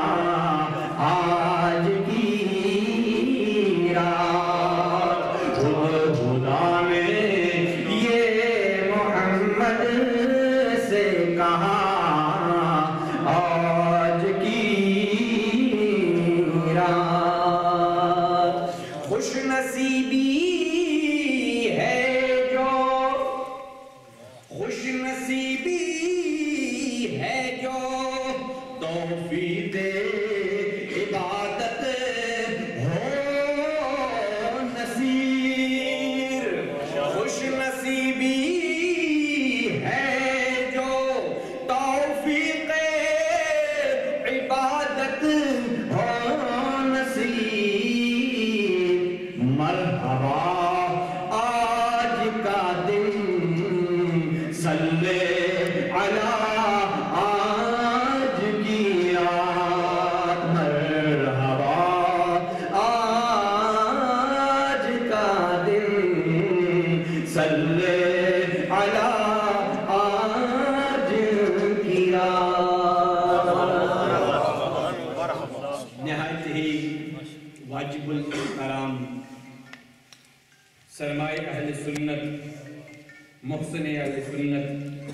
آج کی رات خود خدا نے یہ محمد سے کہا آج کی رات خوش نصیبی ہے جو خوش نصیبی ہے جو توفیق عبادت ہو نصیر خوش نصیبی ہے جو توفیق عبادت ہو نصیر مرحبا آج کا دن صلی علی آج کی رات مرحبا آج کا دن صلی علی آج کی رات نہایت ہی واجب الاحترام سرمائے اہل سنت محسن اہل سنت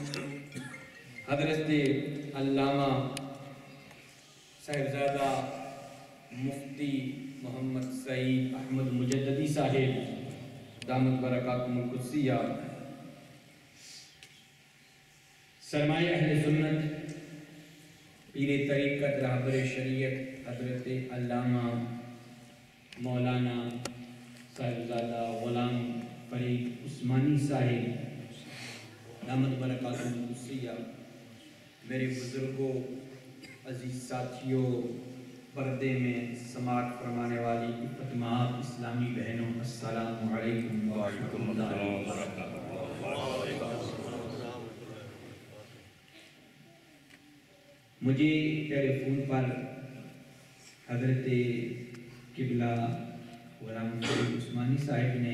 حضرت علامہ صاحبزادہ مفتی محمد سعید احمد مجددی صاحب دامت برکاتہم القدسیہ سرمائے اہل سنت پیر طریقت رہبر شریعت حضرت علامہ مولانا صاحبزادہ غلام فرید عثمانی صاحب دامت برکاتہم القدسیہ میرے بزرگوں عزیز ساتھیوں پردے میں سماعت فرمانے والی افتماعات اسلامی بہنوں السلام علیکم ورحمۃ اللہ وبرکاتہ مجھے ٹیلی فون پر حضرت قبلہ غلام فرید عثمانی صاحب نے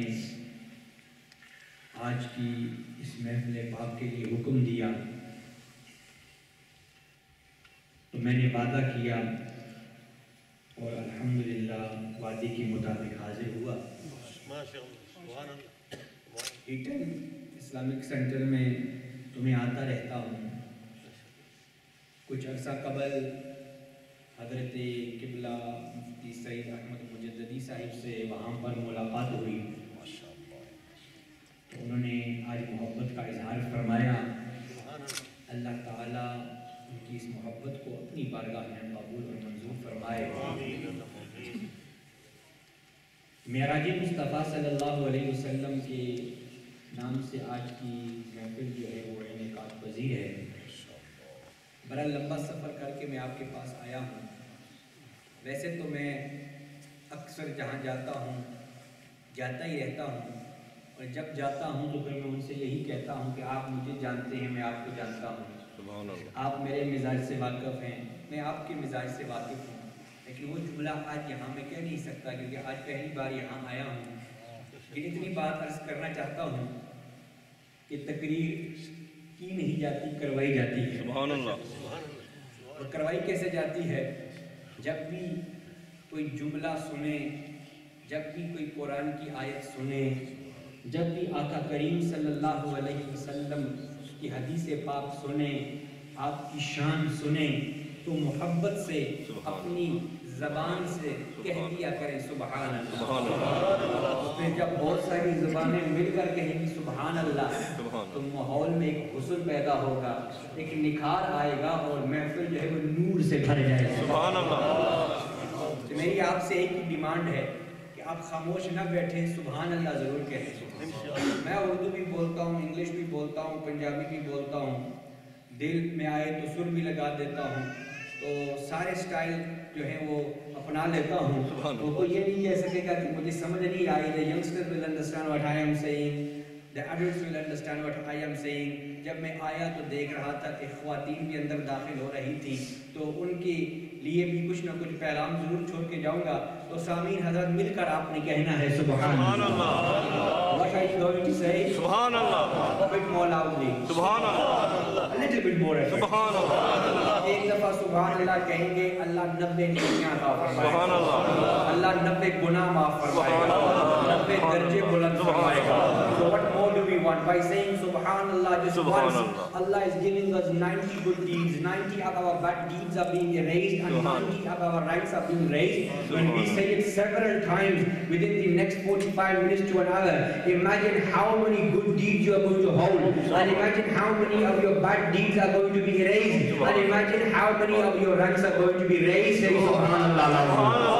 آج کی اس محفل پاک کے لیے حکم دیا تو میں نے وعدہ کیا اور الحمدللہ وعدے کے مطابق حاضر ہوا. ہیٹن اسلامک سینٹر میں تمہیں آتا رہتا ہوں. کچھ عرصہ قبل حضرت قبلہ مفتی سعید احمد مجددی صاحب سے وہاں پر ملاقات ہوئی. تو انہوں نے آج محبت کا اظہار فرمایا. اللہ تعالیٰ ان کی اس محبت کو اپنی بارگاہ میں قبول اور منظور فرمائے. معراج مصطفیٰ صلی اللہ علیہ وسلم کے نام سے آج کی محفل جو ہے وہ انعقاد پذیر ہے. بڑا لمبا سفر کر کے میں آپ کے پاس آیا ہوں. ویسے تو میں اکثر جہاں جاتا ہوں جاتا ہی رہتا ہوں, اور جب جاتا ہوں تو پھر میں ان سے یہی کہتا ہوں کہ آپ مجھے جانتے ہیں, میں آپ کو جانتا ہوں, آپ میرے مزاج سے واقف ہیں, میں آپ کے مزاج سے واقف ہوں. لیکن وہ جملہ آج یہاں میں کہہ نہیں سکتا کیونکہ آج پہلی بار یہاں آیا ہوں. لیکن اتنی بات عرض کرنا چاہتا ہوں کہ تقریر کی نہیں جاتی, کروائی جاتی ہے. سبحان اللہ. اور کروائی کیسے جاتی ہے؟ جب بھی کوئی جملہ سنیں, جب بھی کوئی قرآن کی آیت سنیں, جب بھی آقا کریم صلی اللہ علیہ وسلم کی حدیث پاک سنیں, آپ کی شان سنیں, تو محبت سے اپنی زبان سے کہہ دیا کریں سبحان اللہ. پھر جب بہت ساری زبانیں مل کر کہیں گی سبحان اللہ, تو ماحول میں ایک حسن پیدا ہوگا, ایک نکھار آئے گا, اور محفل جو ہے وہ نور سے بھر جائے گا. سبحان اللہ. تو میری آپ سے ایک ہی ڈیمانڈ ہے کہ آپ خاموش نہ بیٹھیں, سبحان اللہ ضرور کہیں. میں اردو بھی بولتا ہوں, انگلش بھی بولتا ہوں, پنجابی بھی بولتا ہوں, دل میں آئے تو سر بھی لگا دیتا ہوں, تو سارے سٹائل جو ہیں وہ اپنا لیتا ہوں. تو کوئی یہ نہیں کہہ سکے گا کہ مجھے سمجھ نہیں آئی. The youngsters will understand what I am saying, the adults will understand what I am saying. جب میں آیا تو دیکھ رہا تھا کہ خواتین بھی اندر داخل ہو رہی تھی, تو ان کے لیے بھی کچھ نہ کچھ پیغام ضرور چھوڑ کے جاؤں گا. تو سامعین حضرت مل کر آپ نے کہنا ہے سبحان اللہ. What are you going to say? سبحان اللہ. A bit more loudly. سبحان اللہ. A little bit more. سبحان اللہ. ایک دفعہ سبحان اللہ کہیں گے, اللہ 90 نیکیاں عطا فرمائے. سبحان اللہ. اللہ 90 گناہ معاف فرمائے گا, 90 درجے بلند فرمائے گا. So what more do we want? By saying سبحان اللہ just once, Allah is giving us 90 good deeds. 90 of our bad deeds are being erased, and 90 of our rights are being raised. When we say it several times within the next 45 minutes to an hour, imagine how many good deeds you are going to hold, and imagine how many of your bad deeds are going to be erased, and imagine how many of your ranks are going to be raised. Say subhanallah.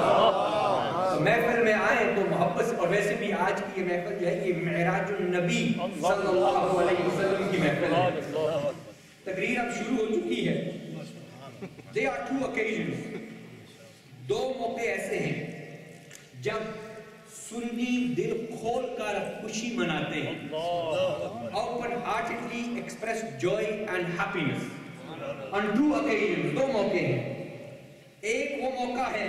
محفل میں آئے تو محبت سے, اور ویسے بھی آج کی یہ محفل جو ہے یہ معراج النبی صلی اللہ علیہ وسلم کی محفل ہے. تقریر اب شروع ہو چکی ہے. There are two occasions, دو موقع ایسے ہیں جب سنی دل کھول کر خوشی مناتے ہیں, open heartedly express joy and happiness. On two occasions, دو موقع ہیں. ایک وہ موقع ہے,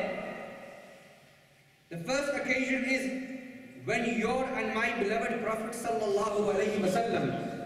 the first occasion is when your and my beloved Prophet sallallahu alayhi wa sallam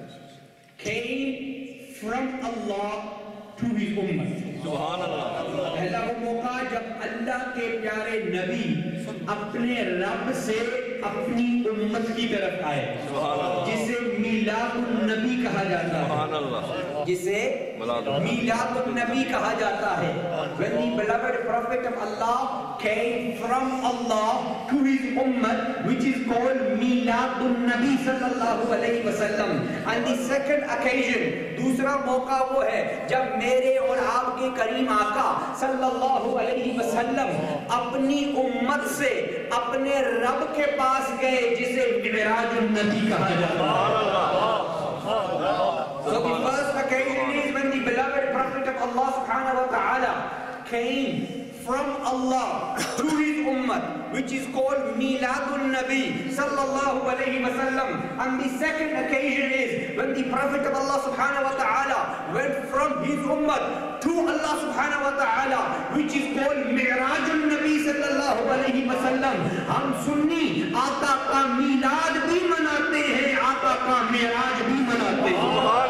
came from Allah to his ummah. سبحان اللہ. پہلا وہ موقع جب اللہ کے پیارے نبی اپنے رب سے اپنی امت کی طرف آئے, جسے میلاد النبی کہا جاتا ہے, جسے میلاد النبی کہا جاتا ہے. When the beloved Prophet of Allah came from Allah to his ummah, which is called میلاد النبی صلی اللہ علیہ وسلم. And the second occasion, دوسرا موقع وہ ہے جب میرے اور آپ کے کریم آقا صلی اللہ علیہ وسلم اپنی امت سے اپنے رب کے پاس گئے, جسے معراج النبی کہا جاتا ہے. So the first occasion is when the beloved Prophet of Allah subhanahu wa ta'ala came from Allah to his ummah, which is called Miladun Nabi sallallahu alayhi wa sallam. And the second occasion is when the Prophet of Allah subhanahu wa ta'ala went from his ummah to Allah subhanahu wa ta'ala, which is called Merajun Nabi sallallahu alayhi wa sallam. ہم سنی آقا کا میلاد بھی مناتے ہیں, آقا کا معراج بھی مناتے ہیں.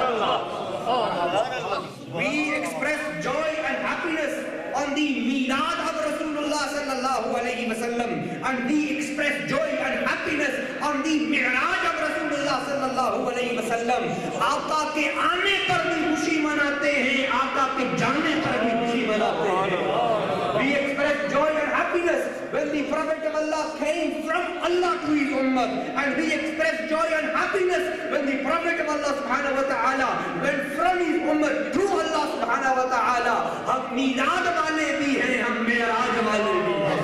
We express joy and happiness on the Milad of Rasulullah sallallahu alayhi wa sallam, and we express joy and happiness on the Meraj of Rasulullah सल्लल्लाहु अलैहि वसल्लम आका के आने पर भी खुशी मनाते हैं, आका के जाने पर भी खुशी मनाते हैं। We express joy and happiness when the Prophet of Allah came from Allah to his ummah, and we express joy and happiness when the Prophet of Allah subhanahu wa ta'ala went from his ummah to Allah subhanahu wa ta'ala. हम मीलाद वाले भी हैं, हम मेराज वाले भी हैं।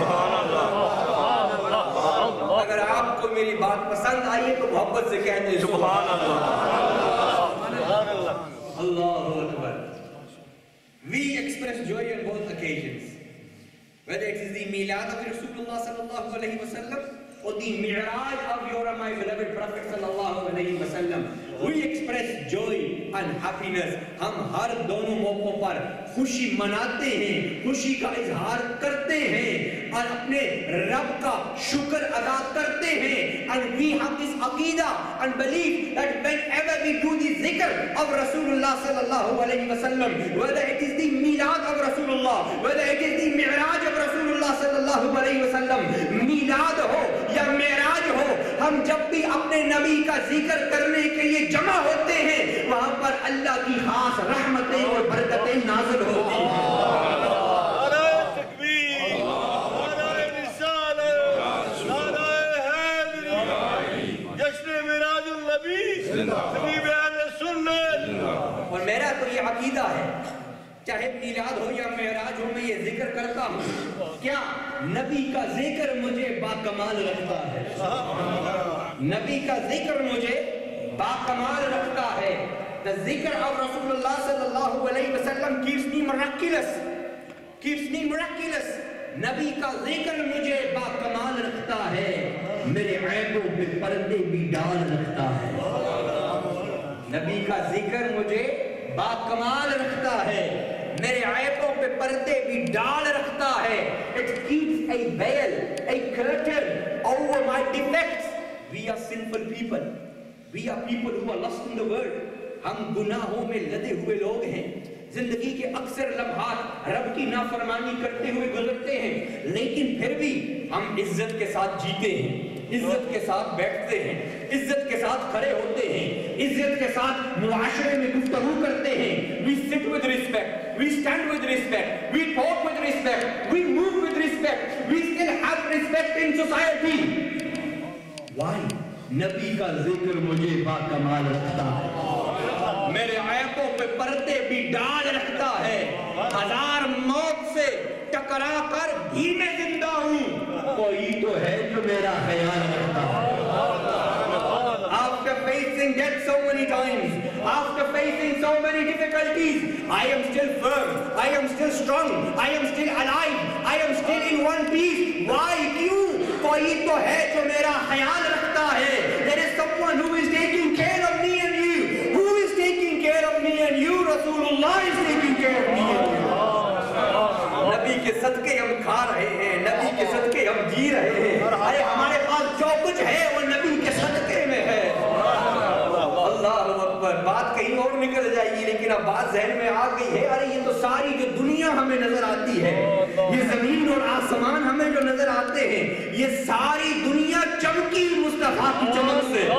अगर आपको मेरी बात पसंद आई है तो मोहब्बत से कह दें सुभान अल्लाह। Allahu Akbar. We express joy on both occasions, whether it is the Milad of Rasulullah sallallahu alaihi wasallam or the Meraj of your my beloved Prophet sallallahu alaihi wasallam. We express joy and happiness. हम हर दोनों मौकों पर खुशी मनाते हैं, खुशी का इजहार करते हैं और अपने रब का शुक्र अदा करते हैं। And we have this aqeeda and belief that whenever we do the zikr of Rasulullah sallallahu alaihi wasallam, whether it is the Milad of Rasulullah, whether it is the Meraj of Rasulullah sallallahu alaihi wasallam, Milad हो या मेराज हो, हम जब भी अपने नबी का जिक्र करने के लिए जमा होते हैं, वहां पर अल्लाह की खास रहमतें और बरकतें नाज़िल होती हैं। और मेरा तो ये अकीदा है, चाहे मिलाद हो या मेराज हो, मैं ये जिक्र करता हूँ, क्या नबी का जिक्र मुझे बाकमाल रखता है, नबी का जिक्र मुझे बाकमाल रखता है। The zikr of Rasulullah sallallahu alaihi wasallam keeps me miraculous, keeps me miraculous. नबी का जिक्र मुझे बाकमाल रखता है, मेरे ऐबों पे पर्दे भी डाल रखता है। नबी का जिक्र मुझे बाकमाल रखता है, मेरे ऐबों पे पर्दे भी डाल रखता है। It keeps a veil, a curtain over my defects. We are sinful people. We are people who are lost in the world. हम गुनाहों में लदे हुए लोग हैं, जिंदगी के अक्सर लम्हात रब की नाफरमानी करते हुए गुजरते हैं, लेकिन फिर भी हम इज्जत के साथ जीते हैं, इज्जत के साथ बैठते हैं, इज्जत के साथ खड़े होते हैं, इज्जत के साथ मुआशरे में गुफ्तगू करते हैं। We sit with respect, we stand with respect, we talk with respect, we move with respect, we still have respect in society. Why? नबी का जिक्र मुझे बाकमाल रखता है, मेरे ऐबों पे पर्दे भी डाल रखता है। हजार मौत से टकरा कर भी मैं जिंदा हूँ, कोई तो है जो मेरा ख्याल रखता है। After facing death so many times, after facing so many difficulties, I am still firm, I am still strong, I am still alive, I am still in one piece. Why? क्यों? कोई तो है जो मेरा ख्याल रखता है। There is someone who is taking care of me and you. Who is taking care of me and you? Rasulullah is taking care of me and you. नबी के सदके हम खा रहे हैं, नबी के सदके हम जी रहे हैं। अरे हमारे पास जो कुछ है वो नबी के सदके में है। अल्लाहु अकबर। बात कहीं और निकल जाएगी, लेकिन अब बात ज़हन में आ गई है। अरे ये तो सारी जो दुनिया हमें नजर आती है, ये जमीन और आसमान हमें जो नजर आते हैं, ये सारी दुनिया चमकी मुस्तफा की चमक से।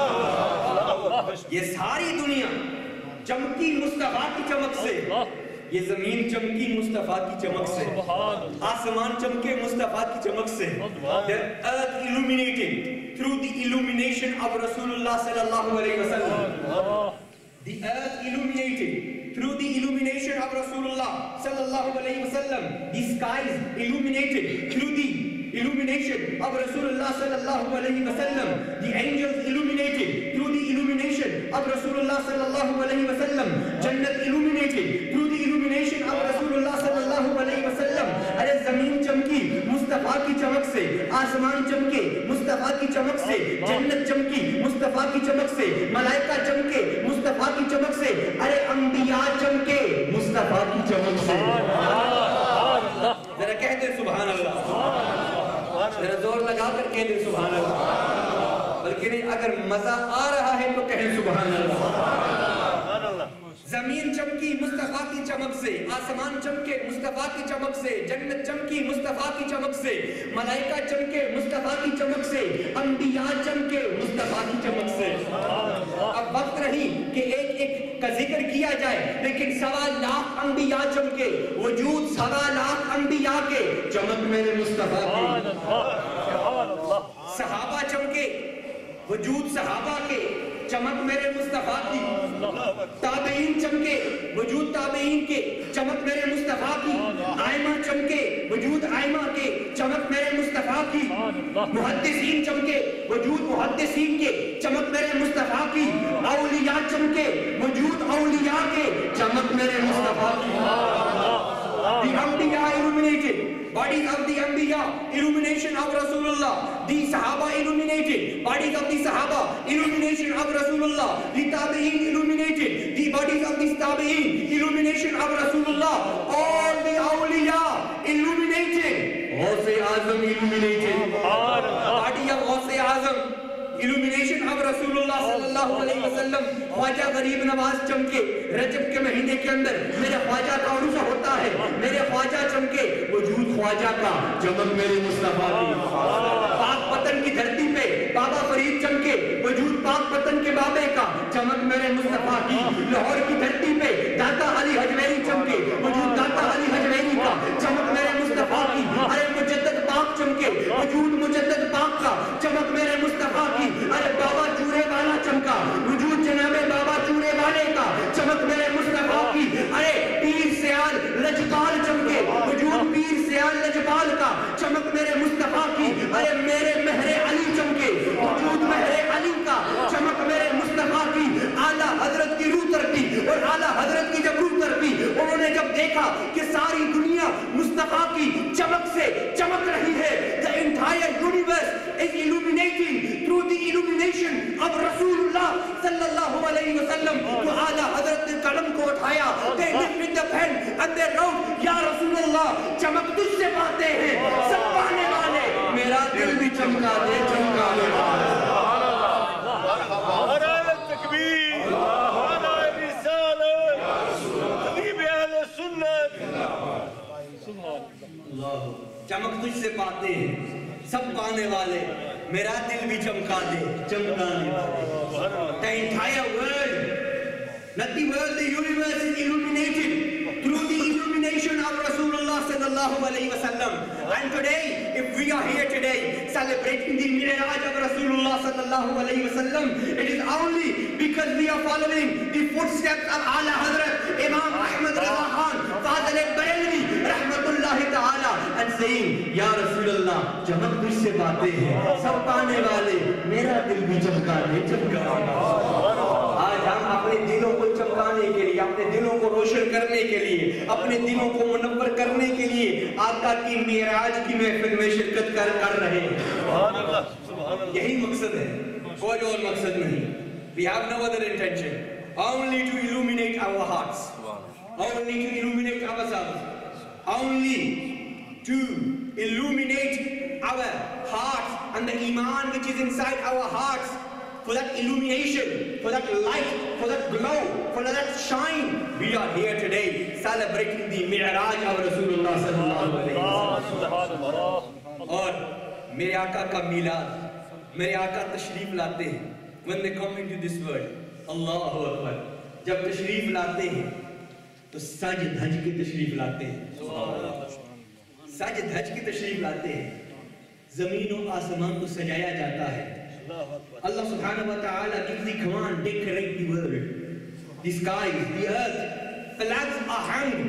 ये सारी दुनिया चमकी मुस्तफा की चमक से, ये जमीन चमकी मुस्तफा की चमक से, आसमान चमके मुस्तफा की चमक से। The earth illuminated through the illumination of Rasulullah sallallahu alaihi wasallam. The earth illuminated through the illumination of Rasulullah sallallahu alaihi wasallam. The skies illuminated through the illumination of Rasulullah sallallahu alaihi wasallam. The angels illuminated through the illumination of Rasulullah sallallahu alaihi wasallam. Jannat illuminated through the illumination of Rasulullah sallallahu alaihi wasallam. अरे ज़मीन चमकी मुस्तफा की चमक से, आसमान चमके मुस्तफा की चमक से, जन्नत चमकी मुस्तफा की चमक से, मलाइका चमके मुस्तफा की चमक से, अरे अंबिया चमके मुस्तफा की चमक से। जरा कह दे सुभान अल्लाह, जरा जोर लगा कर कह दे सुभान अल्लाह। बल्कि नहीं, अगर मजा आ रहा है तो कहें सुभान अल्लाह। जमीन चमकी मुस्तफा की चमक से, आसमान चमके मुस्तफा की चमक से, जन्नत चमकी मुस्तफा की चमक से, मलाइका चमके मुस्तफा की चमक से, अंबिया चमके मुस्तफा की चमक से। لیکن 1.25 लाख अंबिया चमके, वजूद 1.25 लाख अंबिया के, चमक मेरे मुस्तफा की। सहाबा चमके, वजूद सहाबा के, चमक मेरे मुस्तफा की। ताबईन चमके, वजूद ताबईन के, चमक मेरे मुस्तफा की। आइमा चमके, वजूद आइमा के, चमक मेरे मुस्तफा की। मुहद्दिसीन चमके, वजूद मुहद्दिसीन के, चमक मेरे मुस्तफा की। औलिया चमके, वजूद औलिया के, चमक मेरे मुस्तफा की। The Anbiya illuminated, bodies of the Anbiya, illumination of Rasulullah. The Sahaba illuminated, bodies of the Sahaba, illumination of Rasulullah. The Tabi'in illuminated, the bodies of the Tabi'in, illumination of Rasulullah. All the Awliya illuminated, Ghaus-e Azam illuminated, body of Ghaus-e Azam, illumination of Rasulullah sallallahu alaihi wasallam. Khwaja गरीब नवाज चमके, रजब के महीने के अंदर मेरे ख्वाजा का उर्स होता है, मेरे ख्वाजा चमके, वजूद ख्वाजा का, चमक मेरे मुस्तफा की। पाक पतन की धरती पे बाबा फरीद चमके, वजूद पाक पतन के बाबे का, चमक मेरे मुस्तफा की। लाहौर की धरती पे दाता अली हजवेरी चमके, वजूद दाता अली हजवेरी का, चमक मेरे मुस्तफा की। अरे मुजद्दद पाक चमके, वजूद मुजद्दद पाक का, चमक मेरे मुस्तफा की। अरे बाबा चूरे वाला चमका, वजूद जनाबे बाबा चूरे वाले का, चमक मेरे मुस्तफा की। अरे पीर सियाल लजपाल चमके, वजूद पीर सियाल लजपाल का, चमक मेरे मुस्तफा की। अरे मेरे महरे अली चमके, वजूद महरे अली का, चमक मेरे मुस्तफा की। आला हजरत की रूह तरपी, और आला हजरत की जब रूह तरपी, उन्होंने जब देखा कि सारी दुनिया मुस्तफा की चमक से चमक रही है, the entire universe is illuminating through the illumination of Rasulullah sallallahu alaihi wasallam. तो आला हजरत ने कलम को उठाया, they lifted the pen and they wrote, या रसूलल्लाह, चमक तुझसे पाते हैं सब पाने वाले, मेरा दिल भी चमका दे, चमका दे। चमक तुझसे पाते हैं सब पाने वाले, मेरा दिल भी चमका दे, चमकाने वाले। The entire world, not the world, the universe is illuminated through the illumination of Rasulullah sallallahu alaihi wasallam. And today, if we are here today celebrating the Meraj of Rasulullah sallallahu alaihi wasallam, it is only because we are following the footsteps of Ala Hazrat Imam Ahmad Raza Khan, Fadl al-Barelvi, rahmatullahi ta'ala, and saying, Ya Rasulullah, चमक तुझसे पाते हैं सब पाने वाले, मेरा दिल भी चमका दे, चमका दे। आज हम अपने दिलों को चमकाने के लिए, अपने दिलों को रोशन करने के लिए, अपने दिलों को मुनव्वर करने के लिए आका की मेराज की महफिल में शिरकत कर रहे हैं। यही मकसद है, कोई और मकसद नहीं। We have no other intention, only to illuminate our hearts, only to illuminate ourselves, only to illuminate our hearts and the iman which is inside our hearts. For that illumination, for that light, for that glow, for that shine, we are here today celebrating the Meraj of Rasulullah sallallahu alaihi wasallam. और मेरे आका का मिलाद, मेरे आका तशरीफ लाते हैं, when they come into this world, Allahu Akbar, जब तशरीफ लाते हैं तो सज धज के तशरीफ लाते हैं, सज धज के तशरीफ लाते हैं, जमीन और आसमान को सजाया जाता है। Allah subhanahu wa ta'ala gives the command, decorate the world, the skies, the earth, flags are hung,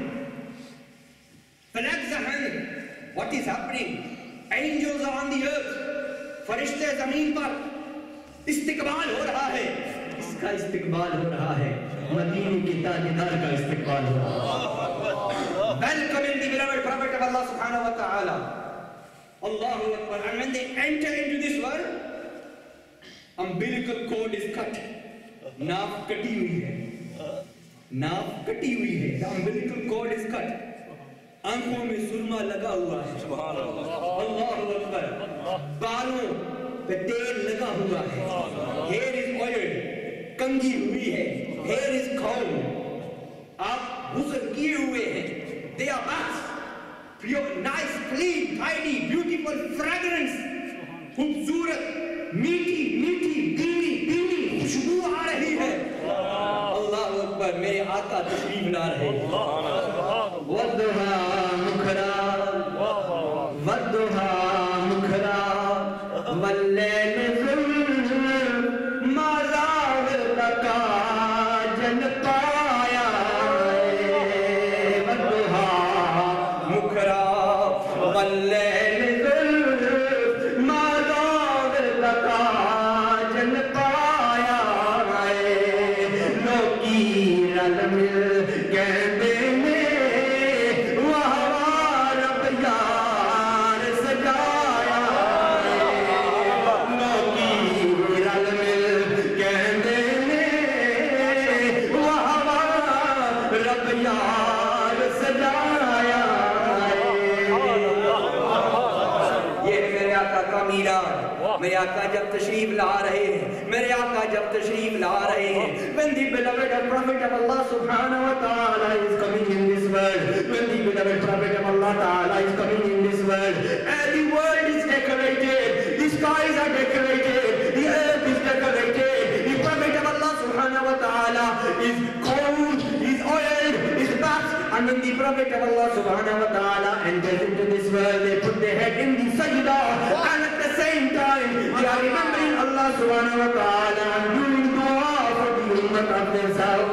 flags are hung. What is happening? Angels are on the earth, फरिश्ते ज़मीन पर, इस्तिक़बाल हो रहा है, इसका इस्तिक़बाल हो रहा है, मदीने के ताजदार का इस्तिक़बाल हो रहा है। Welcome in the beloved Prophet of Allah subhanahu wa ta'ala. Allahu Akbar. And when they enter into this world, umbilical cord is cut, नाव कटी हुई है, नाव कटी हुई है, the umbilical cord is cut, आंखों में सुरमा लगा हुआ है, अल्लाहु अकबर, बालों पे तेल लगा हुआ है, hair is oiled, कंघी हुई है, hair is combed, आप गुस्ल किए हुए हैं, they are baths, pure, nice, clean, tidy, beautiful, fragrance, खूबसूरत, मीठी मीठी, दीनी दीनी खुशबू आ रही है। अल्लाह अकबर, मेरे आका तशरीफ ला रहे हैं। वद्दुहा मुखरा वद्दुहा मुखरा वल्लैल माज़ाग लका जन पाया वद्दुहा मुखरा वल्लैल माज़ाग लका जन पाया लोकी रल मिल कहते में वहाँ रब यार सजाया लोकी रल मिल कहते में वहाँ रब यार सजाया ये मेरे आका का मीराज मेरे आका जब तशरीफ ला रहे हैं मेरे आका जब तशरीफ ला रहे हैं when the beloved prophet of Allah subhanahu wa ta'ala is coming in this world when the beloved prophet of Allah ta'ala is coming in this world and the world is decorated the skies are decorated the earth is decorated the prophet of Allah subhanahu wa ta'ala is cold is oiled is bathed and when the prophet of Allah subhanahu wa ta'ala enters into this world they put their head in the sajda and at the same time they are remembering Allah subhanahu wa ta'ala and doing dua for the ummah of themselves.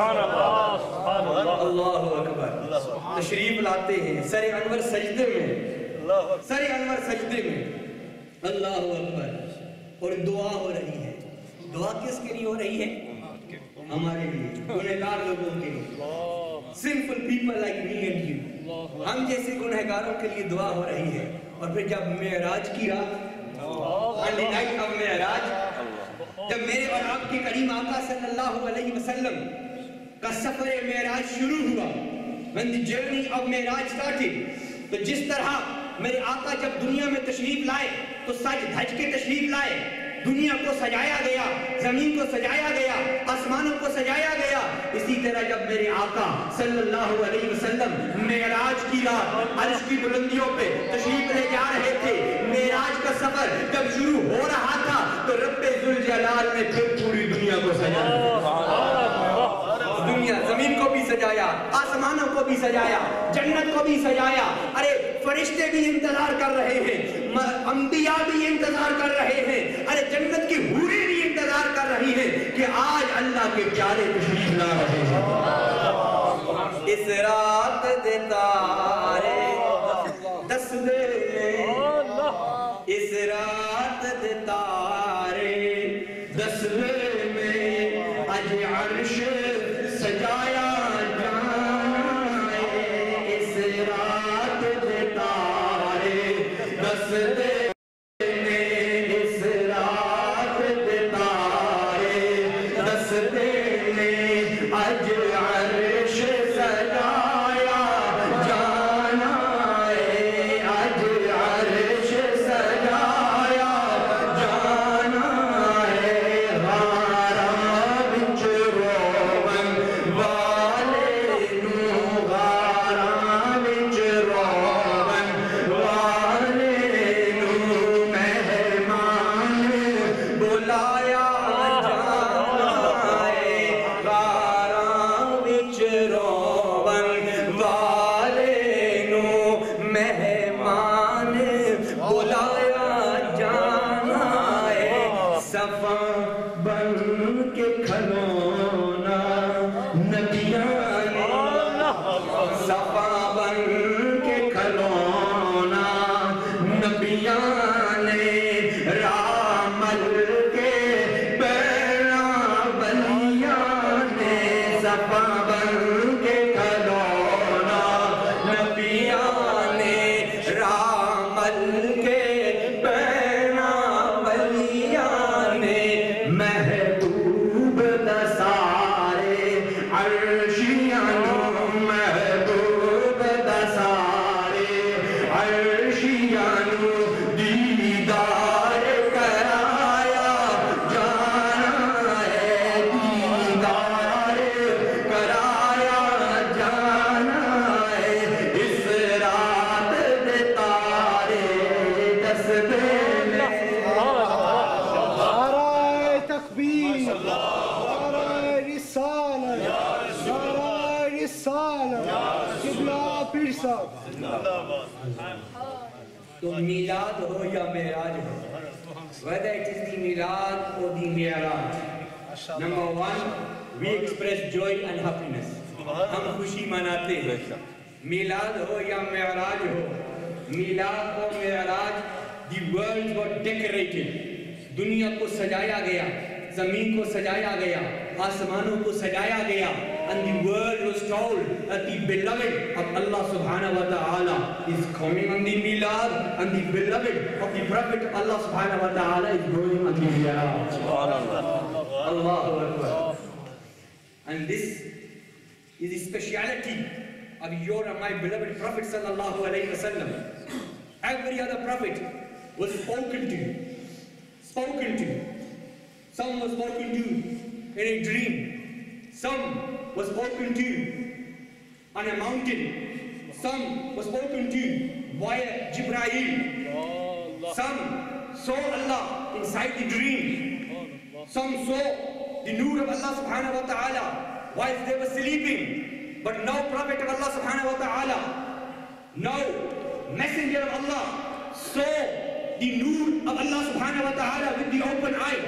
Allahu Akbar. तशरीफ लाते हैं सर अनवर सजदे में अल्लाह अकबर और दुआ हो रही है। दुआ किसके लिए हो रही है? हमारे लिए गुनहगार लोगों के लिए simple people like me and you हम जैसे गुनहगारों के लिए दुआ हो रही है। और फिर जब मेराज की रात on the night of Meraj जब मेरे और आपके करीम आका सल्लल्लाहु अलैहि वसल्लम का सफर मेराज शुरू हुआ when the journey of Meraj started तो जिस तरह मेरे आका जब दुनिया में तशरीफ लाए तो सज धज के तशरीफ लाए दुनिया को सजाया गया जमीन को सजाया गया आसमानों को सजाया गया इसी तरह जब मेरे आका सल्लल्लाहु अलैहि वसल्लम मेराज की रात अर्श की बुलंदियों पे तशरीफ ले जा रहे थे मेराज का सफर जब शुरू हो रहा था तो रब्बे जुल जलाल ने फिर पूरी दुनिया को सजाया दुनिया जमीन को भी सजाया आसमानों को भी सजाया जन्नत को भी सजाया अरे फरिश्ते भी इंतजार कर रहे हैं अंबिया भी इंतजार कर रहे हैं अरे जन्नत की हूरें भी इंतजार कर रही हैं कि आज अल्लाह के प्यारे तशरीफ ला रहे हैं इस रात दे तारे दस दे इस रात दे तारे दस में आज अर्श सजाया जाए इस रात दे तारे दस दे इस रात दे तारे दस दे आज अर्श सजाया जाना आज अर्श सजाया जाना गारा विच रोवन वाले नू गारा विच रोवन वाले नू मेहमान बुलाया जाना गारा विच रोवन वाले नू मेहमान बुलाया जाना सफा बन के खलोना नबियाँ ने सफा बन के खलोना नबियाँ ने रामल के पैरा बलियाँ ने सफा बन के खलोना नबियाँ ने रामल के पैरा बलियाँ ने महबूब दसारे अर्शियानो महबूब दसारे अर्शियानो दीदार कराया जाना दीदार कराया जाना इस रात दे तारे दस दे नाराए तकबीर नाराए रिसालत मौलवी साहब। तो मिलाद हो या मेराज हो, whether it is the milad or the miraj, number one, we express joy and happiness. हम खुशी मनाते हैं। मिलाद हो या मेराज हो, मिलाद और Meraj, the world got decorated, दुनिया को सजाया गया, जमीन को सजाया गया, आसमानों को सजाया गया, and the world was told that the beloved of Allah subhanahu wa ta'ala is coming on the milad, and the beloved of the prophet of Allah subhanahu wa ta'ala is going on the miraj. Allahu Akbar. And this is the speciality of your and my beloved prophet sallallahu alayhi wa sallam. Every other prophet was spoken to. Some was spoken to in a dream. Some was spoken to on a mountain. Some was spoken to via Jibreel. Some saw Allah inside the dream. Some saw the nur of Allah subhanahu wa ta'ala whilst they were sleeping. But no prophet of Allah subhanahu wa ta'ala, no messenger of Allah saw the nur of Allah subhanahu wa ta'ala with the open eye.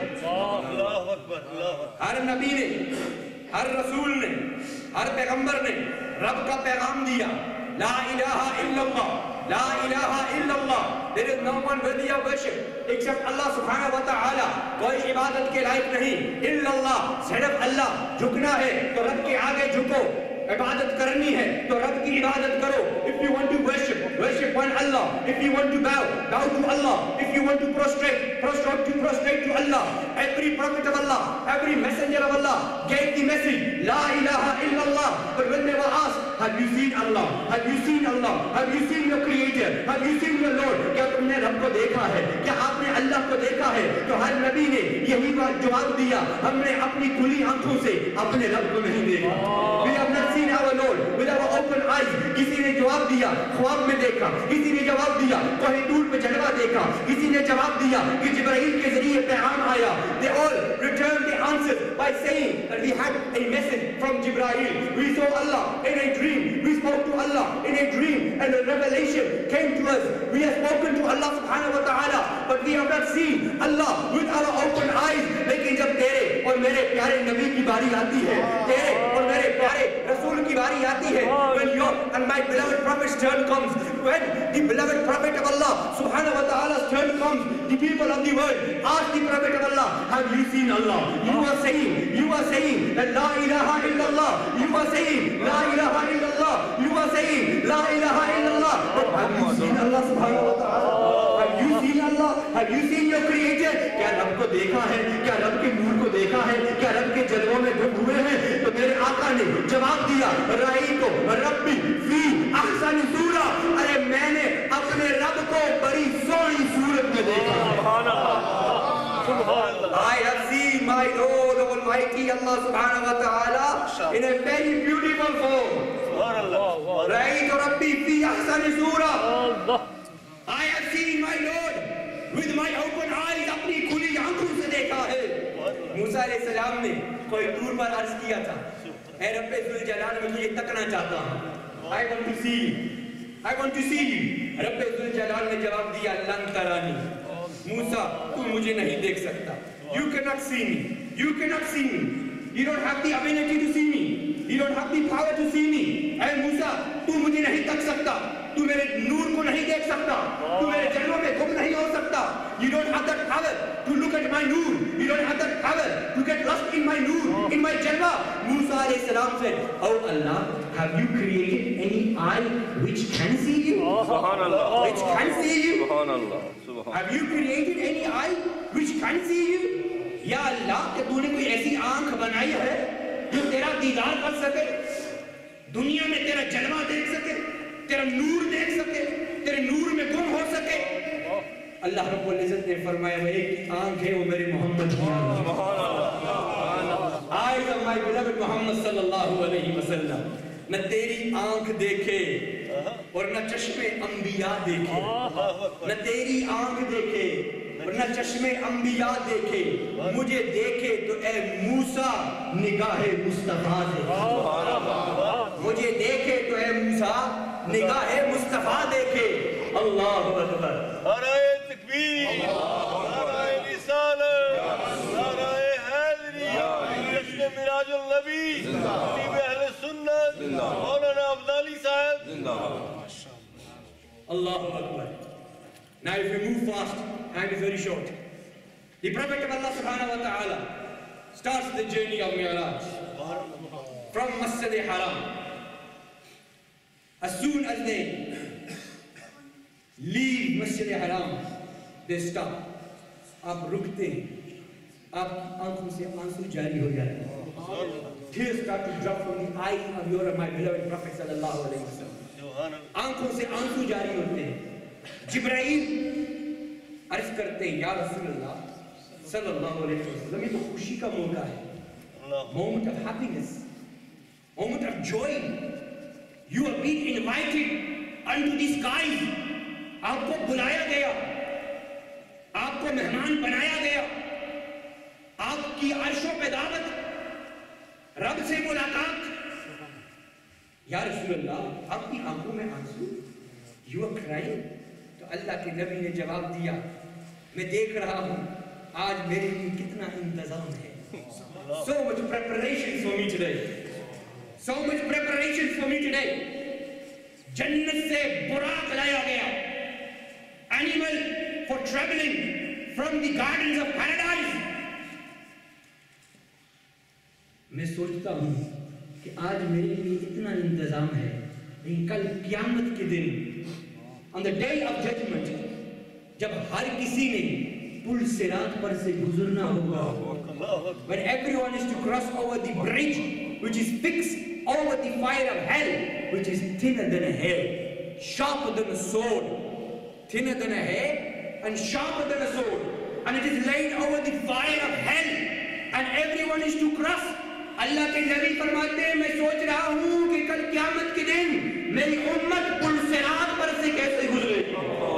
हर नबी ने, हर रसूल ने, हर पैगंबर ने रब का पैगाम दिया, ला इलाहा इल्लल्लाह, ला इलाहा इल्लल्लाह, there is no one worthy of worship except Allah subhanahu wa ta'ala, कोई इबादत के लायक नहीं, इल्लल्लाह, सिर्फ अल्लाह, झुकना है तो रब के आगे झुको, इबादत करनी है तो रब की इबादत करो. If you want to worship, worship one Allah. If you want to bow, bow to Allah. If you want to prostrate, prostrate to Allah. Every prophet of Allah, every messenger of Allah gave the message, La ilaha illallah. But when they were asked, have you seen Allah? Have you seen Allah? Have you seen your creator? Have you seen your Lord? क्या तुमने रब को देखा है? क्या आपने अल्लाह को देखा है? तो हर नबी ने यही बात जवाब दिया, हमने अपनी खुली आंखों से अपने रब को नहीं देखा. We have not seen our Lord with our open eyes. किसी ने जवाब दिया ख्वाब में देखा, किसी ने जवाब दिया कोई दूर पे जलवा देखा, किसी ने जवाब दिया कि जिब्राइल के जरिए पैगाम आया. They all returned the answer by saying that we had a message from Jibril. We saw Allah in a dream. We spoke to Allah in a dream, and a revelation came to us. We have spoken to Allah subhanahu wa ta'ala, but we have not seen Allah with our open eyes. लेकिन जब तेरे और मेरे प्यारे नबी की बारी आती है, तेरे और मेरे प्यारे रसूल की बारी आती है, when your and my beloved prophet's turn comes, when the beloved prophet of Allah subhanahu wa ta'ala's turn comes, the people of the world ask the prophet of Allah, have you seen Allah? You are saying that la ilaha illallah. You are saying la ilaha illallah. You are saying la ilaha illallah. But have you seen Allah subhanahu wa ta'ala? Have you seen Allah? Have you seen your creator? क्या रब को देखा है? क्या रब के नूर को देखा है? क्या रब के जलवों में गुम हुए हैं? तो मेरे आका ने जवाब दिया, राई को रब्बी फी अहसन सूरा. अरे मैंने अपने रब को बड़ी सोहनी सूरत में देखा. I have seen my Lord Almighty Allah subhanahu wa ta'ala in a very beautiful form. Right, Rabbi fi ahsan surah. I have seen my Lord with my open eyes. अपनी खुली आंखों से देखा है. मूसा अलैहि सलाम ने कोई दूर पर अर्ज किया था, ऐ रब्बे ज़ुल जलाल, मैं तुझे तकना चाहता हूँ. I want to see you. I want to see you. रब्बे ज़ुल जलाल ने जवाब दिया, लन तरानी. मूसा, तू मुझे नहीं देख सकता. You cannot see me. You cannot see me. You don't have the ability to see me. You don't have the power to see me. ऐ मूसा, तू मुझे नहीं तक सकता. तू मेरे नूर को नहीं देख सकता. तू मेरे जलवों में गुम नहीं हो सकता. You don't have that power to look at my noor. You don't have that power to get lost in my noor, in my jalwa. Musa alayhi salam said, oh Allah, have you created any eye which can see you? Subhanallah. Which can see you? Subhanallah. Have you created any eye which can see you? या अल्लाह, कि तूने कोई ऐसी आंख बनाई है जो तेरा दीदार कर सके, दुनिया में तेरा जलवा देख सके, तेरा नूर देख सके, तेरे नूर में गुम हो सके. अल्लाह रब्बुल इज्जत ने फरमाया, वो एक आंख है, वो मेरे मोहम्मद की आंख. Eyes of my beloved Muhammad sallallahu alaihi wasallam. न तेरी आंख देखे और न चश्मे अंबिया देखे. न तेरी आंख देखे और न चश्मे अंबिया देखे. मुझे देखे तो ए मूसा निगाहे मुस्तफा देखे. मुझे देखे तो ए मूसा निगाहे मुस्तफा देखे। अल्लाहु अकबर। नाराए तकबीर, नाराए रिसालत, नाराए हैदरी, जश्न मिराजुल नबी, खतीब अहले सुन्नत मौलाना अब्दाली साहब जिंदाबाद। Allahu Akbar. Now if we move fast, time is very short. The Prophet of Allah subhanahu wa ta'ala starts the journey of Meraj from Masjid Haram. As soon as they leave Masjid Haram, they stop. आप रुकते हैं, आप आंखों से आंसू जारी हो जाते हैं. Tears start to drop from the eyes of your my beloved Prophet sallallahu alaihi wasallam. आंखों से आंसू जारी होते हैं. जिब्राइल अर्ज करते हैं, या रसूल अल्लाह सल्लल्लाहु अलैहि वसल्लम, ये तो खुशी का मौका है, moment of happiness, moment of joy. You are being invited unto the skies. आपको बुलाया गया, आपको मेहमान बनाया गया, आपकी अर्शों पे दावत, रब से मुलाकात. या रसूल अल्लाह, आपकी आंखों में आंसू, you are crying. तो अल्लाह के नबी ने जवाब दिया, मैं देख रहा हूँ आज मेरे लिए कितना इंतजाम है. So much preparation for me today. So much preparation for me today. जन्नत से बुराक लाया गया, animal for traveling from the gardens of paradise. मैं सोचता हूँ कि आज मेरे लिए इतना इंतजाम है, लेकिन कल क़यामत के दिन, on the day of judgment, जब हर किसी ने पुल सिरात पर से गुजरना होगा, when everyone is to cross over the bridge which is fixed over the fire of hell, which is thinner than a hair, sharper than a sword, thinner than a hair and sharper than a sword, and it is laid over the fire of hell, and everyone is to cross. अल्लाह के नबी फरमाते हैं, मैं सोच रहा हूँ कि कल क़यामत के दिन मेरी उम्मत पुल सिरात पर से कैसे गुजरेगी.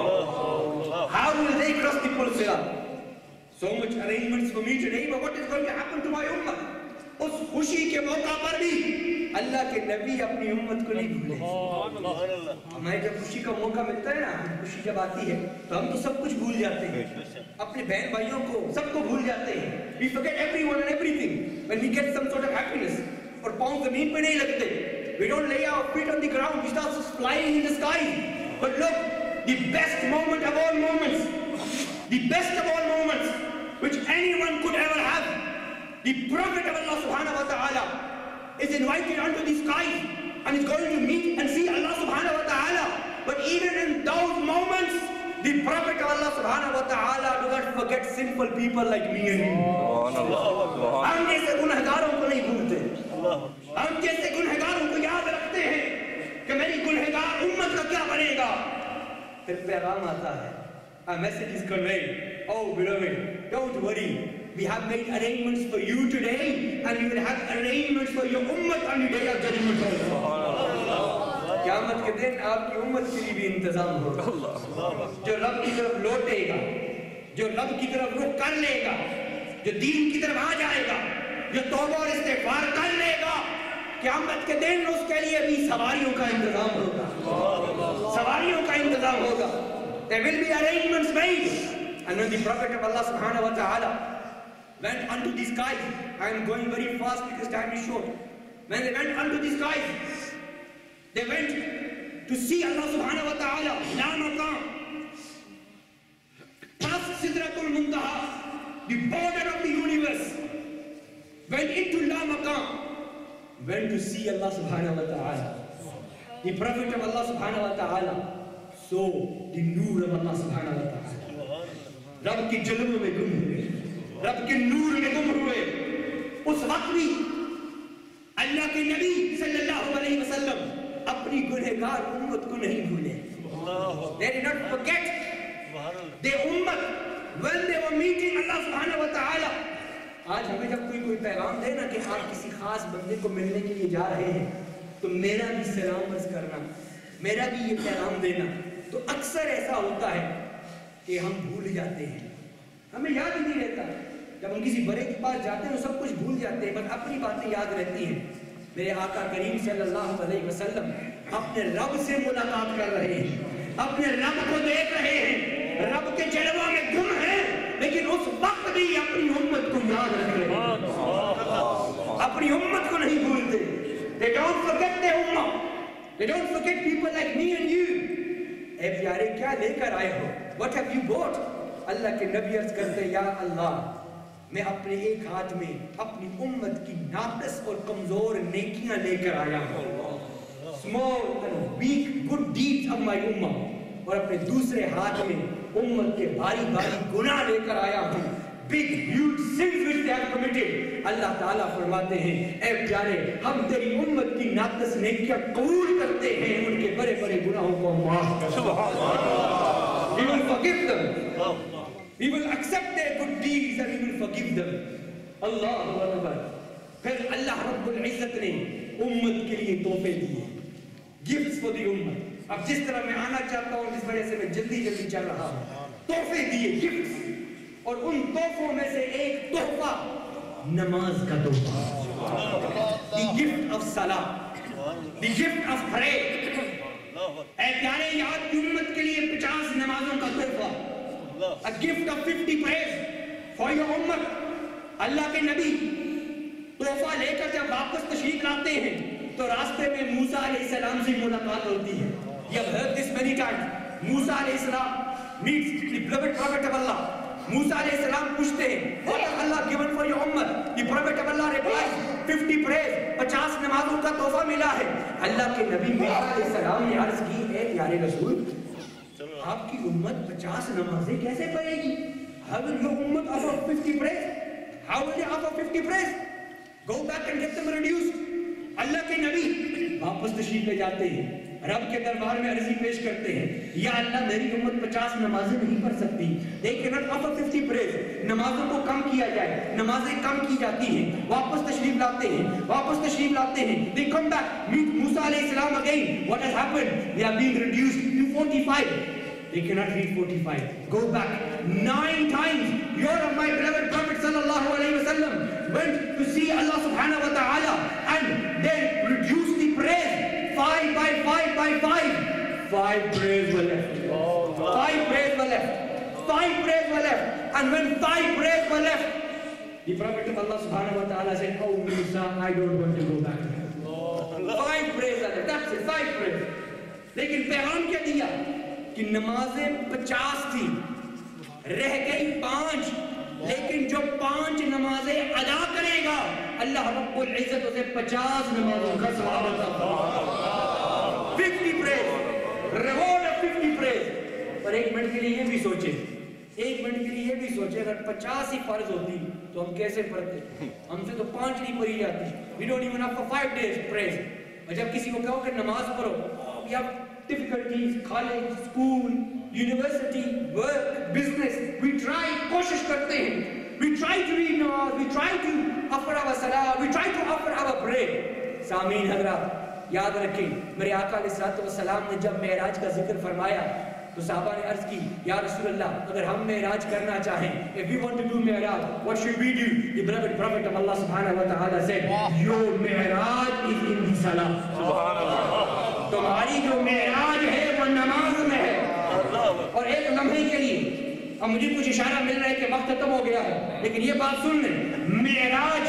How will they cross the पुल सिरात? So much arrangements for me today, but what is going to happen to my ummah? उस खुशी के मौका पर भी अल्लाह के नबी अपनी उम्मत को नहीं भूले. हमें जब खुशी का मौका मिलता है ना, खुशी जब आती है तो हम तो सब कुछ भूल जाते हैं, अपने बहन भाइयों को सबको भूल जाते हैं. We forget everyone and everything when we get some sort of happiness. और पाँव जमीन पे नहीं लगते. We don't lay our feet on the ground. We start flying in the sky. But look, the best moment of all moments, the best of all moments which anyone could ever have, the Prophet of Allah subhanahu wa ta'ala is invited unto the sky and is going to meet and see Allah subhanahu wa ta'ala. But even in those moments, the Prophet of Allah subhanahu wa ta'ala do not forget simple people like me and you. हम जैसे गुनहगारों को नहीं भूलते, हम जैसे गुनहगारों को याद रखते हैं कि मेरी गुनहगार उम्मत का क्या बनेगा. फिर पैगाम आता है, a message is conveyed. Oh beloved, don't worry. We have made arrangements for you today, and we will have arrangements for your ummah on the day of judgment also. क़यामत के दिन आपकी उम्मत के लिए भी इंतजाम होगा. जो रब की तरफ लौटेगा, जो रब की तरफ रुख कर लेगा, जो दीन की तरफ आ जाएगा, जो तौबा और इस्तिग़फ़ार कर लेगा, क़यामत के दिन उसके लिए भी सवारियों का इंतजाम होगा. सवारियों का इंतजाम होगा. There will be arrangements made. And when the Prophet of Allah subhanahu wa ta'ala went unto the skies, I am going very fast because time is short. When they went unto the skies, they went to see Allah subhanahu wa ta'ala, la maqam, past Sidratul Muntaha, the border of the universe, went into la maqam, went to see Allah subhanahu wa ta'ala. The Prophet of Allah subhanahu wa ta'ala saw the noor of Allah subhanahu wa ta'ala. रब की जलवों में गुम हुए, रब के नूर में गुम हुए. उस वक्त भी अल्लाह के नबी सल्लल्लाहु अलैहि वसल्लम अपनी गुनहगार उम्मत को नहीं भूले. They did not forget their ummah when they were meeting Allah subhanahu wa ta'ala. आज हमें जब कोई पैगाम दे ना कि आप किसी खास बंदे को मिलने के लिए जा रहे हैं, तो मेरा भी सलाम अर्ज करना, मेरा भी ये पैगाम देना. तो अक्सर ऐसा होता है कि हम भूल जाते हैं, हमें याद ही नहीं रहता. जब हम किसी बड़े के पास जाते हैं तो सब कुछ भूल जाते हैं, बस अपनी बातें याद रहती हैं. मेरे आका करीम सल्लल्लाहु अलैहि वसल्लम اپنے رب سے ملاقات کر رہے ہیں، اپنے رب کو دیکھ رہے ہیں، رب کے جلووں میں گم ہیں، لیکن اس وقت بھی اپنی امت کو یاد رکھ رہے ہیں، اپنی امت کو نہیں بھولتے. They don't forget their ummah. They don't forget people like me and you. اے پیارے کیا لے کر آئے ہو؟ What have you bought? اللہ کے نبی عرض کرتے یا اللہ میں اپنے ایک ہاتھ میں اپنی امت کی ناقص اور کمزور نیکیاں لے کر آیا ہوں، small and weak good deeds of my ummah، اور اپنے دوسرے ہاتھ میں امت کے بھاری بھاری گناہ لے کر آیا ہوں، big huge sins which they have committed. اللہ تعالیٰ فرماتے ہیں اے پیارے ہم تیری امت کی ناقص نیکیاں قبول کرتے ہیں، ان کے بڑے بڑے گناہوں کو معاف کر. We will forgive them. We will accept their good deeds and we will forgive them. اللہ اکبر. پھر اللہ رب العزت نے امت کے لیے تحفے دیے، gifts for the ummah. اب جس طرح میں آنا چاہتا ہوں جس وجہ سے میں جلدی جلدی چل رہا ہوں، تحفے دیے gifts، اور ان تحفوں میں سے ایک تحفہ نماز کا تحفہ، the gift of salah, the gift of prayer. اے پیارے یاد کی امت کے لیے 50 نمازوں کا تحفہ، a gift of 50 prayers for your ummah. اللہ کے نبی تحفہ لے کر جب واپس تشریف لاتے ہیں تو راستے میں موسیٰ علیہ السلام سے ملاقات ہوتی ہے. You have heard this many times. موسیٰ علیہ السلام meets the beloved prophet of Allah. موسیٰ علیہ السلام پوچھتے ہیں what has Allah given for your ummah? The prophet of Allah replies 50 prayers, 50 نمازوں کا تحفہ ملا ہے. اللہ کے نبی موسیٰ علیہ السلام نے عرض کی اے پیارے رسول آپ کی امت 50 نمازیں کیسے پڑھے گی؟ How will your ummah offer 50 prayers? How will they offer 50 prayers? Go back and get them reduced. اللہ کے نبی واپس تشریف لے جاتے ہیں، رب کے دربار میں عرضی پیش کرتے ہیں یا اللہ میری امت 50 نمازیں نہیں پڑھ سکتی. They cannot offer 50 prayers. نمازوں کو کم کیا جائے، نمازیں کم کی جاتی ہیں. واپس تشریف لاتے ہیں، واپس تشریف لاتے ہیں. They come back, meet Musa alayhi salam again. What has happened? They are being reduced to 45. They cannot read 45. Go back 9 times. Your of my beloved Prophet sallallahu alayhi wa sallam went to see Allah subhanahu wa ta'ala and then reduced the prayers 5 by 5 by 5. 5 prayers were left. 5 prayers were left. 5 prayers were left. And when 5 prayers were left, the Prophet of Allah subhanahu wa ta'ala said, oh Musa, I don't want to go back. 5 prayers are left. That's it, 5 prayers. لیکن پیغام کیا دیا کہ نمازیں 50 تھی، رہ گئی 5، لیکن جو 5 نمازیں ادا کرے گا اللہ رب العزت اسے 50 نمازوں کا ثواب عطا فرمائے. 50 پریز، ریوارڈ آف 50 پریز. اور ایک منٹ کے لیے یہ بھی سوچے، ایک منٹ کے لیے یہ بھی سوچے اگر 50 ہی فرض ہوتی تو ہم کیسے پڑھتے؟ ہم سے تو 5 نہیں پڑھی جاتی. We don't even have for 5 days praise. اور جب کسی کو کہو کہ نماز پڑھو، we have difficulties, college, school, university, work, business. We try, کوشش کرتے ہیں. We try to read namaz, we try to offer our salah, we try to offer our prayer. سامعین حضرات یاد رکھیں میرے آقا علیہ الصلوۃ والسلام نے جب معراج کا ذکر فرمایا تو صحابہ نے عرض کی یا رسول اللہ اگر ہم معراج کرنا چاہیں if we want to do Meraj what should we do? The beloved prophet of Allah subhanahu wa ta'ala said your Meraj is in the salah. سبحان اللہ. تمہاری جو معراج ہے وہ نماز میں ہے. اور ایک لمحے کے لیے اب مجھے کچھ اشارہ مل رہا ہے کہ وقت ختم ہو گیا ہے لیکن یہ بات سن لیں معراج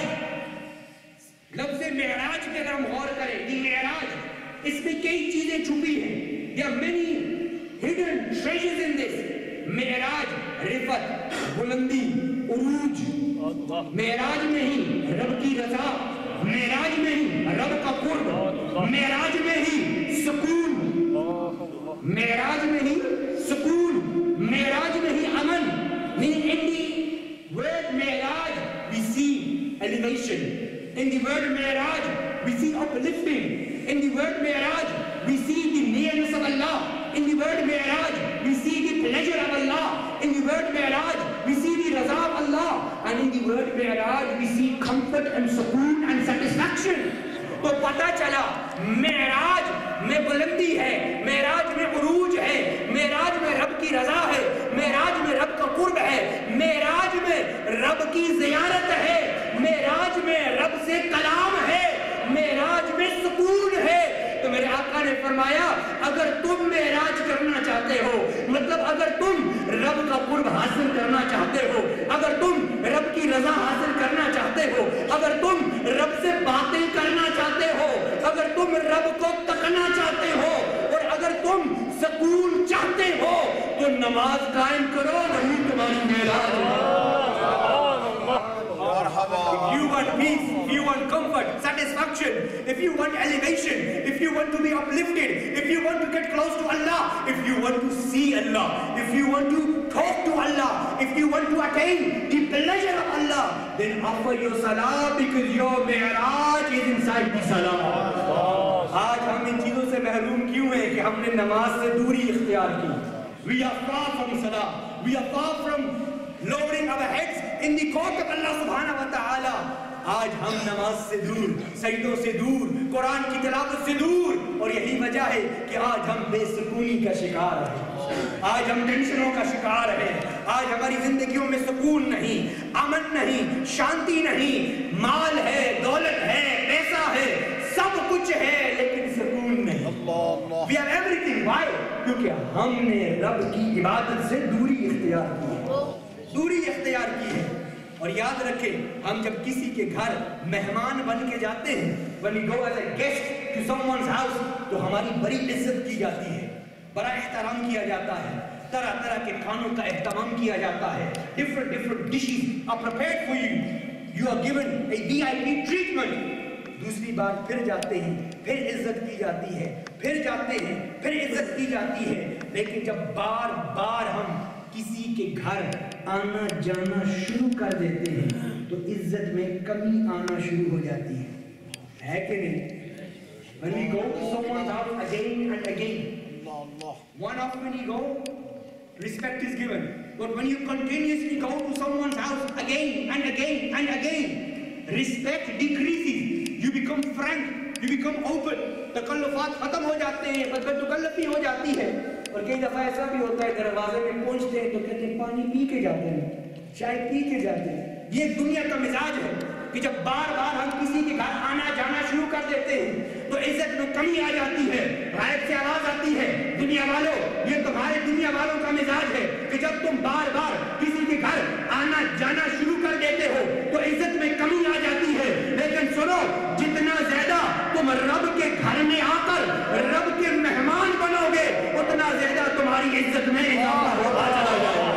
لفظ معراج پہ اگر ہم غور کریں دی معراج اس میں کئی چیزیں چھپی ہیں. there are many hidden treasures in this. معراج رفعت بلندی عروج معراج میں ہی رب کی رضا معراج میں ہی رب کا قرب معراج میں ہی سکون معراج میں ہی سکون معراج میں ہی امن. In the word Meraj we see elevation. In the word Meraj we see uplifting. In the word Meraj we see the nearness of Allah. In the word Meraj we see the pleasure of Allah. In the word Meraj we see the raza of Allah. And in the word Meraj we see comfort and sukoon and satisfaction. تو پتہ چلا معراج میں بلندی ہے، معراج میں عروج ہے، معراج میں رب کی رضا ہے، معراج میں رب کا قرب ہے، معراج میں رب کی زیارت ہے، معراج میں رب سے کلام ہے، معراج میں سکون ہے. तो मेरे आका ने फरमाया अगर तुम मेराज करना चाहते हो, मतलब अगर तुम रब का कुर्ब हासिल करना चाहते हो, अगर तुम रब की रजा हासिल करना चाहते हो, अगर तुम रब से बातें करना चाहते हो, अगर तुम रब को तकना चाहते हो और अगर तुम सुकून चाहते हो तो नमाज कायम करो, वही तुम्हारी मेराज है। If you want peace, if you want comfort, satisfaction, if you want elevation, if you want to be uplifted, if you want to get close to Allah, if you want to see Allah, if you want to talk to Allah, if you want to attain the pleasure of Allah, then offer your salah because your Meraj is inside the salah. आज हम इन चीजों से महरूम क्यों हैं कि हमने नमाज से दूरी इख्तियार की? We are far from salah. We are far from lowering our heads in the court of Allah subhanahu wa ta'ala. आज हम नमाज से दूर, सजदों से दूर, कुरान की तिलावत से दूर, और यही वजह है कि आज हम बेसुकूनी का शिकार हैं, आज हम टेंशनों का शिकार हैं, आज हमारी जिंदगियों में सुकून नहीं, अमन नहीं, शांति नहीं, माल है, दौलत है, पैसा है, सब कुछ है, लेकिन सुकून नहीं। We have everything. Why? क्योंकि हमने रब की इबादत से दूरी इख्तियार की है, दूरी इख्तियार की है। और याद रखें, हम जब किसी के घर मेहमान बन के जाते हैं, when we go as a guest to someone's house, तो हमारी बड़ी इज्जत की जाती है, बड़ा एहतराम किया जाता है, तरह तरह के खानों का एहतराम किया जाता है, different dishes are prepared for you, you are given a VIP treatment। दूसरी बार फिर जाते हैं, फिर इज्जत की जाती है, फिर जाते हैं, फिर इज्जत की जाती है, लेकिन जब बार बार हम किसी के घर आना जाना शुरू कर देते हैं तो इज्जत में कमी आना शुरू हो जाती है कि नहीं? When we go to someone's house again and again, one off when you go, respect is given. But when you continuously go to someone's house again and again and again, respect decreases. You become frank, you become open. तकल्लुफ़ात खत्म हो जाते हैं, बदतकल्लुफ़ी हो जाती है। और कई दफ़ा ऐसा भी होता है, दरवाजे में पहुंचते हैं तो कहते हैं पानी पी के जाते हैं, चाय पी के जाते हैं। ये दुनिया का मिजाज है कि जब बार बार हम किसी के घर आना जाना शुरू कर देते हैं तो इज्जत में कमी आ जाती है, गायब से आवाज आती है, दुनिया वालों, ये तुम्हारे दुनिया वालों का मिजाज है कि जब तुम बार बार किसी के घर आना जाना शुरू कर देते हो तो इज्जत में कमी आ जाती है। लेकिन सुनो, जितना ज्यादा तुम रब के घर में आकर रब के मेहमान बनोगे, उतना ज्यादा तुम्हारी इज्जत में इजाफा होता चला जाएगा।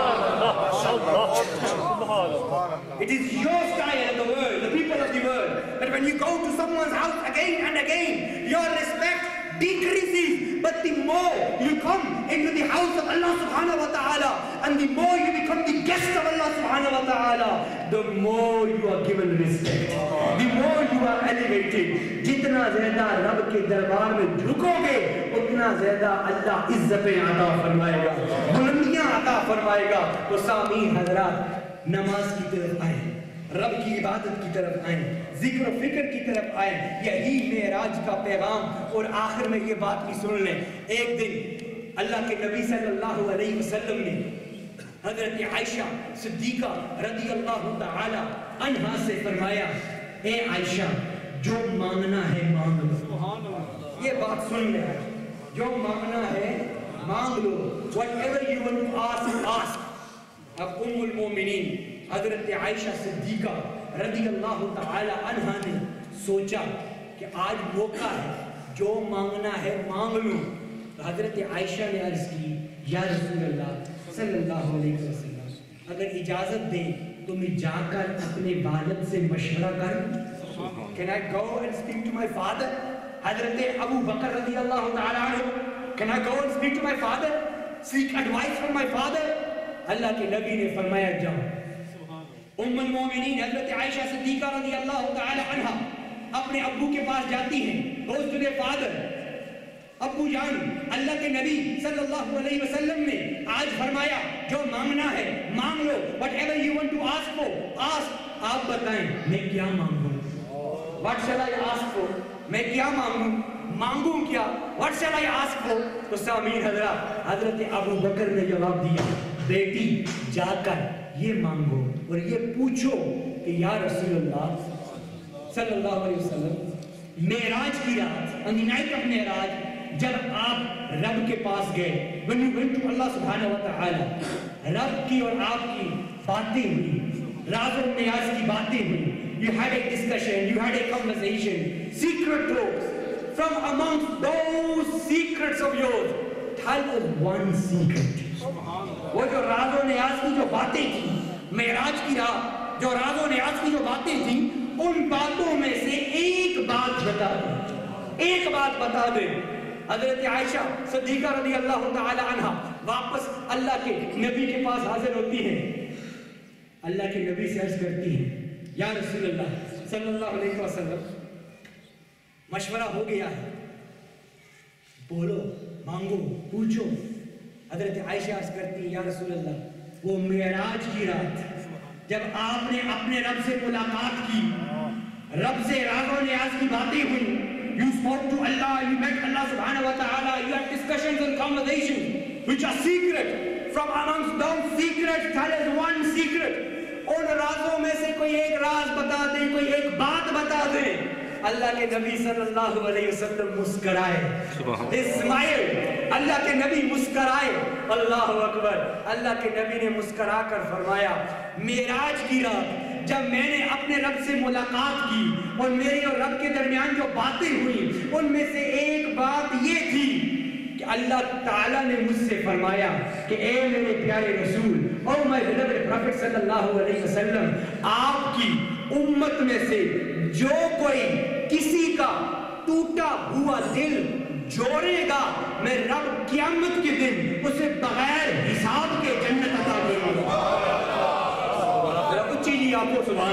It is your style of the world, the people of the world, that when you go to someone's house again and again, your respect decreases. But the more you come into the house of Allah subhanahu wa ta'ala, and the more you become the guest of Allah subhanahu wa ta'ala, the more you are given respect, the more you are elevated. जितना ज़्यादा रब के दरबार में झुकोगे, उतना ज़्यादा अल्लाह इज्जतें अता फरमाएगा, बुलंदियां अता फरमाएगा। तो सामीन हज़रात, नमाज की तरफ आए, रब की इबादत की तरफ आए, जिक्र फिक्र की तरफ आए, यही मेराज का पैगाम। और आखिर में ये बात भी सुन लें, एक दिन अल्लाह के नबी सल्लल्लाहु अलैहि वसल्लम ने हजरत आयशा सिद्दीका रदी अल्लाह तआला अन्हा से फरमाया, ए आयशा, जो मांगना है मांग लो। ये बात सुन ले, जो मांगना है मांग लो। Whatever you want to ask, ask। अब उम्मुल मोमिनीन हजरत आयशा सिद्दीका रदी अल्लाह तआला अन्हा ने सोचा कि आज मौका है, जो मांगना है मांग लूं। तो हजरत आयशा ने अर्ज की, या रसूल अल्लाह सल्लल्लाहु अलैहि वसल्लम, अगर इजाजत दें तो मैं जाकर अपने वालिद से मशवरा करूं? Can I go and speak to my father? हजरत अबू बकर रदी अल्लाह तआला अन्हु, can I go and speak to my father? Seek advice from my father? अल्लाह के नबी ने फरमाया, जाओ। उम्मुल मोमिनीन हजरत आयशा सिद्दीका रज़ी अल्लाह तआला अन्हा अपने अब्बू के पास जाती हैं, गोज़ टू देयर फादर। अब्बू जान, अल्लाह के नबी सल्लल्लाहु अलैहि वसल्लम ने आज फरमाया, जो मांगना है मांग लो। Whatever you want to ask for, ask. आप बताएं मैं क्या मांगूं? What shall I ask for? मैं क्या मांगूं? मांगूं क्या? What shall I ask for? तो सामीन हज़रात, हजरत अबू बकर ने जवाब दिया, बेटी जाकर ये मांगो और ये पूछो कि या रसूल अल्लाह सल्लल्लाहु अलैहि वसल्लम, मेराज की रात, on the night of Meraj, जब आप रब के पास गए, when you went to Allah subhanahu wa ta'ala, रब की और आपकी बातें हुई, राज और नियाज की बातें हुई, you had a discussion, you had a conversation, secret talks. From amongst those secrets of yours, tell us one secret. वो जो राज और नियाज की जो बातें थी, मेराज की रात, जो राज और नियाज की जो बातें थी, उन बातों में से एक बात बता दे, एक बात बता दे। हज़रत आयशा सिद्दीक़ा रज़ी अल्लाह तआला अन्हा वापस अल्लाह के नबी के पास हाजिर होती हैं। अल्लाह के नबी से अर्ज करती हैं, या रसूल अल्लाह सल्लल्लाहु अलैहि वसल्लम, मशवरा हो गया है, बोलो, मांगो, पूछो। हज़रत आयशा अर्ज करती हैं, या रसूल अल्लाह, वो मेराज की रात जब आपने अपने रब से मुलाकात की, रब से राज़ो नियाज़ की बातें हुई, you spoke to Allah, you met Allah subhanahu wa ta'ala, you had discussions and conversations which are secret. From amongst those secrets, tell us one secret. उन राज़ों में से कोई एक राज बता दे, कोई एक बात बता दे। अल्लाह के नबी सल्लल्लाहु अलैहि वसल्लम मुस्कुराए, They smiled. अल्लाह के नबी मुस्कुराए, अल्लाहु अकबर। अल्लाह के नबी ने मुस्कुरा कर फरमाया, मेराज की रात जब मैंने अपने रब से मुलाकात की और मेरे और रब के दरमियान जो बातें हुई, उनमें से एक बात ये थी कि अल्लाह ताला ने मुझसे फरमाया कि ए मेरे प्यारे रसूल, ओ माय बिलव्ड प्रॉफिट सल्लल्लाहु अलैहि वसल्लम, आपकी उम्मत में से जो कोई किसी का टूटा हुआ दिल जोड़ेगा, मैं रब क़यामत के दिन उसे बगैर हिसाब के जन्नत अता करूंगा। आपको सुभान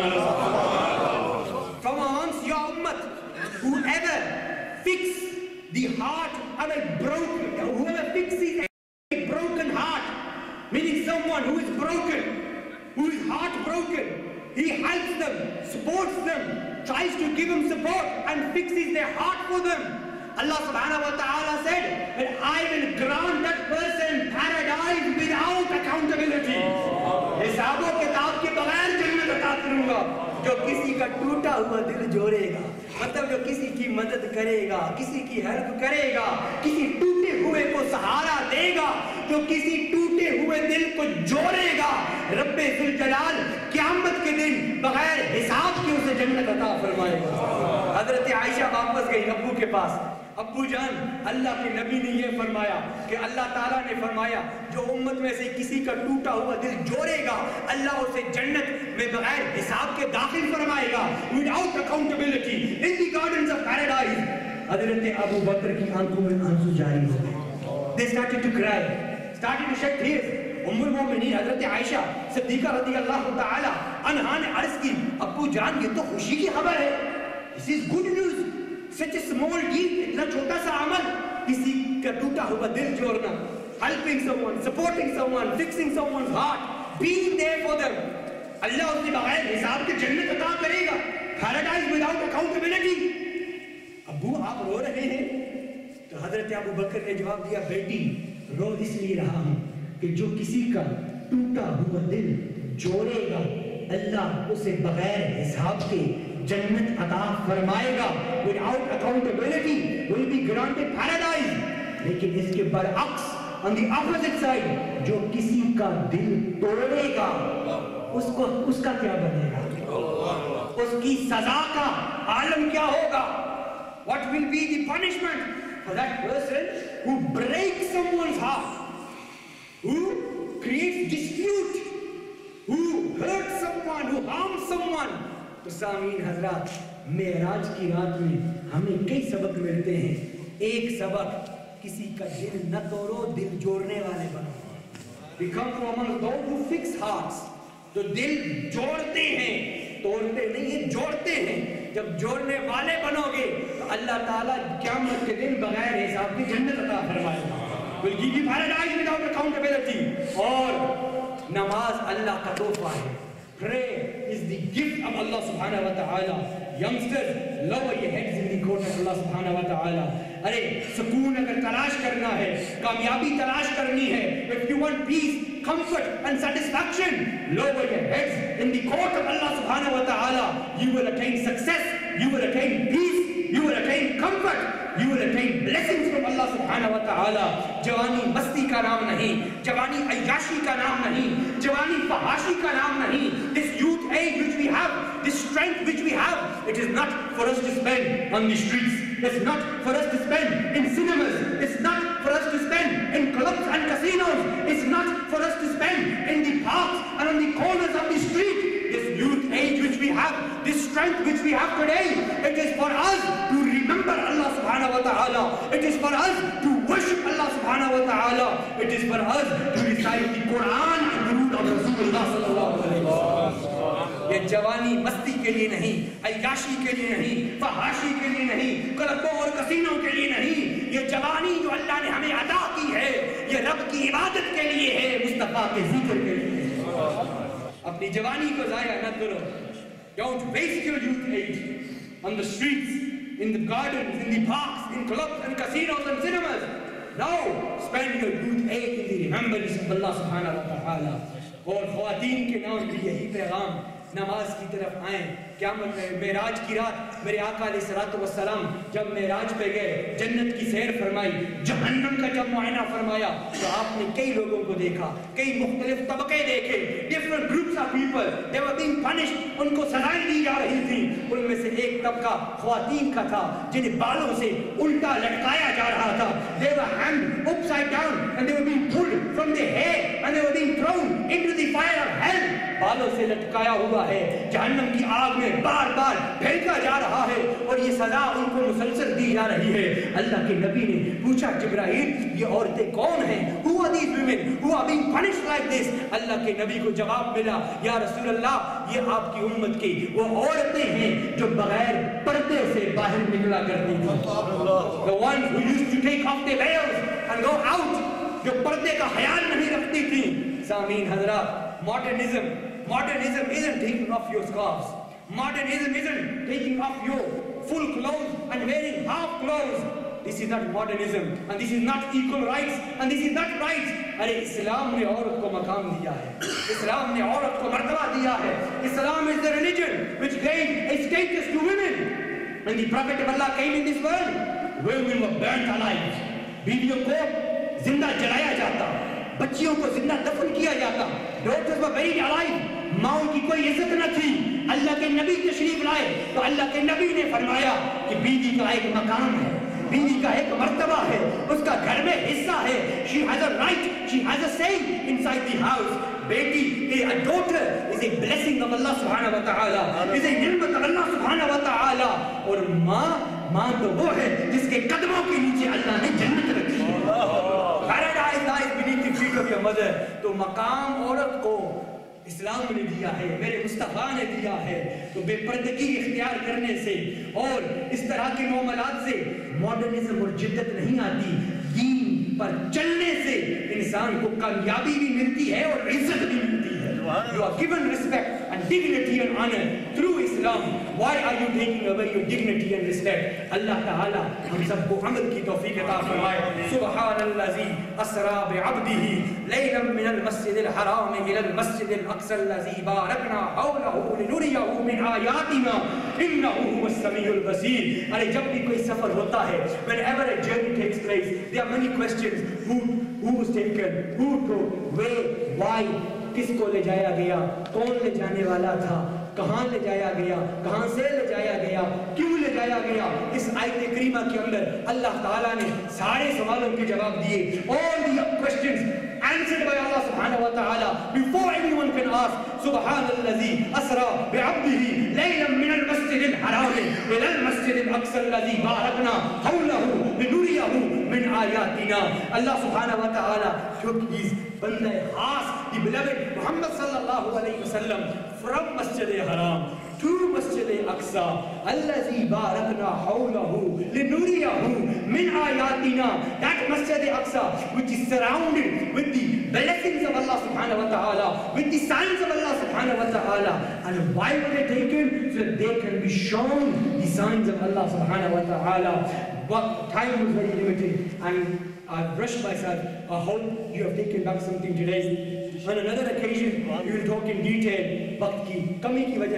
अल्लाह। From amongst your ummah, whoever fix the heart of a broken, whoever fixes a broken heart, meaning someone who is broken, who is heartbroken, he helps them, supports them, tries to give them support and fixes their heart for them. Allah subhanahu wa ta'ala said that I will grant that person paradise without accountability. हिसाबों किताब के बगैर जन्नत अता करूंगा। जो किसी का टूटा हुआ दिल जोड़ेगा, मतलब जो किसी की मदद करेगा, किसी की हेल्प करेगा, किसी टूटे हुए को सहारा देगा, जो किसी टूटे हुए दिल को जोड़ेगा, रब्बे जुल जलाल क़यामत के दिन बगैर हिसाब के उसे जन्नत अता फरमाएगा। हज़रत आयशा वापस गई अब्बू के पास, अब्बू जान, अल्लाह के नबी ने ये फरमाया कि अल्लाह ताला ने फरमाया जो उम्मत में से किसी का टूटा हुआ दिल जोड़ेगा, अल्लाह उसे जन्नत में बगैर हिसाब के दाखिल फरमाएगा, without accountability in the gardens of paradise. हज़रत अबू बकर की आंखों में आंसू जारी हो गए। They started to cry, started to shed tears। उम्मुल मोमिनीन हज़रत आयशा सिद्दीक़ा रज़ी अल्लाह तआला अन्हा ने अर्ज़ की, अब्बू जान, ये तो खुशी की खबर है, this is good news. Such a small deed, इतना छोटा सा अमल, किसी का टूटा हुआ दिल जोड़ना, helping someone, supporting someone, fixing someone's heart, being there for them, अल्लाह उसके बगैर हिसाब के जन्नत अता करेगा, paradise without accountability। अब्बू आप रो रहे हैं? तो हज़रत अबू बकर ने जवाब दिया, बेटी रो इसलिए रहा हूँ कि जो किसी का टूटा हुआ दिल जोड़ेगा, अल्लाह उसे बगैर हिसाब के जन्नत अता फरमाएगा, without accountability will be granted paradise। लेकिन इसके बरअक्स, on the opposite side, जो किसी का दिल तोड़ेगा, उसका क्या बनेगा, उसकी सजा का आलम क्या होगा? What will be the punishment for that person who breaks someone's heart, who creates dispute, who hurts someone, who harms someone? तो सामीन हजरात, मेराज की रात में हमें कई सबक मिलते हैं। एक सबक, किसी का दिल न तोड़ो, दिल जोड़ने वाले बनो। We come from among those who fix hearts, जो दिल जोड़ते हैं, तोड़ते नहीं है, जोड़ते हैं। जब जोड़ने वाले बनोगे तो अल्लाह ताला क़यामत के दिन बगैर हिसाब की जन्नत अता फरमाएगा, will give you paradise without accountability। और नमाज अल्लाह का तोहफा है, prayer is the gift of Allah subhanahu wa ta'ala। Youngsters, lower your heads in the court of Allah subhanahu wa ta'ala। अरे सुकून अगर तलाश करना है, कामयाबी तलाश करनी है, if you want peace, comfort and satisfaction, lower your heads in the court of Allah subhanahu wa ta'ala। You will attain success, you will attain peace, you will attain comfort, you will attain blessings from Allah subhanahu wa ta'ala. Jawani masti ka naam nahi, jawani ayyashi ka naam nahi, jawani fahashi ka naam nahi. This youth age which we have, this strength which we have, it is not for us to spend on the streets. It's not for us to spend in cinemas. It's not for us to spend in clubs and casinos. It's not for us to spend in the parks and on the corners of the street. This youth age which we have, this strength which we have today, it is for us to remember Allah subhanahu wa ta'ala. It is for us to worship Allah subhanahu wa ta'ala. It is for us to recite the Quran and the root of Rasulullah sallallahu alayhi wa sallam. یہ جوانی مستی کے لیے نہیں، عیاشی کے لیے نہیں، فحاشی کے لیے نہیں، کلبوں اور کسینوں کے لیے نہیں. یہ جوانی جو اللہ نے ہمیں عطا کی ہے، یہ رب کی عبادت کے لیے ہے، مصطفیٰ کے ذکر کے لیے ہے. اپنی جوانی کو ضائع نہ کرو. Don't waste your youth age on the streets, in the gardens, in the parks, in clubs and casinos and cinemas. Now spend your youth age in the remembrance of Allah subhanahu wa ta'ala. اور خواتین کے نام بھی یہی پیغام، نماز کی طرف آئیں. قیامت میں معراج کی رات میرے آقا علیہ الصلوۃ والسلام جب معراج پہ گئے، جنت کی سیر فرمائی، جہنم کا جب معائنہ فرمایا تو آپ نے کئی لوگوں کو دیکھا، کئی مختلف طبقے دیکھے. Different groups of people they were being punished, ان کو سزائیں دی جا رہی تھیں. ان میں سے ایک طبقہ خواتین کا تھا جنہیں بالوں سے الٹا لٹکایا جا رہا تھا. they were hanged upside down and they were being pulled from their hair and they were being thrown into the fire of hell. بالوں سے لٹکایا ہوا ہے، جہنم کی آگ میں بار بار پھینکا جا رہا ہے اور یہ سزا ان کو مسلسل دی جا رہی ہے. اللہ کے نبی نے پوچھا، جبرائیل یہ عورتیں کون ہیں؟ Who are these women who are being punished like this? اللہ کے نبی کو جواب ملا، یا رسول اللہ یہ آپ کی امت کی وہ عورتیں ہیں جو بغیر پردے سے باہر نکلا کرتی تھیں. The ones who used to take off their veils and go out، جو پردے کا خیال نہیں رکھتی تھیں. سامعین حضرات، Modernism isn't taking off your scarves. Modernism isn't taking off your full clothes and wearing half clothes. This is not modernism and this is not equal rights and this is not rights. ارے اسلام نے عورت کو مقام دیا ہے، اسلام نے عورت کو مرتبہ دیا ہے. Islam is the religion which gave a status to women. When the Prophet of Allah came in this world, women were burnt alive. بیویوں کو زندہ جلایا جاتا، بچیوں کو زندہ دفن کیا جاتا. Daughters were buried alive. ماؤں کی کوئی عزت نہ تھی. اللہ کے نبی تشریف لائے تو اللہ کے نبی نے فرمایا کہ بیوی کا ایک مقام ہے، بیوی کا ایک مرتبہ ہے، اس کا گھر میں حصہ ہے. She has a right, she has a say inside the house. بیٹی، a daughter is a blessing of Allah subhanahu wa ta'ala, is a نعمت of Allah subhanahu wa ta'ala. اور ماں تو وہ ہے جس کے قدموں کے نیچے اللہ نے جنت رکھی ہے. Paradise lies beneath the feet of your mother. تو مقام عورت کو اسلام نے دیا ہے، میرے مصطفیٰ نے دیا ہے. تو بے پردگی اختیار کرنے سے اور اس طرح کے معاملات سے ماڈرنزم اور جدت نہیں آتی. دین پر چلنے سے انسان کو کامیابی بھی ملتی ہے اور عزت بھی ملتی ہے. You are given respect and dignity and honor through Islam. Why are you taking away your dignity and respect? اللہ تعالی ہم سب کو عمل کی توفیق عطا فرمائے. سبحان الذی اسرا بعبده لیلا من المسجد الحرام الى المسجد الاقصى الذي باركنا حوله لنريه من آیاتنا انه هو السمیع البصیر. ارے جب بھی کوئی سفر ہوتا ہے، whenever a journey takes place, there are many questions. Who was taken, who took, where, why, کس کو لے جایا گیا، کون لے جانے والا تھا، کہاں لے جایا گیا، کہاں سے لے جایا گیا، کیوں لے جایا گیا. اس آیت کریمہ کے اندر اللہ تعالیٰ نے سارے سوالوں کے جواب دیے. All the questions answered by Allah subhanahu wa ta'ala before anyone can ask. سبحان الذي أسرى بعبده ليلا من المسجد الحرام إلى المسجد الأقصى الذي باركنا حوله لنريه من آياتنا. Allah subhanahu wa ta'ala took his بندہ خاص, the beloved Muhammad sallallahu alayhi wa sallam, from Masjid al-Haram to Masjid al-Aqsa, allazi barakna hawlahu linuriyahu min ayatina. That Masjid al-Aqsa which is surrounded with the blessings of Allah subhanahu wa ta'ala, with the signs of Allah subhanahu wa ta'ala. And why were they taken? So that they can be shown the signs of Allah subhanahu wa ta'ala. But time was very limited and I've rushed myself. I hope you have taken back something today. On another occasion, we will talk in detail. Waqt ki kami ki wajah se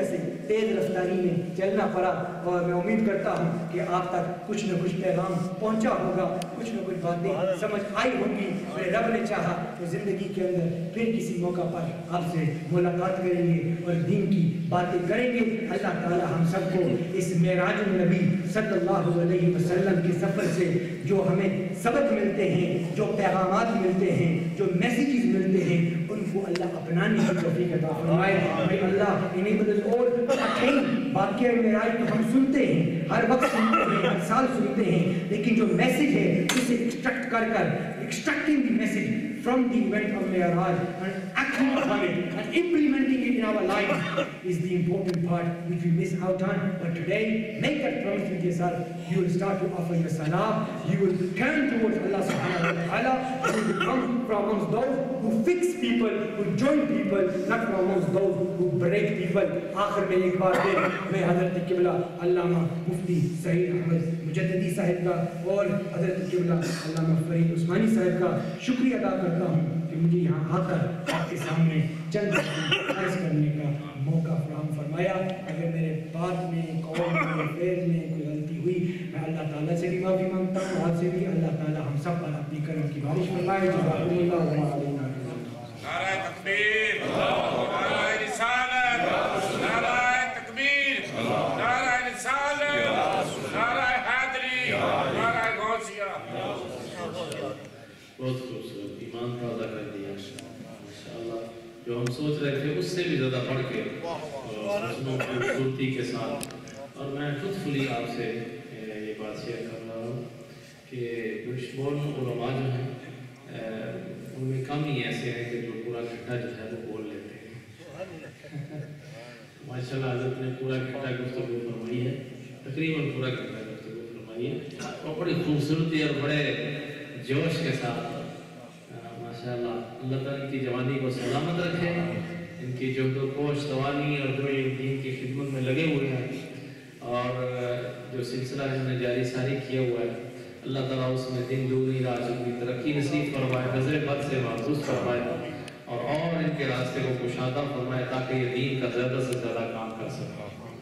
تیز رفتاری میں چلنا پڑا، اور میں امید کرتا ہوں کہ آپ تک کچھ نہ کچھ پیغام پہنچا ہوگا، کچھ نہ کچھ باتیں سمجھ آئی ہوگی۔ میرے رب نے چاہا تو زندگی کے اندر پھر کسی موقع پر آپ سے ملاقات کریں گے اور دین کی باتیں کریں گے۔ اللہ تعالی ہم سب کو اس معراج النبی صلی اللہ علیہ وسلم کے سفر سے جو ہمیں سبق ملتے ہیں، جو پیغامات ملتے ہیں، جو میسیجز ملتے ہیں، ان کو اللہ اپنانے کی توفیق عطا فرمائے۔ may Allah enable us all to attain واقعہ معراج کو ہم سنتے ہیں، ہر وقت سنتے ہیں، ہر سال سنتے ہیں، لیکن جو میسیج ہے اسے ایکسٹریکٹ کر extracting the message from the event of Meraj and acting upon it and implementing it in our lives is the important part which we miss out on. But today, make that promise with yourself. You will start to offer your salah. You will turn towards Allah subhanahu wa ta'ala. You will become from amongst those who fix people, who join people, not from amongst those who break people. آخر میں ایک بار پھر میں حضرت قبلہ علامہ مفتی سعید احمد مجددی صاحب کا اور حضرت قبلہ علامہ فرید عثمانی صاحب کا شکریہ ادا کرتا ہوں کہ مجھے یہاں آ کر آپ کے سامنے چند عرض کرنے کا موقع فراہم فرمایا۔ اگر میرے بات میں، قول میں، فعل میں کوئی غلطی ہوئی، میں اللہ تعالیٰ سے بھی معافی مانگتا ہوں، آپ سے بھی۔ اللہ تعالیٰ ہم سب پر اپنی کرم کی بارش فرمائے۔ جزاکم اللہ علیہ۔ نعرہ تکبیر، نعرہ رسالت، نعرہ تکبیر، نعرہ رسالت، نعرہ حیدری، نعرہ غوثیہ۔ بہت خوبصورت، ایمان تازہ کر دیا ماشاءاللہ۔ جو ہم سوچ رہے تھے اس سے بھی زیادہ بڑھ کے حسن و خوبصورتی کے ساتھ۔ اور میں خود فلی آپ سے یہ بات شیئر کر رہا ہوں کہ بشمول علماء جو ہیں ان میں کم ہی ایسے ہیں کہ جو پورا گھنٹہ جو ہے وہ بول لیتے ہیں۔ ماشاءاللہ حضرت نے پورا گھنٹہ گفتگو فرمائی ہے، تقریباً پورا گھنٹہ گفتگو فرمائی ہے، اور بڑی خوبصورتی اور بڑے جوش کے ساتھ ماشاءاللہ۔ اللہ تعالیٰ ان کی جوانی کو سلامت رکھے، ان کی جو کوش توانی اور جو دین کی خدمت میں لگے ہوئے ہیں، اور جو سلسلہ انہوں نے جاری ساری کیا ہوا ہے، اللہ تعالیٰ اس میں دن دگنی رات چگنی ترقی نصیب فرمائے، نظر بد سے محفوظ فرمائے، اور ان کے راستے کو کشادہ فرمائے تاکہ یہ دین کا زیادہ سے زیادہ کام کر سکے۔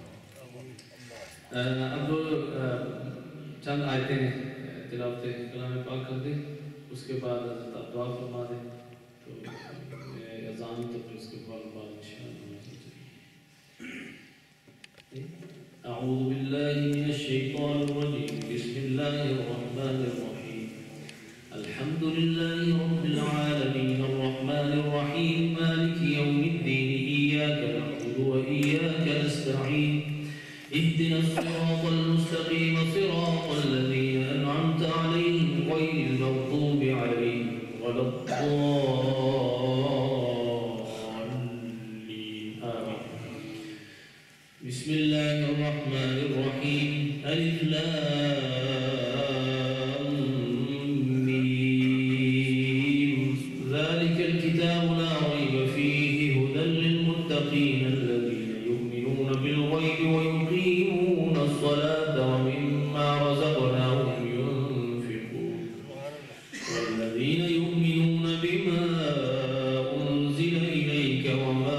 اب چند آیتیں تلاوت کلام پاک کر دیں، اس کے بعد حضرت آپ دعا فرما دیں، تو اذان تو پھر اس کے بعد انشاءاللہ۔ اعوذ باللہ من الشیطان الرجیم، بسم اللہ الرحمن الرحیم، الحمد للہ رب العالمین الرحمن الرحیم مالک یوم الدین، ایاک نعبد و ایاک نستعین، اهدنا الصراط المستقیم صراط الذین انعمت علیہم غیر المغضوب علیہم ولا الضالین، آمین۔ بسم اللہ الرحمن الرحیم، الف لام میم، ذلک الکتاب لا ریب فیہ ھدی للمتقین الذین یؤمنون بالغیب ویقیمون الصلاة ومما رزقناہم ينفقون، والذین یؤمنون بما انزل الیک وما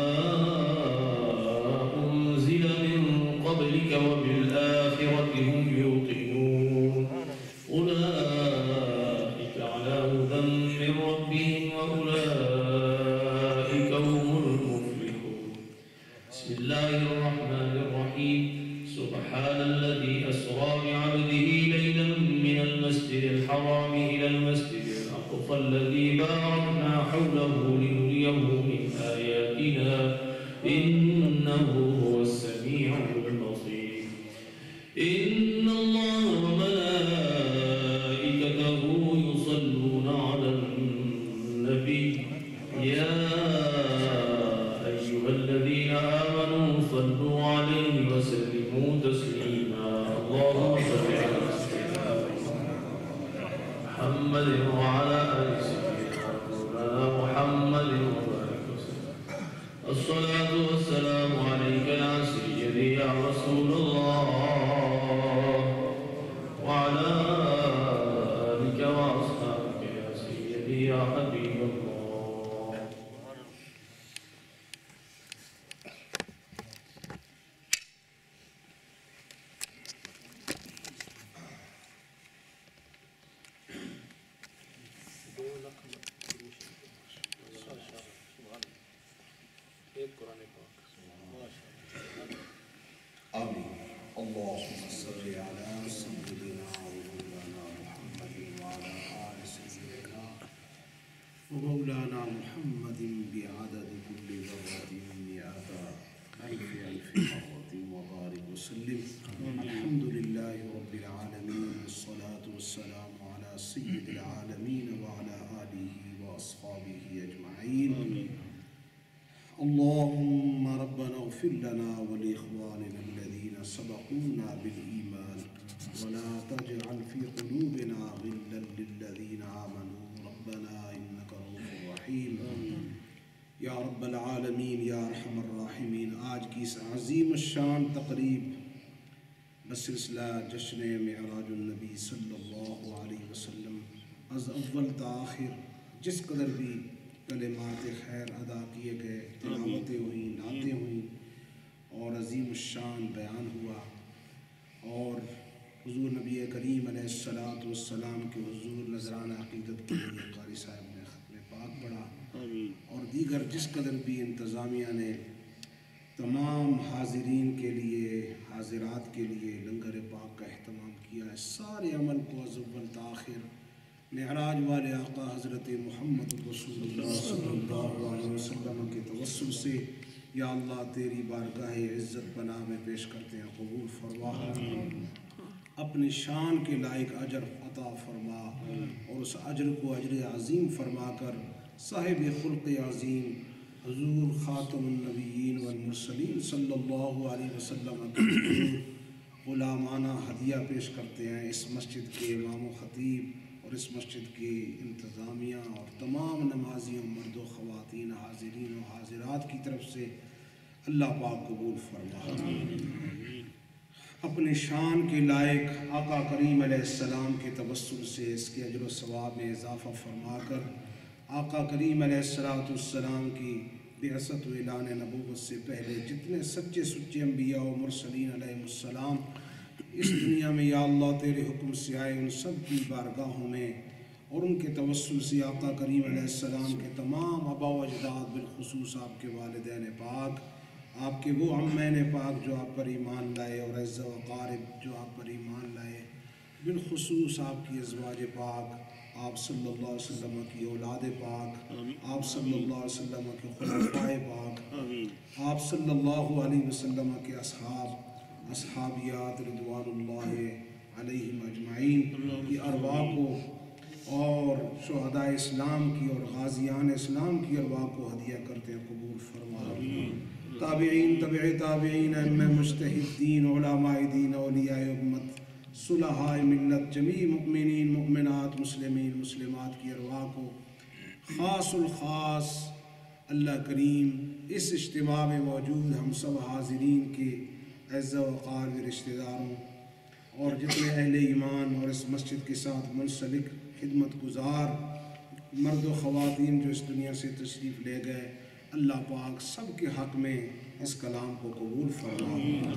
قبلك وبالآخرة هم يوقنون، أولئك على هدى من ربهم وأولئك هم المفلحون۔ بسم الله الرحمن الرحيم، سبحان الذي أسرى بعبده ليلا من المسجد الحرام إلى المسجد الأقصى الذي باركنا حوله لنريه من آياتنا إنه هو السميع البصير۔ إن الله وملائكته يصلون على النبي، يا أيها الذين آمنوا صلوا عليه وسلموا تسليما، اللهم صل على سيدنا محمد وعلى آل سيدنا محمد وبارك وسلم۔ الصلاة والسلام عليك يا سيدي يا رسول الله، وعلى آلك وأصحابك يا سيدي يا حبيب الله۔ صل على سيدنا ومولانا محمد وعلى آل سيدنا ومولانا محمد بعدد كل ذرة مئات ألف مرة وبارك وسلم. الحمد لله رب العالمين والصلاة والسلام على سيد العالمين وعلى آله وأصحابه أجمعين. اللهم ربنا اغفر لنا ولإخواننا الذين سبقونا بالإيمان ولا تجعل في قلوبنا غلا للذين آمنوا ربنا إنك رؤوف رحيم. یا رب العالمین یا ارحم الراحمین، آج کی اس عظیم الشان تقریب بسلسلہ جشن معراج النبی صلی اللہ علیہ وسلم از اول تا آخر جس قدر بھی کلمات خیر ادا کیے گئے، تلاوتیں ہوئیں، نعتیں ہوئیں اور عظیم الشان بیان ہوا، اور حضور نبی کریم علیہ السلام کے حضور نذرانہ عقیدت کے لیے قاری صاحب نے ختم پاک پڑھا، اور دیگر جس قدر بھی انتظامیہ نے تمام حاضرین کے لیے، حاضرات کے لیے لنگر پاک کا اہتمام کیا ہے، سارے عمل کو از اول تا آخر معراج والے آقا حضرت محمد رسول اللہ صلی اللہ علیہ وسلم کے توسل سے یا اللہ تیری بارگاہ عزت پناہ میں پیش کرتے ہیں، قبول فرما، اپنی شان کے لائق اجر عطا فرما، اور اس اجر کو اجر عظیم فرما کر صاحب خلق عظیم حضور خاتم النبیین والمرسلین صلی اللہ علیہ وسلم کے غلامانہ ہدیہ پیش کرتے ہیں اس مسجد کے امام و خطیب اور اس مسجد کی انتظامیہ اور تمام نمازیوں، مرد و خواتین، حاضرین و حاضرات کی طرف سے، اللہ پاک قبول فرما۔ اپنے شان کے لائق آقا کریم علیہ السلام کے توسل سے اس کے اجر و ثواب میں اضافہ فرما کر آقا کریم علیہ السلام کی بعثت و اعلان نبوت سے پہلے جتنے سچے سچے انبیاء و مرسلین علیہ السلام اس دنیا میں یا اللہ تیرے حکم سے آئے، ان سب کی بارگاہوں میں اور ان کے توسل سے آقا کریم علیہ السلام کے تمام آبا و اجداد، بالخصوص آپ کے والدین پاک، آپ کے وہ عمین پاک جو آپ پر ایمان لائے، اور عز و قارب جو آپ پر ایمان لائے، بالخصوص آپ کی ازواج پاک، آپ صلی اللہ علیہ وسلم کی اولاد پاک، آپ صلی اللہ علیہ وسلم کے خلفاء پاک، آپ صلی اللہ علیہ وسلم کے اصحابیات رضوان اللہ علیہم اجمعین کی ارواح کو، اور شہداء اسلام کی اور غازیان اسلام کی ارواح کو ہدیہ کرتے ہیں، قبول فرما۔ تابعین، تبع تابعین، ائمہ مجتہدین، علماء دین، اولیاء امت، صلحاء ملت، جمیع مؤمنین، مؤمنات، مسلمین، مسلمات کی ارواح کو خاص الخاص اللہ کریم اس اجتماع میں موجود ہم سب حاضرین کے عز و وقار کے رشتہ داروں اور جتنے اہل ایمان اور اس مسجد کے ساتھ منسلک خدمت گزار مرد و خواتین جو اس دنیا سے تشریف لے گئے، اللہ پاک سب کے حق میں اس کلام کو قبول فرما۔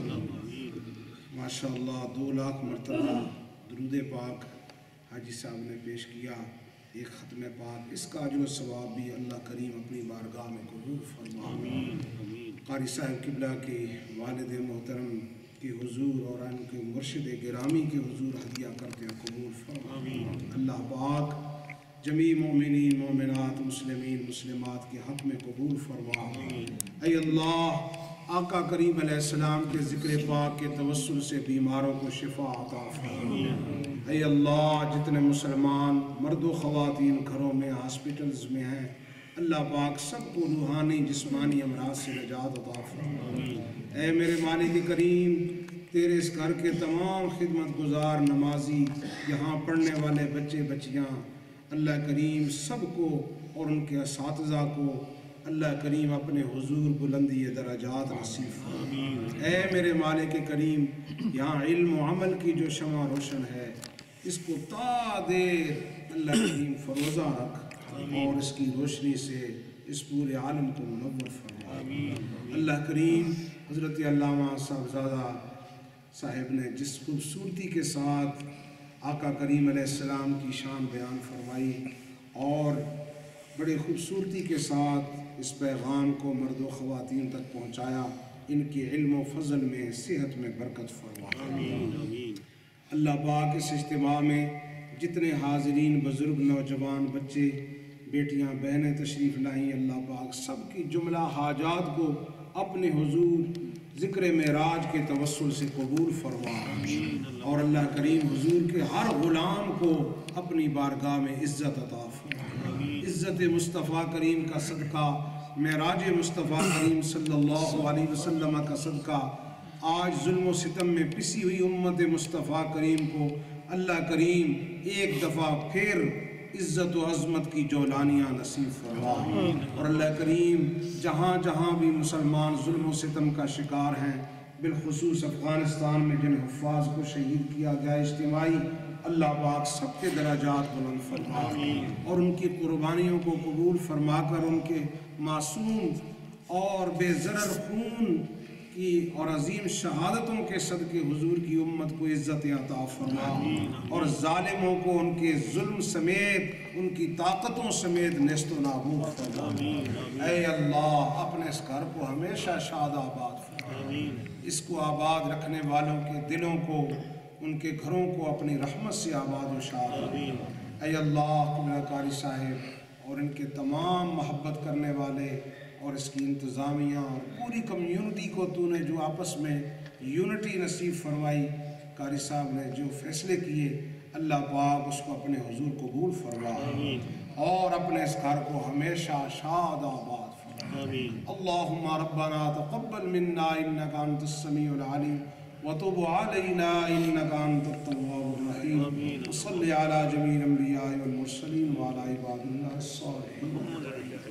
ماشاءاللہ 2 لاکھ مرتبہ درود پاک حاجی صاحب نے پیش کیا، ایک ختم پاک، اس کا اجر و ثواب بھی اللہ کریم اپنی بارگاہ میں قبول فرما۔ قاری صاحب قبلہ کے والد محترم کے حضور اور ان کے مرشد گرامی کے حضور ہدیہ کرتے ہیں، قبول فرما۔ اللہ پاک جمیع مومنین، مومنات، مسلمین، مسلمات کے حق میں قبول فرما۔ اے اللہ آقا کریم علیہ السلام کے ذکر پاک کے توسل سے بیماروں کو شفا عطا فرما۔ اے اللہ جتنے مسلمان مرد و خواتین گھروں میں، ہاسپٹلز میں ہیں، اللہ پاک سب کو روحانی جسمانی امراض سے نجات عطا فرما۔ اے میرے مالک کریم تیرے اس گھر کے تمام خدمت گزار نمازی، یہاں پڑھنے والے بچے بچیاں، اللہ کریم سب کو اور ان کے اساتذہ کو اللہ کریم اپنے حضور بلندی درجات نصیب فرما۔ اے میرے مالک کریم یہاں علم و عمل کی جو شمع روشن ہے اس کو تا دیر اللہ کریم فروزہ رکھ، اور اس کی روشنی سے اس پورے عالم کو منور فرما۔ اللہ کریم حضرت علامہ صاحبزادہ صاحب نے جس خوبصورتی کے ساتھ آقا کریم علیہ السلام کی شان بیان فرمائی اور بڑے خوبصورتی کے ساتھ اس پیغام کو مرد و خواتین تک پہنچایا، ان کے علم و فضل میں، صحت میں برکت فرما۔ اللہ پاک اس اجتماع میں جتنے حاضرین بزرگ نوجوان بچے بیٹیاں بہنیں تشریف لائیں، اللہ پاک سب کی جملہ حاجات کو اپنے حضور ذکر معراج کے توسل سے قبول فرما، اور اللہ کریم حضور کے ہر غلام کو اپنی بارگاہ میں عزت عطا فرما۔ عزت مصطفیٰ کریم کا صدقہ، معراج مصطفیٰ کریم صلی اللہ علیہ وسلم کا صدقہ، آج ظلم و ستم میں پسی ہوئی امت مصطفیٰ کریم کو اللہ کریم ایک دفعہ پھر عزت و عظمت کی جولانیاں نصیب فرما، اور اللہ کریم جہاں جہاں بھی مسلمان ظلم و ستم کا شکار ہیں، بالخصوص افغانستان میں جن حفاظ کو شہید کیا گیا اجتماعی، اللہ پاک سب کے درجات بلند فرما اور ان کی قربانیوں کو قبول فرما کر ان کے معصوم اور بے ضرر خون کی اور عظیم شہادتوں کے صدقے حضور کی امت کو عزت عطا فرما، اور ظالموں کو ان کے ظلم سمیت ان کی طاقتوں سمیت نیست و نابود فرما۔ اے اللہ اپنے اس گھر کو ہمیشہ شاد آباد فرما، اس کو آباد رکھنے والوں کے دلوں کو، ان کے گھروں کو اپنی رحمت سے آباد و شاد فرما۔ اے اللہ قبلہ قاری صاحب اور ان کے تمام محبت کرنے والے اور اس کی انتظامیہ اور پوری کمیونٹی کو تو نے جو آپس میں یونٹی نصیب فرمائی، قاری صاحب نے جو فیصلے کیے، اللہ پاک اس کو اپنے حضور قبول فرما اور اپنے اس گھر کو ہمیشہ شاد آباد فرما۔ اللہم ربنا تقبل منا انکا انت السمیع العلیم وتب علینا انکا انت التواب الرحیم، وصلی علی جمیع الانبیاء والمرسلین وعلی عباد اللہ الصالحین۔